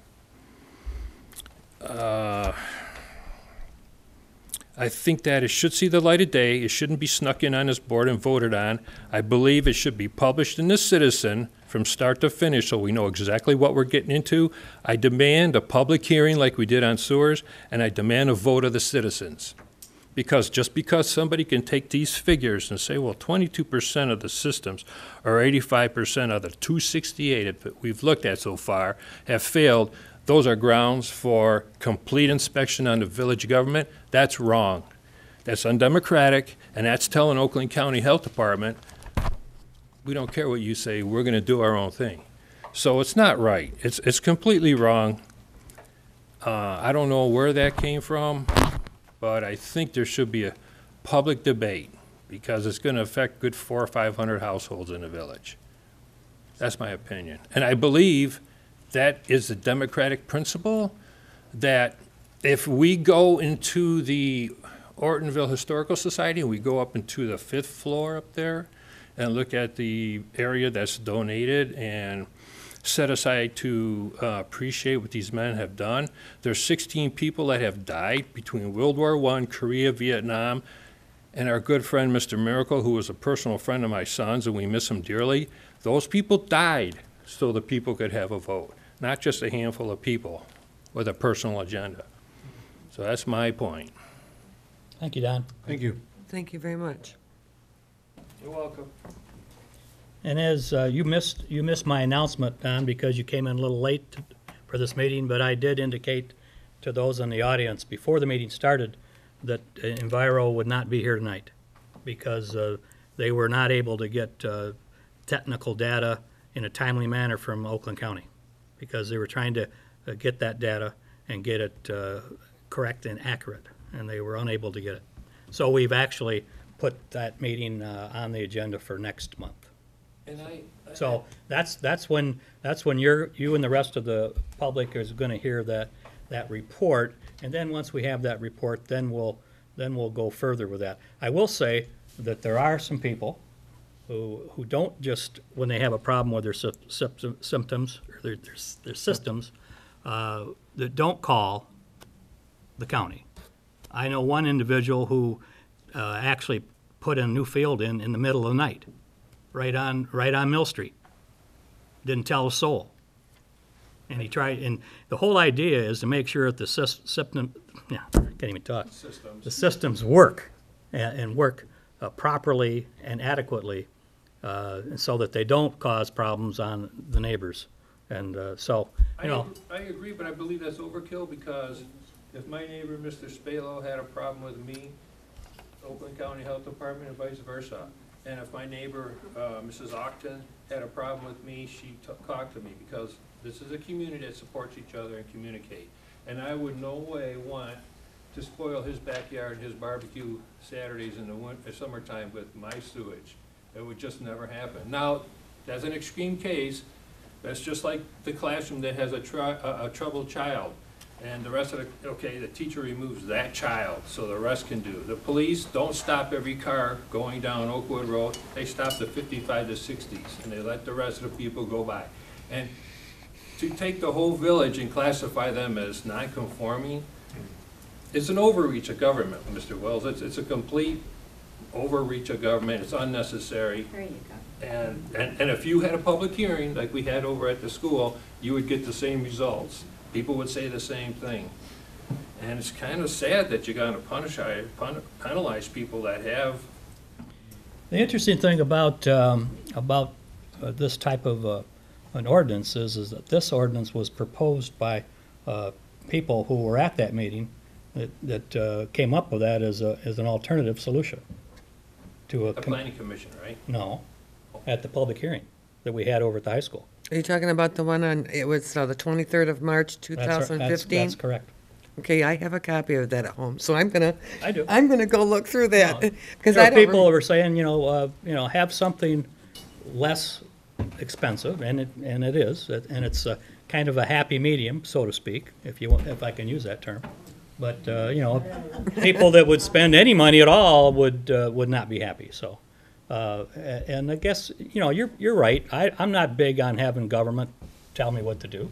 W: it should see the light of day. It shouldn't be snuck in on this board and voted on. I believe it should be published in the Citizen from start to finish so we know exactly what we're getting into. I demand a public hearing like we did on sewers, and I demand a vote of the citizens. Because just because somebody can take these figures and say, well, 22% of the systems or 85% of the 268 that we've looked at so far have failed, those are grounds for complete inspection on the village government. That's wrong. That's undemocratic, and that's telling Oakland County Health Department, we don't care what you say, we're going to do our own thing. So it's not right. It's completely wrong. I don't know where that came from, but I think there should be a public debate because it's going to affect good 400 or 500 households in the village. That's my opinion. And I believe that is the democratic principle that if we go into the Ortonville Historical Society and we go up into the 5th floor up there and look at the area that's donated and set aside to appreciate what these men have done. There's 16 people that have died between World War I, Korea, Vietnam, and our good friend Mr. Miracle, who was a personal friend of my son's, and we miss him dearly. Those people died so the people could have a vote, not just a handful of people with a personal agenda. So that's my point.
A: Thank you, Don.
N: Thank you.
D: Thank you very much.
W: You're welcome.
A: And as you missed my announcement, Don, because you came in a little late for this meeting, but I did indicate to those in the audience before the meeting started that Enviro would not be here tonight because they were not able to get technical data in a timely manner from Oakland County because they were trying to get that data and get it correct and accurate, and they were unable to get it. So we've actually put that meeting on the agenda for next month.
W: And
A: So that's when you and the rest of the public is going to hear that report, and then once we have that report, then we'll go further with that. I will say that there are some people who don't just when they have a problem with their symptoms or their systems that don't call the county. I know one individual who actually put a new field in the middle of the night. Right on Mill Street. Didn't tell a soul. And he tried, and the whole idea is to make sure that the systems work and work properly and adequately, so that they don't cause problems on the neighbors. And so, you know.
W: I agree, but I believe that's overkill because if my neighbor, Mr. Spalo, had a problem with me, Oakland County Health Department and vice versa. And if my neighbor, Mrs. Octon, had a problem with me, she talked to me, because this is a community that supports each other and communicate. And I would no way want to spoil his backyard and his barbecue Saturdays in the winter, summertime with my sewage. It would just never happen. Now, that's an extreme case. That's just like the classroom that has a troubled child. And the rest of the teacher removes that child, so the rest can do. The police don't stop every car going down Oakwood Road. They stop the 55 to 60s, and they let the rest of the people go by. And to take the whole village and classify them as non-conforming, it's an overreach of government, Mr. Wells. It's a complete overreach of government. It's unnecessary.
C: There you go.
W: And if you had a public hearing like we had over at the school, you would get the same results. People would say the same thing. And it's kind of sad that you're going to penalize people that have.
A: The interesting thing about this type of an ordinance is that this ordinance was proposed by people who were at that meeting that came up with that as an alternative solution to a
W: The planning commission, right?
A: No, at the public hearing that we had over at the high school.
D: Are you talking about the one on, it was the 23rd of March, 2015?
A: That's correct.
D: Okay, I have a copy of that at home, so I'm gonna go look through that. Because
A: There
D: I
A: are
D: don't.
A: people who are saying, have something less expensive, and it is, and it's kind of a happy medium, so to speak, if I can use that term. But people that would spend any money at all would not be happy. So, and I guess you're right. I'm not big on having government tell me what to do,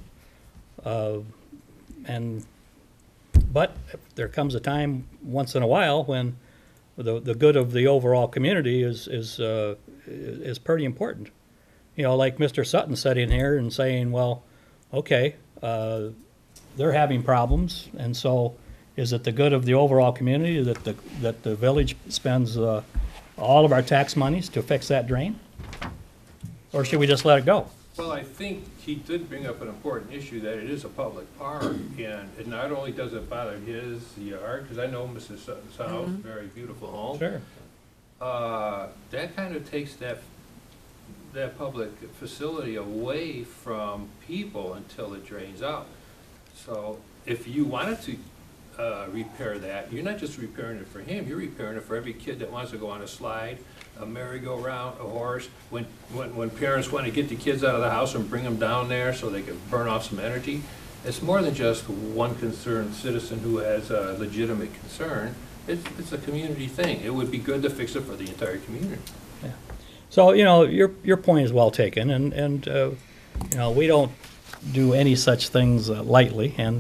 A: but there comes a time once in a while when the good of the overall community is pretty important. Like Mr. Sutton sitting here and saying, well, okay, they're having problems, and so is it the good of the overall community that the village spends all of our tax monies to fix that drain? Or should we just let it go?
W: Well, I think he did bring up an important issue, that it is a public park, and it not only does it bother his yard, because I know Mrs. Sutton's house, very beautiful home.
A: Sure.
W: That kind of takes that public facility away from people until it drains out. So if you wanted to repair that, you're not just repairing it for him, you're repairing it for every kid that wants to go on a slide, a merry-go-round, a horse. When parents want to get the kids out of the house and bring them down there so they can burn off some energy, it's more than just one concerned citizen who has a legitimate concern. It's a community thing. It would be good to fix it for the entire community.
A: Yeah. So your point is well taken, and we don't do any such things lightly, and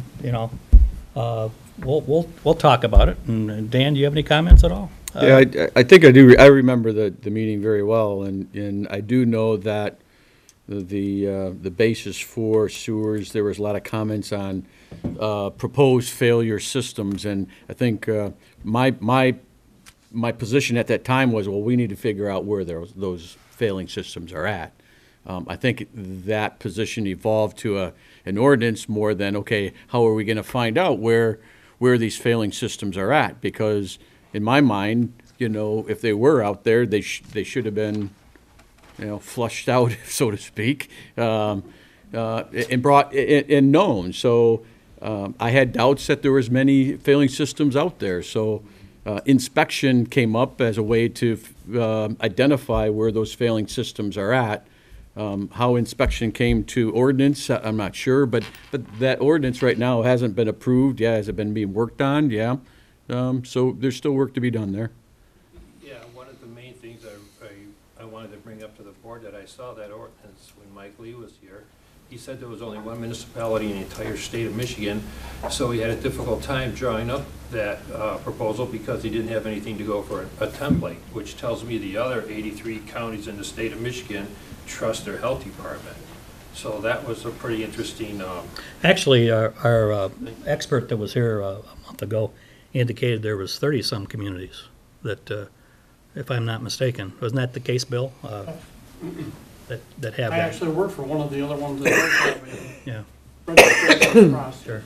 A: we'll talk about it. And Dan, do you have any comments at all?
L: Yeah, I think I do. I remember the meeting very well, and I do know that the basis for sewers, there was a lot of comments on proposed failure systems, and I think my position at that time was, well, we need to figure out where those failing systems are at. I think that position evolved to an ordinance more than, okay, how are we going to find out where these failing systems are at? Because in my mind, if they were out there, they should have been, flushed out, so to speak, and brought and known. So I had doubts that there was many failing systems out there. So inspection came up as a way to identify where those failing systems are at. How inspection came to ordinance, I'm not sure, but that ordinance right now hasn't been approved. Yeah, has it been being worked on? Yeah. So there's still work to be done there.
W: Yeah, one of the main things I wanted to bring up to the board, that I saw that ordinance when Mike Lee was here. He said there was only one municipality in the entire state of Michigan, so he had a difficult time drawing up that proposal because he didn't have anything to go for a template, which tells me the other 83 counties in the state of Michigan trust their health department. So that was a pretty interesting.
A: Actually, our expert that was here a month ago indicated there was 30-some communities that, if I'm not mistaken, wasn't that the case, Bill? That have
J: I
A: that.
J: actually work for one of the other ones that does have a
A: Yeah.
J: registration process.
A: Sure.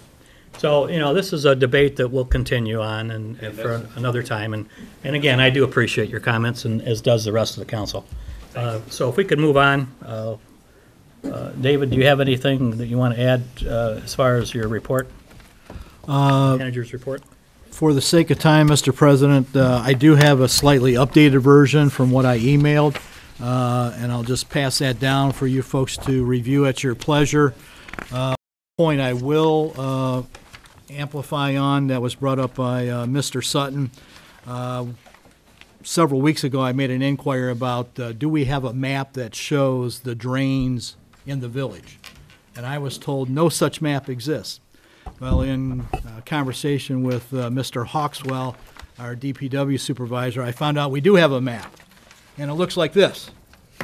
A: So, you know, this is a debate that we'll continue on and for another time. And again, I do appreciate your comments, and as does the rest of the council. So if we could move on. David, do you have anything that you want to add as far as your report? Manager's report?
Q: For the sake of time, Mr. President, I do have a slightly updated version from what I emailed, and I'll just pass that down for you folks to review at your pleasure. Point I will amplify on that was brought up by Mr. Sutton. Several weeks ago, I made an inquiry about do we have a map that shows the drains in the village? And I was told no such map exists. Well, in conversation with Mr. Hawkswell, our DPW supervisor, I found out we do have a map. And it looks like this,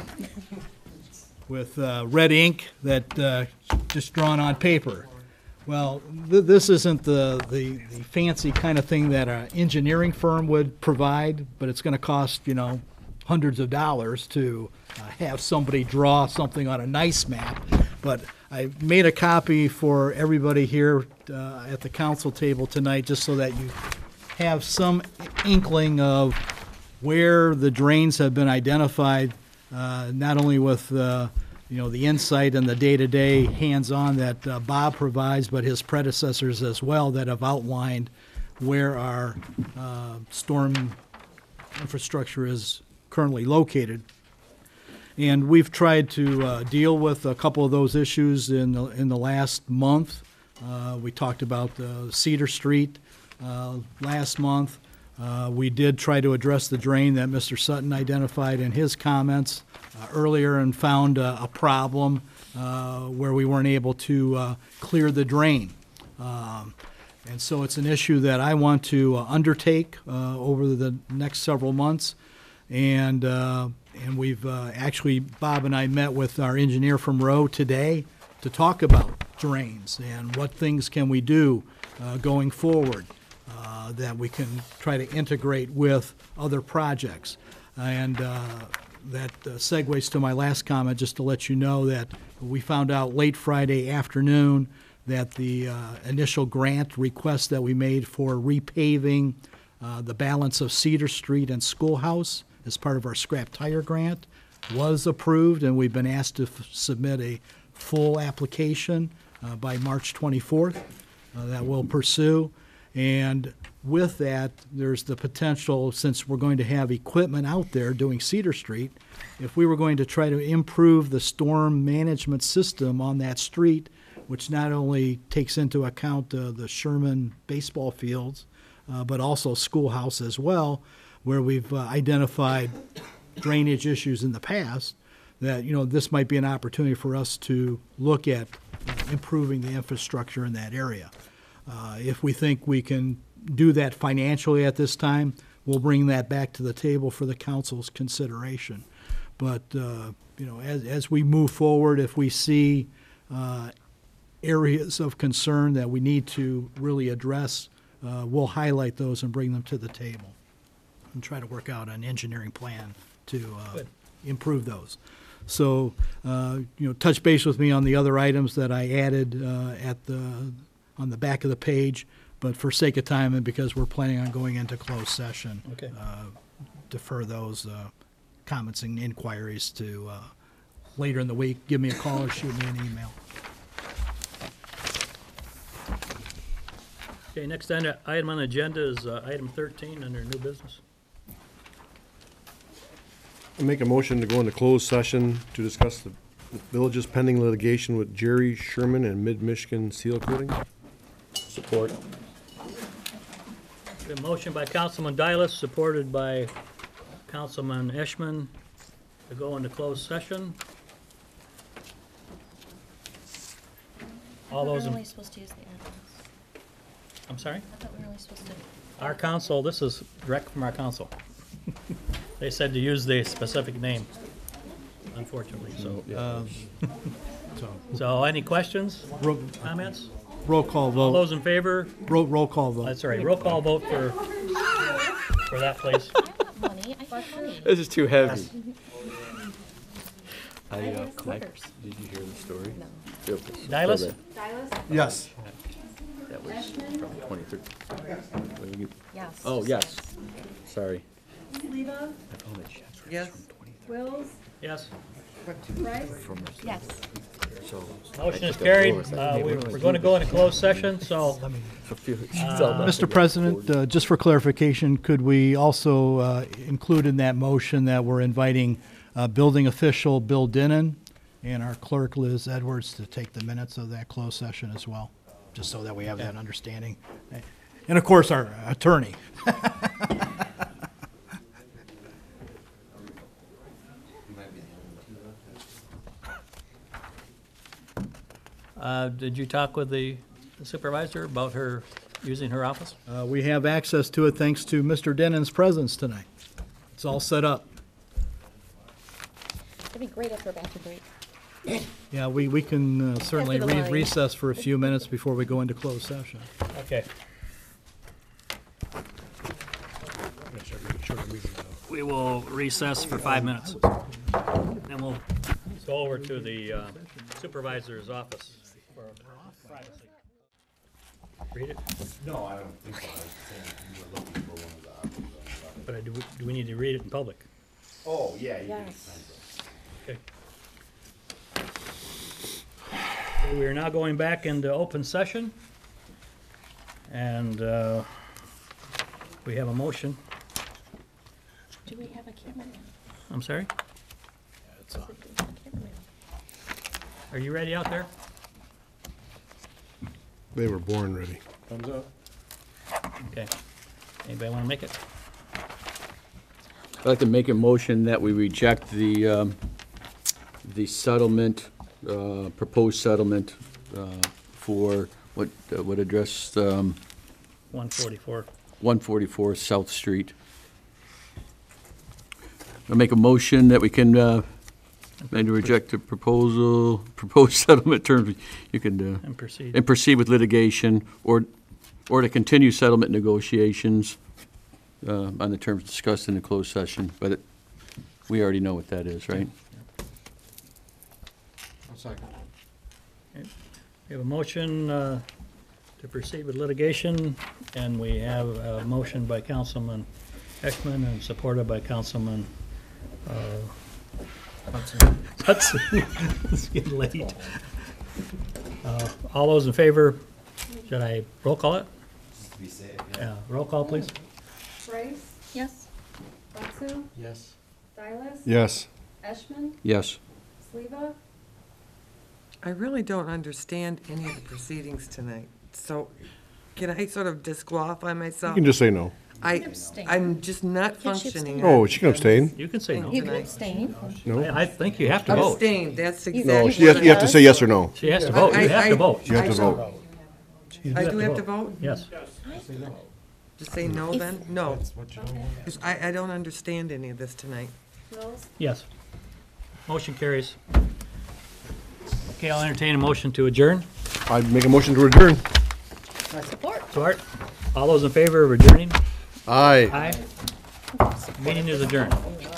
Q: with red ink that just drawn on paper. Well, this isn't the fancy kind of thing that an engineering firm would provide, but it's going to cost, you know, hundreds of dollars to have somebody draw something on a nice map. But I made a copy for everybody here at the council table tonight, just so that you have some inkling of where the drains have been identified, not only with you know, the insight and the day-to-day hands-on that Bob provides, but his predecessors as well that have outlined where our storm infrastructure is currently located. And we've tried to deal with a couple of those issues in the last month. We talked about Cedar Street last month. We did try to address the drain that Mr. Sutton identified in his comments earlier and found a problem where we weren't able to clear the drain. And so it's an issue that I want to undertake over the next several months. And we've actually, Bob and I met with our engineer from Rowe today to talk about drains and what things can we do going forward that we can try to integrate with other projects. And that segues to my last comment, just to let you know that we found out late Friday afternoon that the initial grant request that we made for repaving the balance of Cedar Street and Schoolhouse as part of our scrap tire grant was approved, and we've been asked to submit a full application by March 24th that we'll pursue. And with that, there's the potential, since we're going to have equipment out there doing Cedar Street, if we were going to try to improve the storm management system on that street, which not only takes into account the Sherman baseball fields, but also Schoolhouse as well, where we've identified drainage issues in the past, that, you know, this might be an opportunity for us to look at improving the infrastructure in that area. If we think we can do that financially at this time, we'll bring that back to the table for the council's consideration. But, you know, as we move forward, if we see areas of concern that we need to really address, we'll highlight those and bring them to the table and try to work out an engineering plan to improve those. So, you know, touch base with me on the other items that I added on the back of the page, but for sake of time and because we're planning on going into closed session,
A: Okay.
Q: Defer those comments and inquiries to later in the week. Give me a call or shoot me an email.
A: Okay, next item on the agenda is item 13 under new business.
N: I make a motion to go into closed session to discuss the village's pending litigation with Jerry Sherman and Mid-Michigan Seal Coating.
L: Support.
A: A motion by Councilman Dylas, supported by Councilman Eschman, to go into closed session. All those
F: We're
A: in,
F: only supposed to use the address.
A: I'm sorry?
F: I thought we were only supposed to.
A: Our council, this is direct from our council. They said to use the specific name, unfortunately, so. So any questions, comments?
Q: Roll call
A: All
Q: vote.
A: those in favor?
Q: Roll call vote.
A: That's all right, roll call vote for that, please.
F: Money, I got money.
L: This is too heavy.
F: I have quarters.
L: Did you hear the story?
F: No.
A: Dylas?
C: Dylas?
N: Yes.
L: That was
C: Ashman?
L: from 23.
F: Yes.
L: Oh, yes. Sorry.
C: Sleva?
D: Yes.
C: Wills?
A: Yes.
C: Price?
F: Yes.
A: Motion is carried. We're going to go into closed session, so
Q: Mr. President, just for clarification, could we also include in that motion that we're inviting building official Bill Dinnan and our clerk Liz Edwards to take the minutes of that closed session as well, just so that we have that understanding. And of course, our attorney.
A: did you talk with the supervisor about her using her office?
Q: We have access to it thanks to Mr. Dennon's presence tonight. It's all set up.
F: It'd be great after a bathroom break.
Q: Yeah, we can certainly
F: After the line.
Q: recess for a few minutes before we go into closed session.
A: Okay. We will recess for 5 minutes. Then we'll go over to the supervisor's office for privacy. Read it?
B: No, I don't think so. I was saying you were looking for one of the options.
A: But do we need to read it in public?
B: Oh, yeah, you can.
F: Yes.
A: Okay. We are now going back into open session. And we have a motion.
F: Do we have a cameraman?
A: I'm sorry? Are you ready out there?
N: They were born ready.
P: Thumbs up.
A: Okay. Anybody want to make it?
L: I'd like to make a motion that we reject the settlement, proposed settlement for what address?
A: 144.
L: 144 South Street. I'll make a motion that we can, maybe reject the proposed settlement terms. You can,
A: And proceed.
L: and proceed with litigation, or to continue settlement negotiations on the terms discussed in the closed session, but we already know what that is, right?
E: I'll second.
A: We have a motion to proceed with litigation, and we have a motion by Councilman Ekman and supported by Councilman Hudson. It's getting late. All those in favor, should I roll call it?
V: Just to be safe,
A: Yeah, roll call, please.
C: Price?
F: Yes.
C: Watson?
E: Yes.
C: Silas?
N: Yes.
C: Eshman?
L: Yes.
C: Sleva?
D: I really don't understand any of the proceedings tonight, so can I sort of disqualify
N: You
D: myself?
N: can just say no.
D: I'm just not
F: Can she
D: functioning.
N: Oh, she can abstain.
A: You can say no.
F: You can abstain.
N: No?
A: I think you have to vote.
D: Abstain, that's
F: You-
D: exactly.
N: No, you have to say yes or no.
A: She has to vote. You have to vote.
N: You have to
D: I-
N: vote.
D: I do have to vote?
A: Yes.
D: Just say no then? No. 'Cause I don't understand any of this tonight.
C: Wills?
A: Yes. Motion carries. Okay, I'll entertain a motion to adjourn.
N: I'd make a motion to adjourn.
A: Support. All those in favor of adjourning?
N: Aye.
A: Aye. Meeting is adjourned.